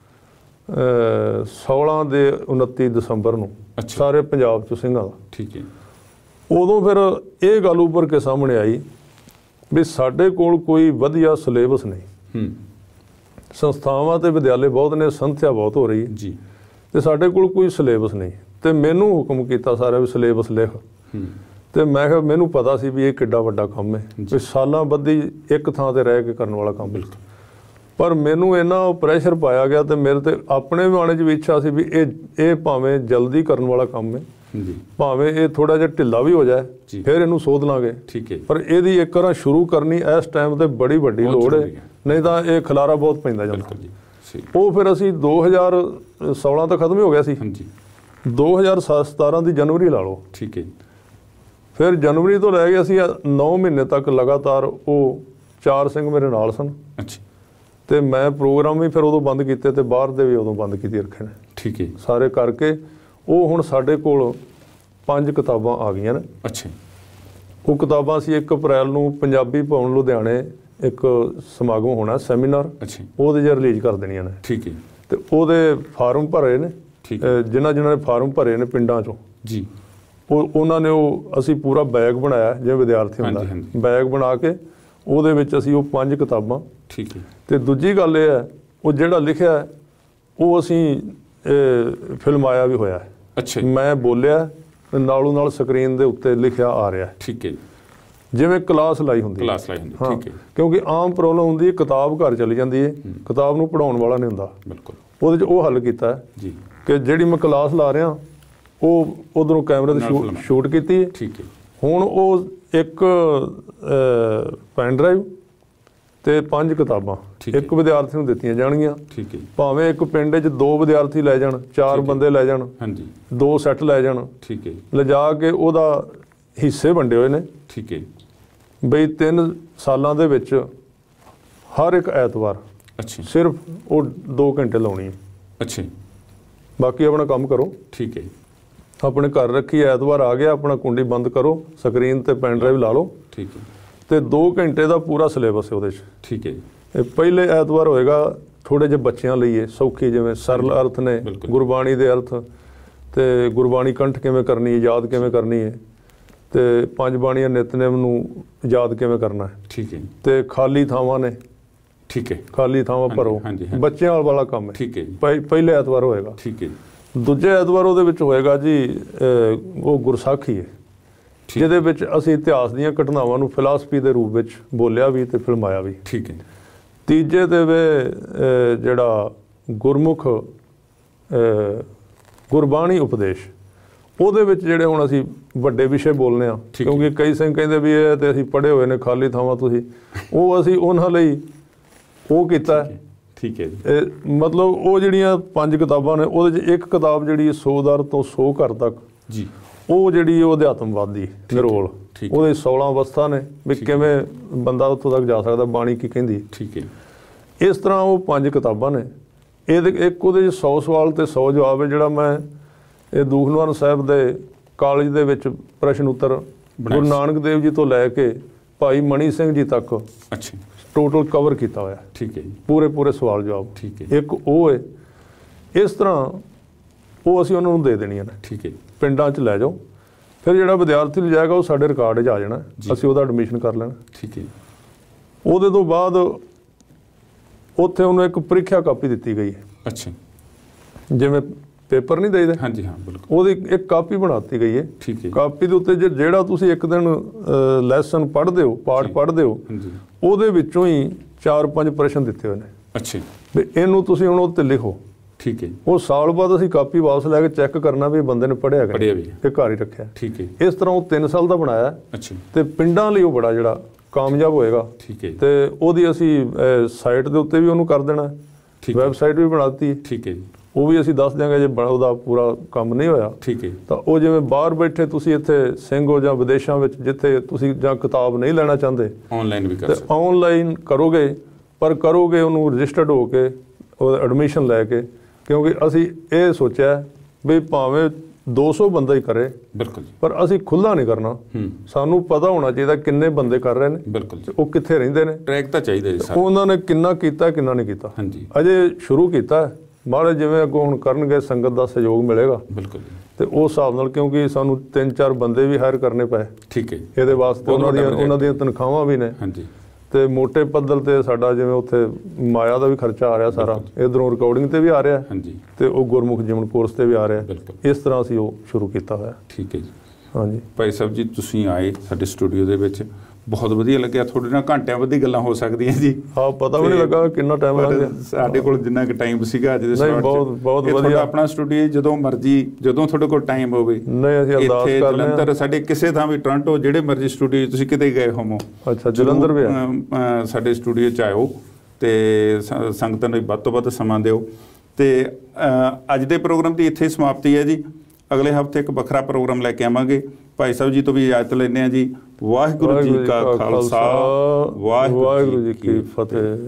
ਸੋਲਾਂ ਦੇ ਉਨੱਤੀ ਦਸੰਬਰ ਨੂੰ ਸਾਰੇ ਪੰਜਾਬ 'ਚ ਸਿੰਘਾਂ ਦਾ ਠੀਕ ਹੈ ਉਦੋਂ ਫਿਰ ਇਹ ਗੱਲ ਉੱਭਰ ਕੇ ਸਾਹਮਣੇ ਆਈ ਵੀ ਸਾਡੇ ਕੋਲ ਕੋਈ ਵਧੀਆ ਸਿਲੇਬਸ ਨਹੀਂ ਸੰਸਥਾਵਾਂ ਤੇ ਵਿਦਿਆਲੇ ਬਹੁਤ ਨੇ ਸੰਥਿਆ ਬਹੁਤ ਹੋ ਰਹੀ ਜੀ ਤੇ ਸਾਡੇ ਕੋਲ ਕੋਈ ਸਿਲੇਬਸ ਨਹੀਂ ਤੇ ਮੈਨੂੰ ਹੁਕਮ ਕੀਤਾ ਸਾਰਿਆਂ ਵੀ ਸਿਲੇਬਸ ਲਿਖ ਤੇ ਮੈਂ ਕਿਹਾ ਮੈਨੂੰ ਪਤਾ ਸੀ ਵੀ ਇਹ ਕਿੱਡਾ ਵੱਡਾ ਕੰਮ ਹੈ ਵੀ ਸਾਲਾਂ ਬੱਧੀ ਇੱਕ ਥਾਂ ਤੇ ਰਹਿ ਕੇ ਕਰਨ ਵਾਲਾ ਕੰਮ ਬਿਲਕੁਲ ਪਰ ਮੈਨੂੰ ਇੰਨਾ ਪ੍ਰੈਸ਼ਰ ਪਾਇਆ ਗਿਆ ਤੇ ਮੇਰੇ ਤੇ ਆਪਣੇ ਮਨ 'ਚ ਵੀ ਇੱਛਾ ਸੀ ਵੀ ਇਹ ਇਹ ਭਾਵੇਂ ਜਲਦੀ ਕਰਨ ਵਾਲਾ ਕੰਮ ਹੈ ਜੀ ਭਾਵੇਂ ਇਹ ਥੋੜਾ ਜਿਹਾ ਢਿੱਲਾ ਵੀ ਹੋ ਜਾਏ ਫਿਰ ਇਹਨੂੰ ਸੋਧ ਲਾਂਗੇ ਠੀਕ ਹੈ ਪਰ ਇਹਦੀ ਇੱਕ ਵਾਰ ਸ਼ੁਰੂ ਕਰਨੀ ਇਸ ਟਾਈਮ ਤੇ ਬੜੀ ਵੱਡੀ ਲੋੜ ਹੈ ਨਹੀਂ ਤਾਂ ਇਹ ਖਲਾਰਾ ਬਹੁਤ ਪੈਂਦਾ ਜਾਂਦਾ ਉਹ ਫਿਰ ਅਸੀਂ ਦੋ ਹਜ਼ਾਰ ਸੋਲਾਂ ਤੱਕ ਖਤਮ ਹੋ ਗਿਆ ਸੀ ਹਾਂਜੀ ਦੋ ਹਜ਼ਾਰ ਸਤਾਰਾਂ ਦੀ ਜਨਵਰੀ ਲਾ ਲਓ ਠੀਕ ਹੈ ਫਿਰ ਜਨਵਰੀ ਤੋਂ ਲੈ ਕੇ ਅਸੀਂ ਨੌ ਮਹੀਨੇ ਤੱਕ ਲਗਾਤਾਰ ਉਹ ਚਾਰ ਸਿੰਘ ਮੇਰੇ ਨਾਲ ਸਨ ਅੱਛਾ ਤੇ ਮੈਂ ਪ੍ਰੋਗਰਾਮ ਵੀ ਫਿਰ ਉਦੋਂ ਬੰਦ ਕੀਤੇ ਤੇ ਬਾਹਰ ਦੇ ਵੀ ਉਦੋਂ ਬੰਦ ਕੀਤੀ ਰੱਖੇ ਨੇ ਠੀਕ ਹੈ ਸਾਰੇ ਕਰਕੇ ਉਹ ਹੁਣ ਸਾਡੇ ਕੋਲ ਪੰਜ ਕਿਤਾਬਾਂ ਆ ਗਈਆਂ ਨੇ ਅੱਛਾ ਉਹ ਕਿਤਾਬਾਂ ਅਸੀਂ ਇੱਕ ਅਪ੍ਰੈਲ ਨੂੰ ਪੰਜਾਬੀ ਭਵਨ ਲੁਧਿਆਣੇ ਇੱਕ ਸਮਾਗਮ ਹੋਣਾ ਸੈਮੀਨਾਰ ਅੱਛਾ ਉਹਦੇ ਜੇ ਰਿਲੀਜ਼ ਕਰ ਦੇਣੀਆਂ ਨੇ ਠੀਕ ਹੈ ਤੇ ਉਹਦੇ ਫਾਰਮ ਭਰੇ ਨੇ ਜਿਨ੍ਹਾਂ ਜਿਨ੍ਹਾਂ ਨੇ ਫਾਰਮ ਭਰੇ ਨੇ ਪਿੰਡਾਂ 'ਚੋਂ ਜੀ ਉਹ ਉਹਨਾਂ ਨੇ ਉਹ ਅਸੀਂ ਪੂਰਾ ਬੈਗ ਬਣਾਇਆ ਜਿਵੇਂ ਵਿਦਿਆਰਥੀ ਹੁੰਦਾ ਬੈਗ ਬਣਾ ਕੇ ਉਹਦੇ ਵਿੱਚ ਅਸੀਂ ਉਹ ਪੰਜ ਕਿਤਾਬਾਂ ਠੀਕ ਹੈ ਤੇ ਦੂਜੀ ਗੱਲ ਇਹ ਹੈ ਉਹ ਜਿਹੜਾ ਲਿਖਿਆ ਉਹ ਅਸੀਂ ਫਿਲਮਾਇਆ ਵੀ ਹੋਇਆ ਅੱਛਾ ਮੈਂ ਬੋਲਿਆ ਨਾਲੋਂ ਨਾਲ ਸਕਰੀਨ ਦੇ ਉੱਤੇ ਲਿਖਿਆ ਆ ਰਿਹਾ ਠੀਕ ਹੈ ਜਿਵੇਂ ਕਲਾਸ ਲਾਈ ਹੁੰਦੀ ਕਲਾਸ ਲਾਈ ਹੁੰਦੀ ਠੀਕ ਹੈ ਕਿਉਂਕਿ ਆਮ ਪ੍ਰੋਬਲਮ ਹੁੰਦੀ ਹੈ ਕਿਤਾਬ ਘਰ ਚਲੀ ਜਾਂਦੀ ਹੈ ਕਿਤਾਬ ਨੂੰ ਪੜ੍ਹਾਉਣ ਵਾਲਾ ਨਹੀਂ ਹੁੰਦਾ ਬਿਲਕੁਲ ਉਹਦੇ 'ਚ ਉਹ ਹੱਲ ਕੀਤਾ ਜੀ ਕਿ ਜਿਹੜੀ ਮੈਂ ਕਲਾਸ ਲਾ ਰਿਹਾ ਉਹ ਉਧਰੋਂ ਕੈਮਰੇ ਤੇ ਸ਼ੂਟ ਕੀਤੀ ਹੈ ਠੀਕ ਹੈ ਹੁਣ ਉਹ ਇੱਕ ਪੈਨ ਡਰਾਈਵ ਤੇ ਪੰਜ ਕਿਤਾਬਾਂ ਇੱਕ ਵਿਦਿਆਰਥੀ ਨੂੰ ਦਿੱਤੀਆਂ ਜਾਣਗੀਆਂ ਠੀਕ ਹੈ ਭਾਵੇਂ ਇੱਕ ਪਿੰਡ 'ਚ ਦੋ ਵਿਦਿਆਰਥੀ ਲੈ ਜਾਣ ਚਾਰ ਬੰਦੇ ਲੈ ਜਾਣ ਹਾਂਜੀ ਦੋ ਸੈੱਟ ਲੈ ਜਾਣ ਠੀਕ ਹੈ ਲਿਜਾ ਕੇ ਉਹਦਾ ਹਿੱਸੇ ਵੰਡੇ ਹੋਏ ਨੇ ਠੀਕ ਹੈ ਬਈ ਤਿੰਨ ਸਾਲਾਂ ਦੇ ਵਿੱਚ ਹਰ ਇੱਕ ਐਤਵਾਰ ਅੱਛਾ ਸਿਰਫ ਉਹ ਦੋ ਘੰਟੇ ਲਾਉਣੀ ਹੈ ਅੱਛਾ ਬਾਕੀ ਆਪਣਾ ਕੰਮ ਕਰੋ ਠੀਕ ਹੈ ਆਪਣੇ ਘਰ ਰੱਖੀ ਐਤਵਾਰ ਆ ਗਿਆ ਆਪਣਾ ਕੁੰਡੀ ਬੰਦ ਕਰੋ ਸਕਰੀਨ ਤੇ ਪੈਨ ਡਰਾਈਵ ਲਾ ਲਓ ਠੀਕ ਹੈ ਤੇ ਦੋ ਘੰਟੇ ਦਾ ਪੂਰਾ ਸਿਲੇਬਸ ਹੈ ਉਹਦੇ 'ਚ ਠੀਕ ਹੈ ਇਹ ਪਹਿਲੇ ਐਤਵਾਰ ਹੋਏਗਾ ਥੋੜੇ ਜਿਹੇ ਬੱਚਿਆਂ ਲਈ ਹੈ ਸੌਖੀ ਜਿਵੇਂ ਸਰਲ ਅਰਥ ਨੇ ਗੁਰਬਾਣੀ ਦੇ ਅਰਥ ਤੇ ਗੁਰਬਾਣੀ ਕੰਠ ਕਿਵੇਂ ਕਰਨੀ ਹੈ ਯਾਦ ਕਿਵੇਂ ਕਰਨੀ ਹੈ ਤੇ ਪੰਜ ਬਾਣੀਆਂ ਨਿਤਨੇਮ ਨੂੰ ਯਾਦ ਕਿਵੇਂ ਕਰਨਾ ਹੈ ਠੀਕ ਹੈ ਤੇ ਖਾਲੀ ਥਾਵਾਂ ਨੇ ਠੀਕ ਹੈ, ਖਾਲੀ ਥਾਵਾਂ ਭਰੋ, ਬੱਚਿਆਂ ਵਾਲਾ ਕੰਮ ਹੈ। ਠੀਕ ਹੈ ਜੀ, ਪਹਿਲੇ ਐਤਵਾਰ ਹੋਏਗਾ। ਠੀਕ ਹੈ ਜੀ। ਦੂਜੇ ਐਤਵਾਰ ਉਹਦੇ ਵਿੱਚ ਹੋਏਗਾ ਜੀ ਉਹ ਗੁਰਸਾਖੀ ਹੈ, ਜਿਹਦੇ ਵਿੱਚ ਅਸੀਂ ਇਤਿਹਾਸ ਦੀਆਂ ਘਟਨਾਵਾਂ ਨੂੰ ਫਿਲਾਸਫੀ ਦੇ ਰੂਪ ਵਿੱਚ ਬੋਲਿਆ ਵੀ ਤੇ ਫਿਲਮਾਇਆ ਵੀ। ਠੀਕ ਹੈ। ਤੀਜੇ ਦੇ ਵੇ ਜਿਹੜਾ ਗੁਰਮੁਖ ਗੁਰਬਾਣੀ ਉਪਦੇਸ਼, ਉਹਦੇ ਵਿੱਚ ਜਿਹੜੇ ਹੁਣ ਅਸੀਂ ਵੱਡੇ ਵਿਸ਼ੇ ਬੋਲਨੇ ਆ, ਕਿਉਂਕਿ ਕਈ ਸਿੰਘ ਕਹਿੰਦੇ ਵੀ ਇਹ ਤੇ ਅਸੀਂ ਪੜ੍ਹੇ ਹੋਏ ਨੇ ਖਾਲੀ ਥਾਵਾਂ ਤੁਸੀਂ, ਉਹ ਅਸੀਂ ਉਹਨਾਂ ਲਈ ਉਹ ਕੀਤਾ। ਠੀਕ ਹੈ ਜੀ। ਮਤਲਬ ਉਹ ਜਿਹੜੀਆਂ ਪੰਜ ਕਿਤਾਬਾਂ ਨੇ ਉਹਦੇ 'ਚ ਇੱਕ ਕਿਤਾਬ ਜਿਹੜੀ ਸੌ ਦਰ ਤੋਂ ਸੌ ਘਰ ਤੱਕ ਜੀ, ਉਹ ਜਿਹੜੀ ਉਹ ਅਧਿਆਤਮਵਾਦੀ ਨਿਰੋਲ, ਉਹਦੇ ਸੋਲਾਂ ਅਵਸਥਾ ਨੇ ਵੀ ਕਿਵੇਂ ਬੰਦਾ ਉੱਥੋਂ ਤੱਕ ਜਾ ਸਕਦਾ, ਬਾਣੀ ਕੀ ਕਹਿੰਦੀ। ਠੀਕ ਹੈ। ਇਸ ਤਰ੍ਹਾਂ ਉਹ ਪੰਜ ਕਿਤਾਬਾਂ ਨੇ। ਇਹਦੇ ਇੱਕ ਉਹਦੇ 'ਚ ਸੌ ਸਵਾਲ ਤੇ ਸੌ ਜਵਾਬ ਹੈ, ਜਿਹੜਾ ਮੈਂ ਇਹ ਦੂਖਨਿਵਾਰਨ ਸਾਹਿਬ ਦੇ ਕਾਲਜ ਦੇ ਵਿੱਚ ਪ੍ਰਸ਼ਨ ਉੱਤਰ ਗੁਰੂ ਨਾਨਕ ਦੇਵ ਜੀ ਤੋਂ ਲੈ ਕੇ ਭਾਈ ਮਣੀ ਸਿੰਘ ਜੀ ਤੱਕ ਅੱਛਾ ਟੋਟਲ ਕਵਰ ਕੀਤਾ ਹੋਇਆ। ਠੀਕ ਹੈ ਜੀ। ਪੂਰੇ ਪੂਰੇ ਸਵਾਲ ਜਵਾਬ। ਠੀਕ ਹੈ। ਇੱਕ ਉਹ ਹੈ। ਇਸ ਤਰ੍ਹਾਂ ਉਹ ਅਸੀਂ ਉਹਨਾਂ ਨੂੰ ਦੇ ਦੇਣੀਆਂ ਨੇ। ਠੀਕ ਹੈ। ਪਿੰਡਾਂ 'ਚ ਲੈ ਜਾਓ, ਫਿਰ ਜਿਹੜਾ ਵਿਦਿਆਰਥੀ ਨੂੰ ਜਾਏਗਾ ਉਹ ਸਾਡੇ ਰਿਕਾਰਡ 'ਚ ਆ ਜਾਣਾ, ਅਸੀਂ ਉਹਦਾ ਐਡਮਿਸ਼ਨ ਕਰ ਲੈਣਾ। ਠੀਕ ਹੈ। ਉਹਦੇ ਤੋਂ ਬਾਅਦ ਉੱਥੇ ਉਹਨੂੰ ਇੱਕ ਪ੍ਰੀਖਿਆ ਕਾਪੀ ਦਿੱਤੀ ਗਈ ਹੈ। ਅੱਛਾ। ਜਿਵੇਂ ਪੇਪਰ ਨਹੀਂ ਦੇਈਦੇ। ਹਾਂਜੀ ਹਾਂ ਬਿਲਕੁਲ। ਉਹਦੀ ਇੱਕ ਕਾਪੀ ਬਣਾਤੀ ਗਈ ਹੈ। ਠੀਕ ਹੈ। ਕਾਪੀ ਦੇ ਉੱਤੇ ਜਿਹੜਾ ਤੁਸੀਂ ਇੱਕ ਦਿਨ ਲੈਸਨ ਪੜ੍ਹਦੇ ਹੋ, ਪਾਠ ਪੜ੍ਹਦੇ ਹੋ, ਉਹਦੇ ਵਿੱਚੋਂ ਹੀ ਚਾਰ ਪੰਜ ਪ੍ਰਸ਼ਨ ਦਿੱਤੇ ਹੋਏ ਨੇ। ਅੱਛਾ। ਵੀ ਇਹਨੂੰ ਤੁਸੀਂ ਹੁਣ ਉਹਤੇ ਲਿਖੋ। ਠੀਕ ਹੈ। ਉਹ ਸਾਲ ਬਾਅਦ ਅਸੀਂ ਕਾਪੀ ਵਾਪਸ ਲੈ ਕੇ ਚੈੱਕ ਕਰਨਾ ਵੀ ਬੰਦੇ ਨੇ ਪੜ੍ਹਿਆ ਪੜ੍ਹਿਆ ਵੀ ਤੇ ਘਰ ਹੀ ਰੱਖਿਆ। ਠੀਕ ਹੈ। ਇਸ ਤਰ੍ਹਾਂ ਉਹ ਤਿੰਨ ਸਾਲ ਦਾ ਬਣਾਇਆ। ਅੱਛਾ। ਤੇ ਪਿੰਡਾਂ ਲਈ ਉਹ ਬੜਾ ਜਿਹੜਾ ਕਾਮਯਾਬ ਹੋਏਗਾ। ਠੀਕ ਹੈ। ਤੇ ਉਹਦੀ ਅਸੀਂ ਸਾਈਟ ਦੇ ਉੱਤੇ ਵੀ ਉਹਨੂੰ ਕਰ ਦੇਣਾ, ਵੈਬਸਾਈਟ ਵੀ ਬਣਾਤੀ। ਠੀਕ ਹੈ ਜੀ। ਉਹ ਵੀ ਅਸੀਂ ਦੱਸ ਦਿਆਂਗੇ ਜੇ ਉਹਦਾ ਪੂਰਾ ਕੰਮ ਨਹੀਂ ਹੋਇਆ। ਠੀਕ ਹੈ। ਤਾਂ ਉਹ ਜਿਵੇਂ ਬਾਹਰ ਬੈਠੇ ਤੁਸੀਂ ਇੱਥੇ ਸਿੰਘ ਹੋ ਜਾਂ ਵਿਦੇਸ਼ਾਂ ਵਿੱਚ ਜਿੱਥੇ ਤੁਸੀਂ ਜਾਂ ਕਿਤਾਬ ਨਹੀਂ ਲੈਣਾ ਚਾਹੁੰਦੇ, ਆਨਲਾਈਨ ਵੀ ਕਰ ਸਕਦੇ, ਆਨਲਾਈਨ ਕਰੋਗੇ, ਪਰ ਕਰੋਗੇ ਉਹਨੂੰ ਰਜਿਸਟਰਡ ਹੋ ਕੇ ਉਹਦਾ ਐਡਮਿਸ਼ਨ ਲੈ ਕੇ, ਕਿਉਂਕਿ ਅਸੀਂ ਇਹ ਸੋਚਿਆ ਵੀ ਭਾਵੇਂ ਦੋ ਸੌ ਬੰਦਾ ਹੀ ਕਰੇ, ਬਿਲਕੁਲ, ਪਰ ਅਸੀਂ ਖੁੱਲ੍ਹਾ ਨਹੀਂ ਕਰਨਾ। ਸਾਨੂੰ ਪਤਾ ਹੋਣਾ ਚਾਹੀਦਾ ਕਿੰਨੇ ਬੰਦੇ ਕਰ ਰਹੇ ਨੇ, ਬਿਲਕੁਲ, ਉਹ ਕਿੱਥੇ ਰਹਿੰਦੇ ਨੇ, ਟਰੈਕ ਤਾਂ ਚਾਹੀਦਾ ਜੀ, ਉਹਨਾਂ ਨੇ ਕਿੰਨਾ ਕੀਤਾ ਕਿੰਨਾ ਨਹੀਂ ਕੀਤਾ। ਹਾਂਜੀ, ਅਜੇ ਸ਼ੁਰੂ ਕੀਤਾ। ਮਹਾਰਾਜ ਜਿਵੇਂ ਅੱਗੋਂ ਹੁਣ ਕਰਨਗੇ, ਸੰਗਤ ਦਾ ਸਹਿਯੋਗ ਮਿਲੇਗਾ, ਬਿਲਕੁਲ, ਤੇ ਉਸ ਹਿਸਾਬ ਨਾਲ, ਕਿਉਂਕਿ ਸਾਨੂੰ ਤਿੰਨ ਚਾਰ ਬੰਦੇ ਵੀ ਹਾਇਰ ਕਰਨੇ ਪਏ। ਠੀਕ ਹੈ। ਇਹਦੇ ਵਾਸਤੇ ਉਹਨਾਂ ਦੀਆਂ ਉਹਨਾਂ ਦੀਆਂ ਤਨਖਾਹਾਂ ਵੀ ਨੇ। ਹਾਂਜੀ। ਤੇ ਮੋਟੇ ਪੱਧਰ ਤੇ ਸਾਡਾ ਜਿਵੇਂ ਉੱਥੇ ਮਾਇਆ ਦਾ ਵੀ ਖਰਚਾ ਆ ਰਿਹਾ ਸਾਰਾ, ਇਧਰੋਂ ਰਿਕਾਰਡਿੰਗ ਤੇ ਵੀ ਆ ਰਿਹਾ। ਹਾਂਜੀ। ਤੇ ਉਹ ਗੁਰਮੁਖ ਜੀਵਨ ਕੋਰਸ ਤੇ ਵੀ ਆ ਰਿਹਾ। ਇਸ ਤਰ੍ਹਾਂ ਅਸੀਂ ਉਹ ਸ਼ੁਰੂ ਕੀਤਾ ਹੋਇਆ। ਠੀਕ ਹੈ ਜੀ। ਹਾਂਜੀ ਭਾਈ ਸਾਹਿਬ ਜੀ, ਤੁਸੀਂ ਆਏ ਸਾਡੇ ਸਟੂਡੀਓ ਦੇ ਵਿੱਚ, ਬਹੁਤ ਵਧੀਆ ਲੱਗਿਆ। ਤੁਹਾਡੇ ਨਾਲ ਘੰਟਿਆਂ ਬੱਧੀ ਗੱਲਾਂ ਹੋ ਸਕਦੀਆਂ ਜੀ। ਹਾਂ, ਪਤਾ ਵੀ ਨਹੀਂ ਲੱਗਾ ਕਿੰਨਾ ਟਾਈਮ ਲੱਗ ਗਿਆ। ਸਾਡੇ ਕੋਲ ਜਿੰਨਾ ਕੁ ਟਾਈਮ ਸੀਗਾ ਅੱਜ ਦੇ ਸਲਾਟ 'ਚ, ਬਹੁਤ ਬਹੁਤ ਵਧੀਆ। ਆਪਣਾ ਸਟੂਡੀਓ ਜਦੋਂ ਮਰਜ਼ੀ, ਜਦੋਂ ਤੁਹਾਡੇ ਕੋਲ ਟਾਈਮ ਹੋਵੇ। ਨਹੀਂ, ਅਸੀਂ ਅਰਦਾਸ ਕਰਦੇ ਹਾਂ। ਜਲੰਧਰ ਸਾਡੇ ਕਿਸੇ ਥਾਂ ਵੀ, ਟੋਰਾਂਟੋ, ਜਿਹੜੇ ਮਰਜ਼ੀ ਸਟੂਡੀਓ ਤੁਸੀਂ ਕਿਤੇ ਗਏ ਹੋਵੋ। ਅੱਛਾ, ਜਲੰਧਰ ਵੀ ਸਾਡੇ ਸਟੂਡੀਓ 'ਚ ਆਇਓ ਤੇ ਸੰਗਤਾਂ ਨੂੰ ਵੱਧ ਤੋਂ ਵੱਧ ਸਮਾਂ ਦਿਓ। ਤੇ ਅੱਜ ਦੇ ਪ੍ਰੋਗਰਾਮ ਦੀ ਇੱਥੇ ਸਮਾਪਤੀ ਹੈ ਜੀ। ਅਗਲੇ ਹਫ਼ਤੇ ਇੱਕ ਵੱਖਰਾ ਪ੍ਰੋਗਰਾਮ ਲੈ ਕੇ ਆਵਾਂਗੇ। ਭਾਈ ਸਾਹਿਬ ਜੀ ਤੋਂ ਵੀ ਇਜਾਜ਼ਤ ਲੈਂਦੇ ਹਾਂ ਜੀ। ਵਾਹਿਗੁਰੂ ਜੀ ਕਾ ਖਾਲਸਾ, ਵਾਹਿਗੁਰੂ ਜੀ ਕੀ ਫਤਿਹ।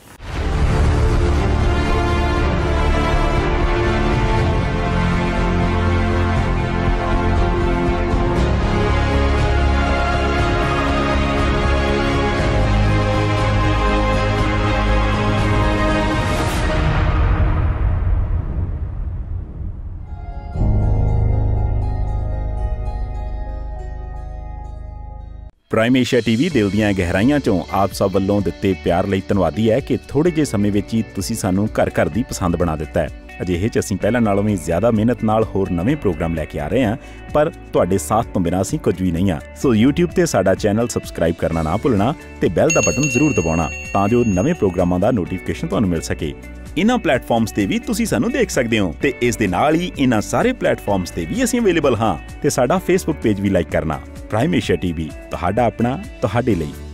ਪ੍ਰਾਈਮ ਏਸ਼ੀਆ ਟੀਵੀ ਦਿਲ ਦੀਆਂ ਗਹਿਰਾਈਆਂ ਚੋਂ ਆਪ ਸਭ ਵੱਲੋਂ ਦਿੱਤੇ ਪਿਆਰ ਲਈ ਧੰਨਵਾਦੀ ਹੈ ਕਿ ਥੋੜ੍ਹੇ ਜਿਹੇ ਸਮੇਂ ਵਿੱਚ ਹੀ ਤੁਸੀਂ ਸਾਨੂੰ ਘਰ ਘਰ ਦੀ ਪਸੰਦ ਬਣਾ ਦਿੱਤਾ ਹੈ। ਅਜਿਹੇ 'ਚ ਅਸੀਂ ਪਹਿਲਾਂ ਨਾਲੋਂ ਵੀ ਜ਼ਿਆਦਾ ਮਿਹਨਤ ਨਾਲ ਹੋਰ ਨਵੇਂ ਪ੍ਰੋਗਰਾਮ ਲੈ ਕੇ ਆ ਰਹੇ ਹਾਂ, ਪਰ ਤੁਹਾਡੇ ਸਾਥ ਤੋਂ ਬਿਨਾਂ ਅਸੀਂ ਕੁਝ ਵੀ ਨਹੀਂ ਹਾਂ। ਸੋ YouTube ਤੇ ਸਾਡਾ ਚੈਨਲ ਸਬਸਕ੍ਰਾਈਬ ਕਰਨਾ ਨਾ ਭੁੱਲਣਾ ਤੇ ਬੈਲ ਦਾ ਬਟਨ ਜ਼ਰੂਰ ਦਬਾਉਣਾ, ਤਾਂ ਜੋ ਨਵੇਂ ਪ੍ਰੋਗਰਾਮਾਂ ਦਾ ਨੋਟੀਫਿਕੇਸ਼ਨ ਤੁਹਾਨੂੰ ਮਿਲ ਸਕੇ। ਇਨ੍ਹਾਂ ਪਲੇਟਫਾਰਮਸ ਤੇ ਵੀ ਤੁਸੀਂ ਸਾਨੂੰ ਦੇਖ ਸਕਦੇ ਹੋ ਤੇ ਇਸ ਦੇ ਨਾਲ ਹੀ ਇਨ੍ਹਾਂ ਸਾਰੇ ਪਲੇਟਫਾਰਮਸ ਤੇ ਵੀ ਅਸੀਂ ਅਵੇਲੇਬਲ ਹਾਂ। ਤੇ ਸਾਡਾ ਫੇਸਬੁੱਕ ਪੇਜ ਵੀ ਲਾਈਕ ਕਰਨਾ। ਪ੍ਰਾਈਮ ਏਸ਼ੀਆ ਟੀਵੀ, ਤੁਹਾਡਾ ਆਪਣਾ, ਤੁਹਾਡੇ ਲਈ।